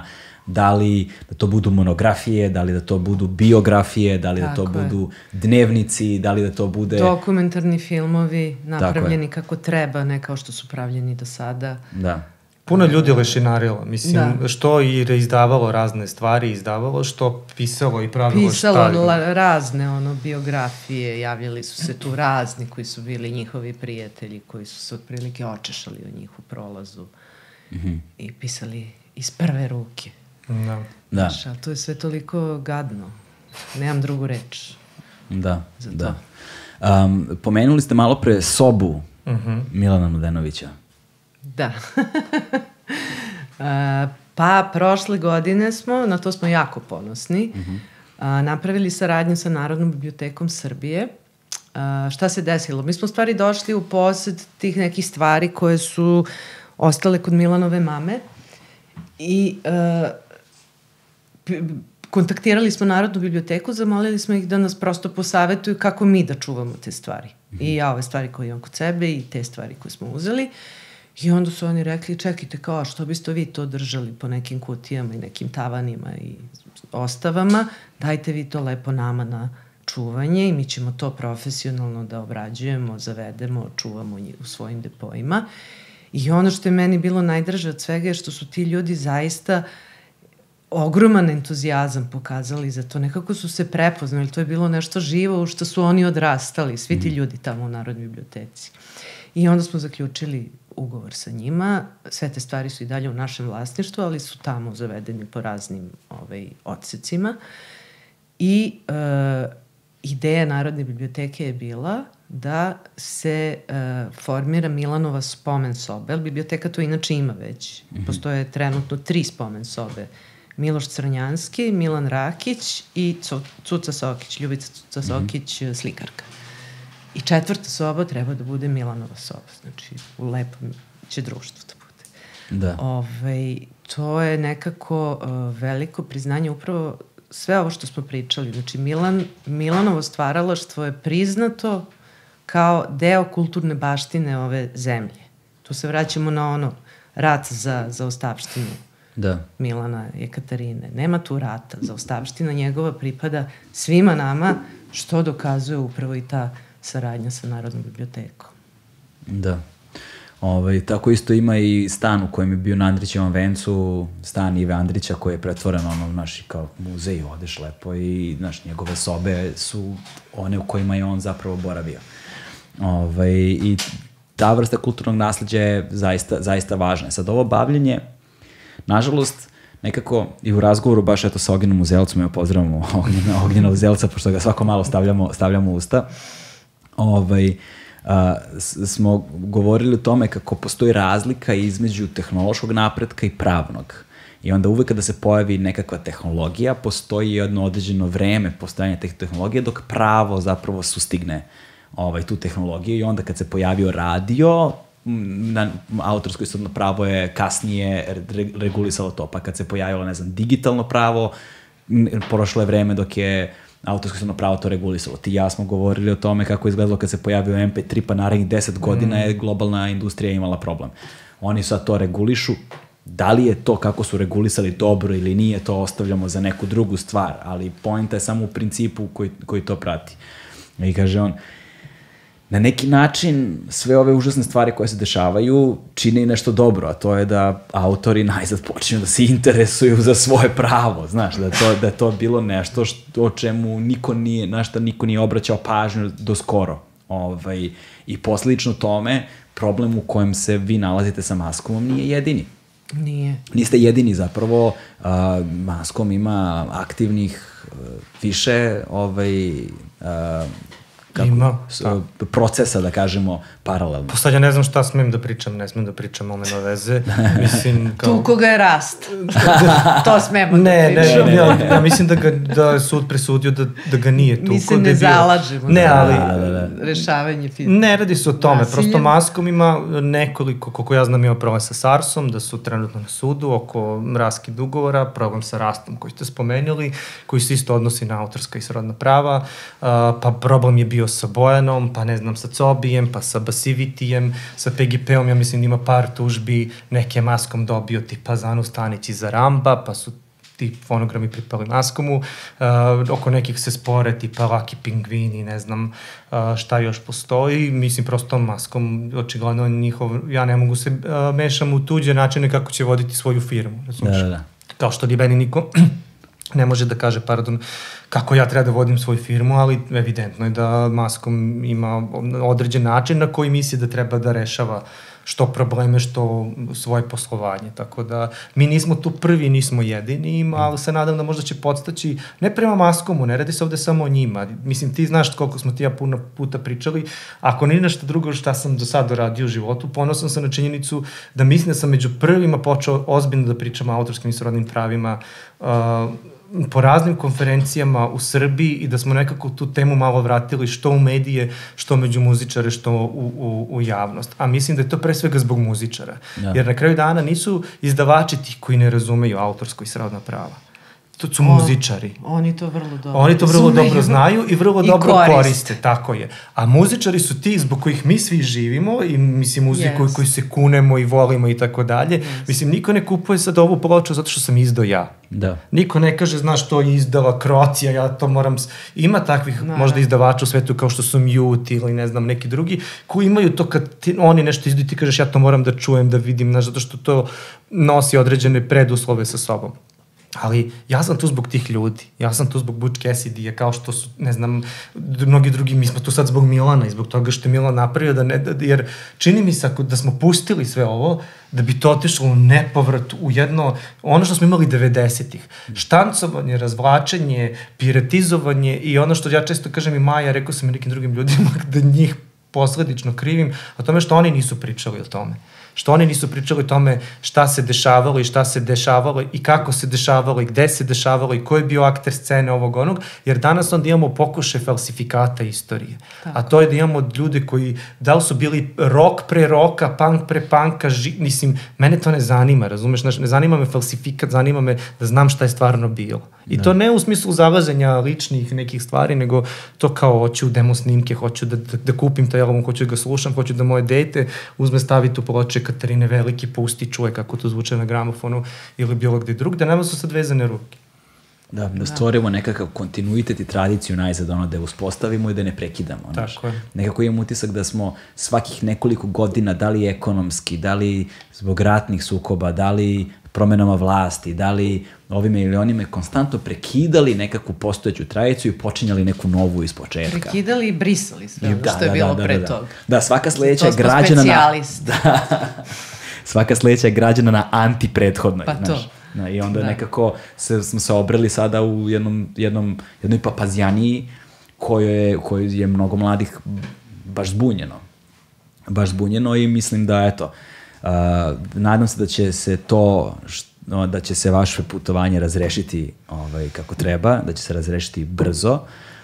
da li da to budu monografije, da li da to budu biografije, da li Tako da to je. budu dnevnici, da li da to bude... Dokumentarni filmovi napravljeni kako treba, ne kao što su pravljeni do sada. Da. Puno ljudi lešinarilo, mislim, da. Što i reizdavalo razne stvari, izdavalo, što pisalo i pravilo pisalo šta... Pisalo razne ono, biografije, javljali su se tu razni koji su bili njihovi prijatelji, koji su se otprilike očešali o njih u prolazu mm-hmm. i pisali iz prve ruke. Da. Da. Znaš, ali to je sve toliko gadno. Nemam drugu reč. Da, da. Um, pomenuli ste malo pre sobu mm-hmm. Milana Mladenovića. Da. A, pa, prošle godine smo, na to smo jako ponosni, uh-huh. a, napravili saradnju sa Narodnom bibliotekom Srbije. A, šta se desilo? Mi smo stvari došli u posed tih nekih stvari koje su ostale kod Milanove mame i a, p- kontaktirali smo Narodnu biblioteku, zamolili smo ih da nas prosto posavetuju kako mi da čuvamo te stvari. Uh-huh. I ja ove stvari koje imam kod sebe i te stvari koje smo uzeli. I onda su oni rekli, čekajte, kao, što biste vi to držali po nekim kutijama i nekim tavanima i ostavama, dajte vi to lepo nama na čuvanje i mi ćemo to profesionalno da obrađujemo, zavedemo, čuvamo u svojim depojima. I ono što je meni bilo najdraže od svega je što su ti ljudi zaista ogroman entuzijazam pokazali za to. Nekako su se prepoznali, to je bilo nešto živo u što su oni odrastali, svi ti ljudi tamo u Narodnoj biblioteci. I onda smo zaključili ugovor sa njima. Sve te stvari su i dalje u našem vlasništvu, ali su tamo zavedeni po raznim ovaj, odsecima. I e, ideja Narodne biblioteke je bila da se e, formira Milanova spomen soba. Biblioteka to inače ima već. Mm-hmm. Postoje trenutno tri spomen sobe. Miloš Crnjanski, Milan Rakić i Cuca Sokić, Ljubica Cuca Sokić, mm-hmm. slikarka. I četvrta soba treba da bude Milanova soba. Znači, u lepom će društvu da bude. Da. Ove, to je nekako uh, veliko priznanje upravo sve ovo što smo pričali. Znači, Milan, Milanovo stvaralaštvo je priznato kao deo kulturne baštine ove zemlje. Tu se vraćamo na ono rat za, za ostavštinu da. Milana Jekaterine. Nema tu rata. Za ostavština njegova pripada svima nama, što dokazuje upravo i ta saradnja sa Narodnom bibliotekom. Da. Ovaj, tako isto ima i stan u kojem je bio na Andrićevom vencu, stan Ive Andrića koji je pretvoren ono, naši kao muzej, odeš lepo i znaš, njegove sobe su one u kojima je on zapravo boravio. Ovaj, i ta vrsta kulturnog nasleđa je zaista, zaista važna. Sad ovo bavljenje, nažalost, nekako i u razgovoru baš eto sa Ognjenom Uzelcom, evo pozdravamo Ognjena, Ognjena Uzelca, pošto ga svako malo stavljamo, stavljamo u usta, ovaj, a, smo govorili o tome kako postoji razlika između tehnološkog napretka i pravnog. I onda uvek kada se pojavi nekakva tehnologija, postoji jedno određeno vreme postojanja teh tehnologije dok pravo zapravo sustigne ovaj, tu tehnologiju i onda kad se pojavio radio, na autorsko istotno pravo je kasnije re regulisalo to, pa kad se pojavilo, ne znam, digitalno pravo, prošlo je vreme dok je autorsko istotno pravo to regulisalo. Ti i ja smo govorili o tome kako je izgledalo kad se pojavio em pe tri, pa narednih deset godina je globalna industrija imala problem. Oni sad to regulišu. Da li je to kako su regulisali dobro ili nije, to ostavljamo za neku drugu stvar, ali pointa je samo u principu koji, koji to prati. I kaže on, na neki način sve ove užasne stvari koje se dešavaju čine i nešto dobro, a to je da autori najzad počinju da se interesuju za svoje pravo, znaš, da je to, da je to bilo nešto što, o čemu niko nije, na šta niko nije obraćao pažnju do skoro. Ovaj, i posledično tome, problem u kojem se vi nalazite sa Maskomom nije jedini. Nije. Niste jedini zapravo, uh, Maskom ima aktivnih uh, više ovaj, uh, kako, ima, s, procesa, da kažemo, paralelno. Pa sad ja ne znam šta smem da pričam, ne smem da pričam, ome na veze. Mislim, kao... Tu koga je rast. To smemo ne, da pričam. Ne, ne, ja, ja mislim da, ga, da je sud presudio da, da ga nije tu. Mi se ne zalažemo ne, ali, da, da, da. rešavanje fizičke. Ne radi se o tome, nasiljem. Prosto Maskom ima nekoliko, koliko ja znam, ima problem sa Sarsom, da su trenutno na sudu oko raskida ugovora, problem sa Rastom koji ste spomenuli, koji se isto odnosi na autorska i srodna prava, uh, pa problem je bio sa Bojanom, pa ne znam, sa Cobijem, pa sa Basivitijem, sa pe ge pe-om, ja mislim da ima par tužbi, neke Maskom dobio tipa za Anu Stanić i za Ramba, pa su ti fonogrami pripali Maskomu, uh, oko nekih se spore, tipa Laki Pingvini, ne znam uh, šta još postoji, mislim prosto Maskom, očigledno njihov, ja ne mogu se uh, mešam u tuđe načine kako će voditi svoju firmu, razumiješ? Da, da, da. Kao što li meni niko ne može da kaže, pardon, kako ja treba da vodim svoju firmu, ali evidentno je da Maskom ima određen način na koji misli da treba da rešava što probleme, što svoje poslovanje. Tako da mi nismo tu prvi, nismo jedini, ali se nadam da možda će podstaći, ne prema Maskomu, ne radi se ovde samo o njima. Mislim, ti znaš koliko smo ti ja puno puta pričali, ako nije nešto drugo šta sam do sada radio u životu, ponosan sam na činjenicu da mislim da sam među prvima počeo ozbiljno da pričam o autorskim i srodnim pravima, uh, po raznim konferencijama u Srbiji i da smo nekako tu temu malo vratili što u medije, što među muzičare, što u, u, u javnost. A mislim da je to pre svega zbog muzičara. Ja. Jer na kraju dana nisu izdavači ti koji ne razumeju autorsko i srodna prava. To su o, muzičari. Oni to vrlo dobro Oni to vrlo Zumeju. dobro znaju i vrlo I dobro koriste. koriste, tako je. A muzičari su ti zbog kojih mi svi živimo i mislim muziku yes. koji se kunemo i volimo i tako dalje. Mislim, niko ne kupuje sad ovu ploču zato što sam izdao ja. Da. Niko ne kaže, znaš, to je izdala Kroacija, ja to moram... Ima takvih no, možda izdavača u svetu kao što su Mute ili ne znam neki drugi, koji imaju to kad ti, oni nešto izdaju, ti kažeš ja to moram da čujem, da vidim, znaš, zato što to nosi određene preduslove sa sobom. Ali ja sam tu zbog tih ljudi, ja sam tu zbog Butch Cassidy, kao što su, ne znam, mnogi drugi, mi smo tu sad zbog Milana i zbog toga što je Milan napravio, da ne, da, jer čini mi se da smo pustili sve ovo, da bi to otišlo u nepovrat, u jedno, ono što smo imali devedesetih. Štancovanje, razvlačenje, piratizovanje i ono što ja često kažem i Maja, rekao sam i nekim drugim ljudima da njih posledično krivim, o tome što oni nisu pričali o tome. Što oni nisu pričali o tome šta se dešavalo i šta se dešavalo i kako se dešavalo i gde se dešavalo i ko je bio akter scene ovog onog, jer danas onda imamo pokušaj falsifikata istorije. Tako. A to je da imamo ljude koji, da li su bili rock pre roka, punk pre punka, ži, mislim, mene to ne zanima, razumeš, znači, ne zanima me falsifikat, zanima me da znam šta je stvarno bilo. I ne. To ne u smislu zalaženja ličnih nekih stvari, nego to kao hoću demo snimke, hoću da, da, da kupim taj album, hoću da ga slušam, hoću da moje dete uzme staviti u ploče Katarine Veliki, pusti, čuje kako to zvuče na gramofonu ili bilo gde drug, da nema su sad vezane ruke. Da, da stvorimo nekakav kontinuitet i tradiciju najzad, ono, da je uspostavimo i da ne prekidamo. Tako je. Nekako imam utisak da smo svakih nekoliko godina, da li ekonomski, da li zbog ratnih sukoba, da li promenama vlasti, da li ovime ili onime, konstantno prekidali nekakvu postojeću tradiciju i počinjali neku novu iz početka. Prekidali i brisali sve, da, što je da, bilo da, pre da, da. toga. Da, svaka sledeća je građana na... Da, svaka sledeća je građana na anti-prethodnoj. Pa to. Znaš. Da, i onda da. nekako se, smo se obreli sada u jednom, jednom, jednoj papazjaniji kojoj je, je mnogo mladih baš zbunjeno. Baš zbunjeno i mislim da, eto, uh, nadam se da će se to, što, da će se vaše putovanje razrešiti ovaj, kako treba, da će se razrešiti brzo,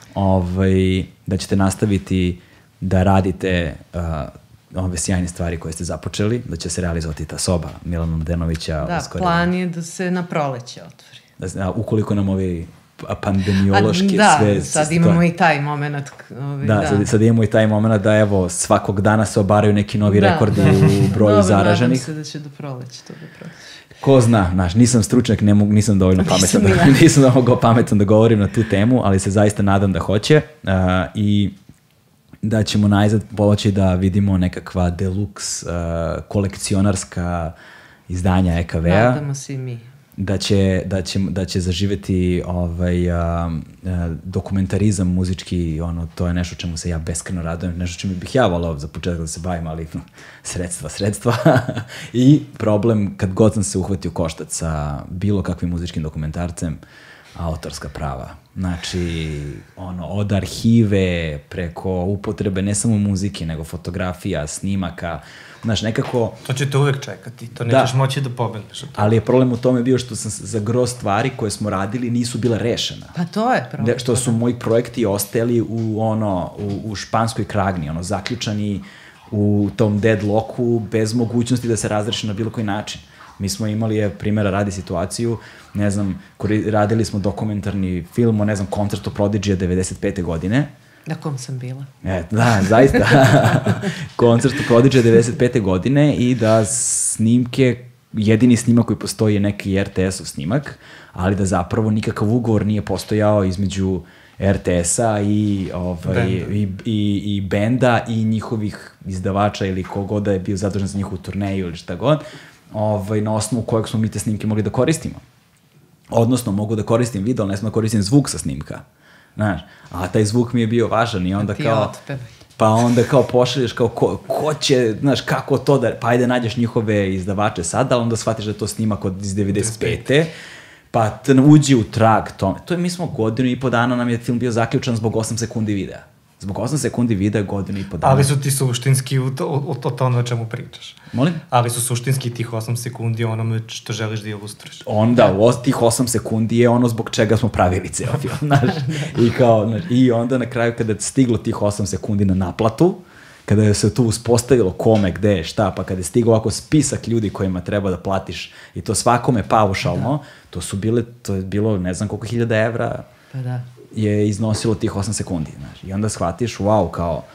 ovaj, da ćete nastaviti da radite uh, ove sjajne stvari koje ste započeli, da će se realizovati ta soba Milana Mladenovića. Da, uskoro. Plan je da se na proleće otvori. Da, ukoliko nam ovi pandemiološki da, sve... Da, sad imamo to... i taj moment. Ovi, da, da. Sad, sad imamo i taj moment da evo, svakog dana se obaraju neki novi da, rekordi da. u broju Dobre, zaraženih. Nadam se da će do proleća to da proći. Ko zna, znaš, nisam stručnjak, ne mogu, nisam dovoljno pametan da, nisam dovoljno pametan da govorim na tu temu, ali se zaista nadam da hoće uh, i da ćemo najzad poći da vidimo nekakva deluxe uh, kolekcionarska izdanja E K V-a. Nadamo se i mi. Da će, da će, da će zaživeti ovaj, uh, uh, dokumentarizam muzički, ono, to je nešto čemu se ja beskreno radujem, nešto čemu bih ja volao za početak da se bavim, ali sredstva, sredstva. I problem, kad god sam se uhvatio koštac sa bilo kakvim muzičkim dokumentarcem, autorska prava. Znači, ono, od arhive, preko upotrebe ne samo muzike, nego fotografija, snimaka, znaš, nekako... To će te uvek čekati, to nećeš da. moći da pobegneš od toga. Ali je problem u tome bio što sam za gro stvari koje smo radili nisu bila rešena. Pa to je problem. Što su moji projekti ostali u, ono, u, u španskoj kragni, ono, zaključani u tom deadlocku bez mogućnosti da se razreši na bilo koji način. Mi smo imali, je, primjera radi situaciju, ne znam, radili smo dokumentarni film o, ne znam, koncertu Prodigy devedeset pete godine. Na kom sam bila. E, da, zaista. Koncertu Prodigy devedeset pete godine i da snimke jedini snimak koji postoji je neki er te esov snimak, ali da zapravo nikakav ugovor nije postojao između er te esa i, ovaj, i, i, i benda i njihovih izdavača ili kogoda je bio zadužen za njihovu turneju ili šta god, ovaj, na osnovu kojeg smo mi te snimke mogli da koristimo. Odnosno, mogu da koristim video, ali ne smo da koristim zvuk sa snimka. Znaš, a taj zvuk mi je bio važan i onda kao... Pa onda kao pošalješ kao ko, ko će, znaš, kako to da... Pa ajde nađeš njihove izdavače sad, ali onda shvatiš da je to snimak od iz devedeset pete Pa te uđi u trag tome. To je, mi smo godinu i po dana, nam je film bio zaključan zbog osam sekundi videa. Zbog osam sekundi videa godinu i po dana. Ali su ti suštinski u to, u to, to o čemu pričaš. Molim? Ali su suštinski tih osam sekundi onome što želiš da ilustruješ. Onda, o, tih osam sekundi je ono zbog čega smo pravili ceo film, znaš. I, kao, znaš, I onda na kraju kada je stiglo tih osam sekundi na naplatu, kada je se tu uspostavilo kome, gde, šta, pa kada je stigao ovako spisak ljudi kojima treba da platiš i to svakome paušalno, da. to su bile, to je bilo ne znam koliko hiljada evra pa da. je iznosilo tih osam sekundi, znaš. I onda shvatiš, wow, kao,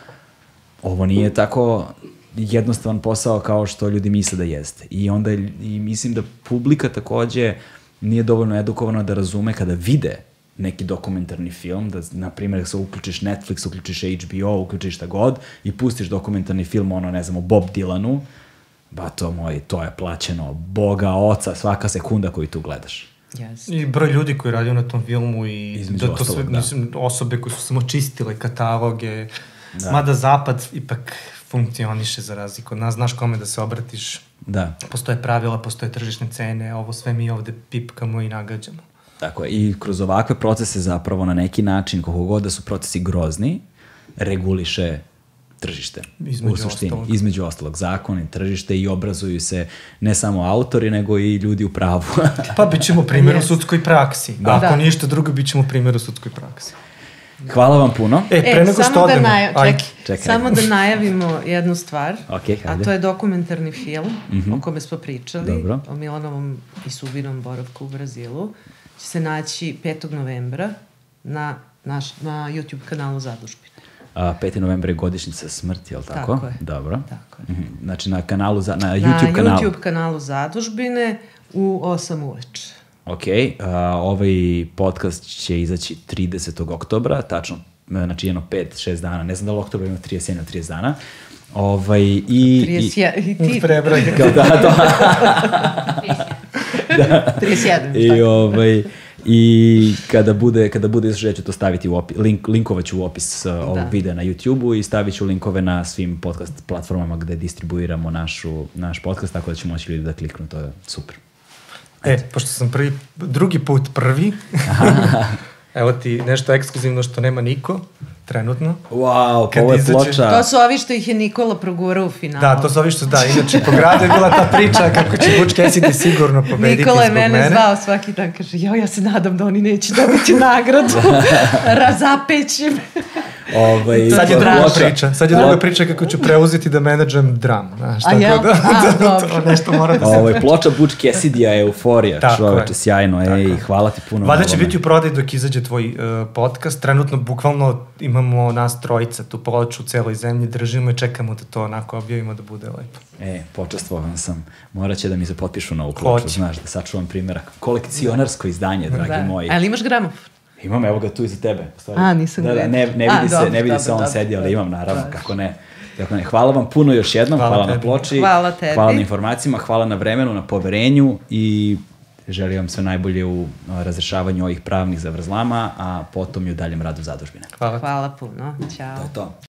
ovo nije tako jednostavan posao kao što ljudi misle da jeste. I onda, i mislim da publika takođe nije dovoljno edukovana da razume kada vide neki dokumentarni film, da, na primjer, se uključiš Netflix, uključiš H B O, uključiš šta god i pustiš dokumentarni film, ono, ne znam, o Bob Dylanu, ba to moj, to je plaćeno Boga, oca, svaka sekunda koju tu gledaš. Yes. I broj ljudi koji radio na tom filmu i između da to ostalog, sve, da. mislim, osobe koje su samo čistile kataloge, da. Mada zapad ipak funkcioniše za razliku od nas, znaš kome da se obratiš, da. Postoje pravila, postoje tržišne cene, ovo sve mi ovde pipkamo i nagađamo. Tako je, i kroz ovakve procese zapravo na neki način, koliko god da su procesi grozni, reguliše tržište. Između u suštini, ostalog. Između ostalog, zakon i tržište i obrazuju se ne samo autori, nego i ljudi u pravu. Pa bit ćemo primjer u sudskoj praksi. Da. Ako Da. ništa drugo, bit ćemo primjer u sudskoj praksi. Hvala vam puno. E, pre E, nego što samo da, odemo... najav, ajde. ček, Čekaj. samo da najavimo jednu stvar, Okej, a hajde. to je dokumentarni film Mhm. o kome smo pričali, Dobro. o Milanovom i Subinom boravku u Brazilu. Će se naći petog novembra na, naš, na YouTube kanalu Zadužbine. A, peti novembar je godišnjica smrti, je li tako? Tako je. Dobro. Tako je. Mhm. Znači na kanalu, za, na Na YouTube kanalu. YouTube kanalu Zadužbine u osam uveče. Ok, a, ovaj podcast će izaći tridesetog oktobra, tačno, znači jedno pet šest dana, ne znam da li oktober ima trideset jedan trideset dana. Ovaj, i, trideset jedan, i, i ti? Prebroj. Kao da, to. trideset jedan. I, ovaj, I kada bude, kada bude izražaj, ću to staviti u opis, link, linkovat ću u opis uh, ovog Da. videa na YouTube-u i stavit ću linkove na svim podcast platformama gde distribuiramo našu, naš podcast, tako da će moći ljudi da kliknu, to je super. E, pošto sam prvi, drugi put prvi, evo ti nešto ekskluzivno što nema niko, trenutno. Wow, Kad ovo je izađe- ploča. To su ovi što ih je Nikola progurao u finalu. Da, to su ovi što da, inače po gradu je bila ta priča kako će Butch Cassidy sigurno pobediti Nikola je zbog mene, mene. zvao svaki dan, kaže, jo, ja se nadam da oni neće dobiti nagradu. Razapećim. Ovaj, Sad je To je druga ploča- priča, sad je druga priča kako ću preuzeti da menadžem dram. Znaš, A tako jel? da, A, da, da, dobro. to nešto mora da se... Ovaj, ploča Butch Cassidy-a je euforija, Tako čoveče, je. sjajno, Tako ej, je. hvala ti puno. Valjda na će ovome. biti u prodaju dok izađe tvoj uh, podcast. Trenutno, bukvalno, imamo nas trojica, tu ploču u celoj zemlji, držimo i čekamo da to onako objavimo da bude lepo. E, počastvovan sam. Morat će da mi se potpišu na ovu ploču, Hoće. znaš, da sačuvam primjerak. Kolekcionarsko izdanje, dragi Da. moji. Ali imaš gramofon? Imam, evo ga tu iza tebe. u stvari. A, nisam da, da, gledala. ne, ne vidi A, se, dobro, ne vidi dobro, se on dobro. sedi, ali imam, naravno, Da. kako ne. Tako ne. Hvala vam puno još jednom, hvala, Hvala na tebi. ploči, Hvala tebi. hvala na informacijama, hvala na vremenu, na poverenju i želim vam sve najbolje u a, razrešavanju ovih pravnih zavrzlama, a potom i u daljem radu zadužbine. Hvala. Hvala puno. Ćao. To je to.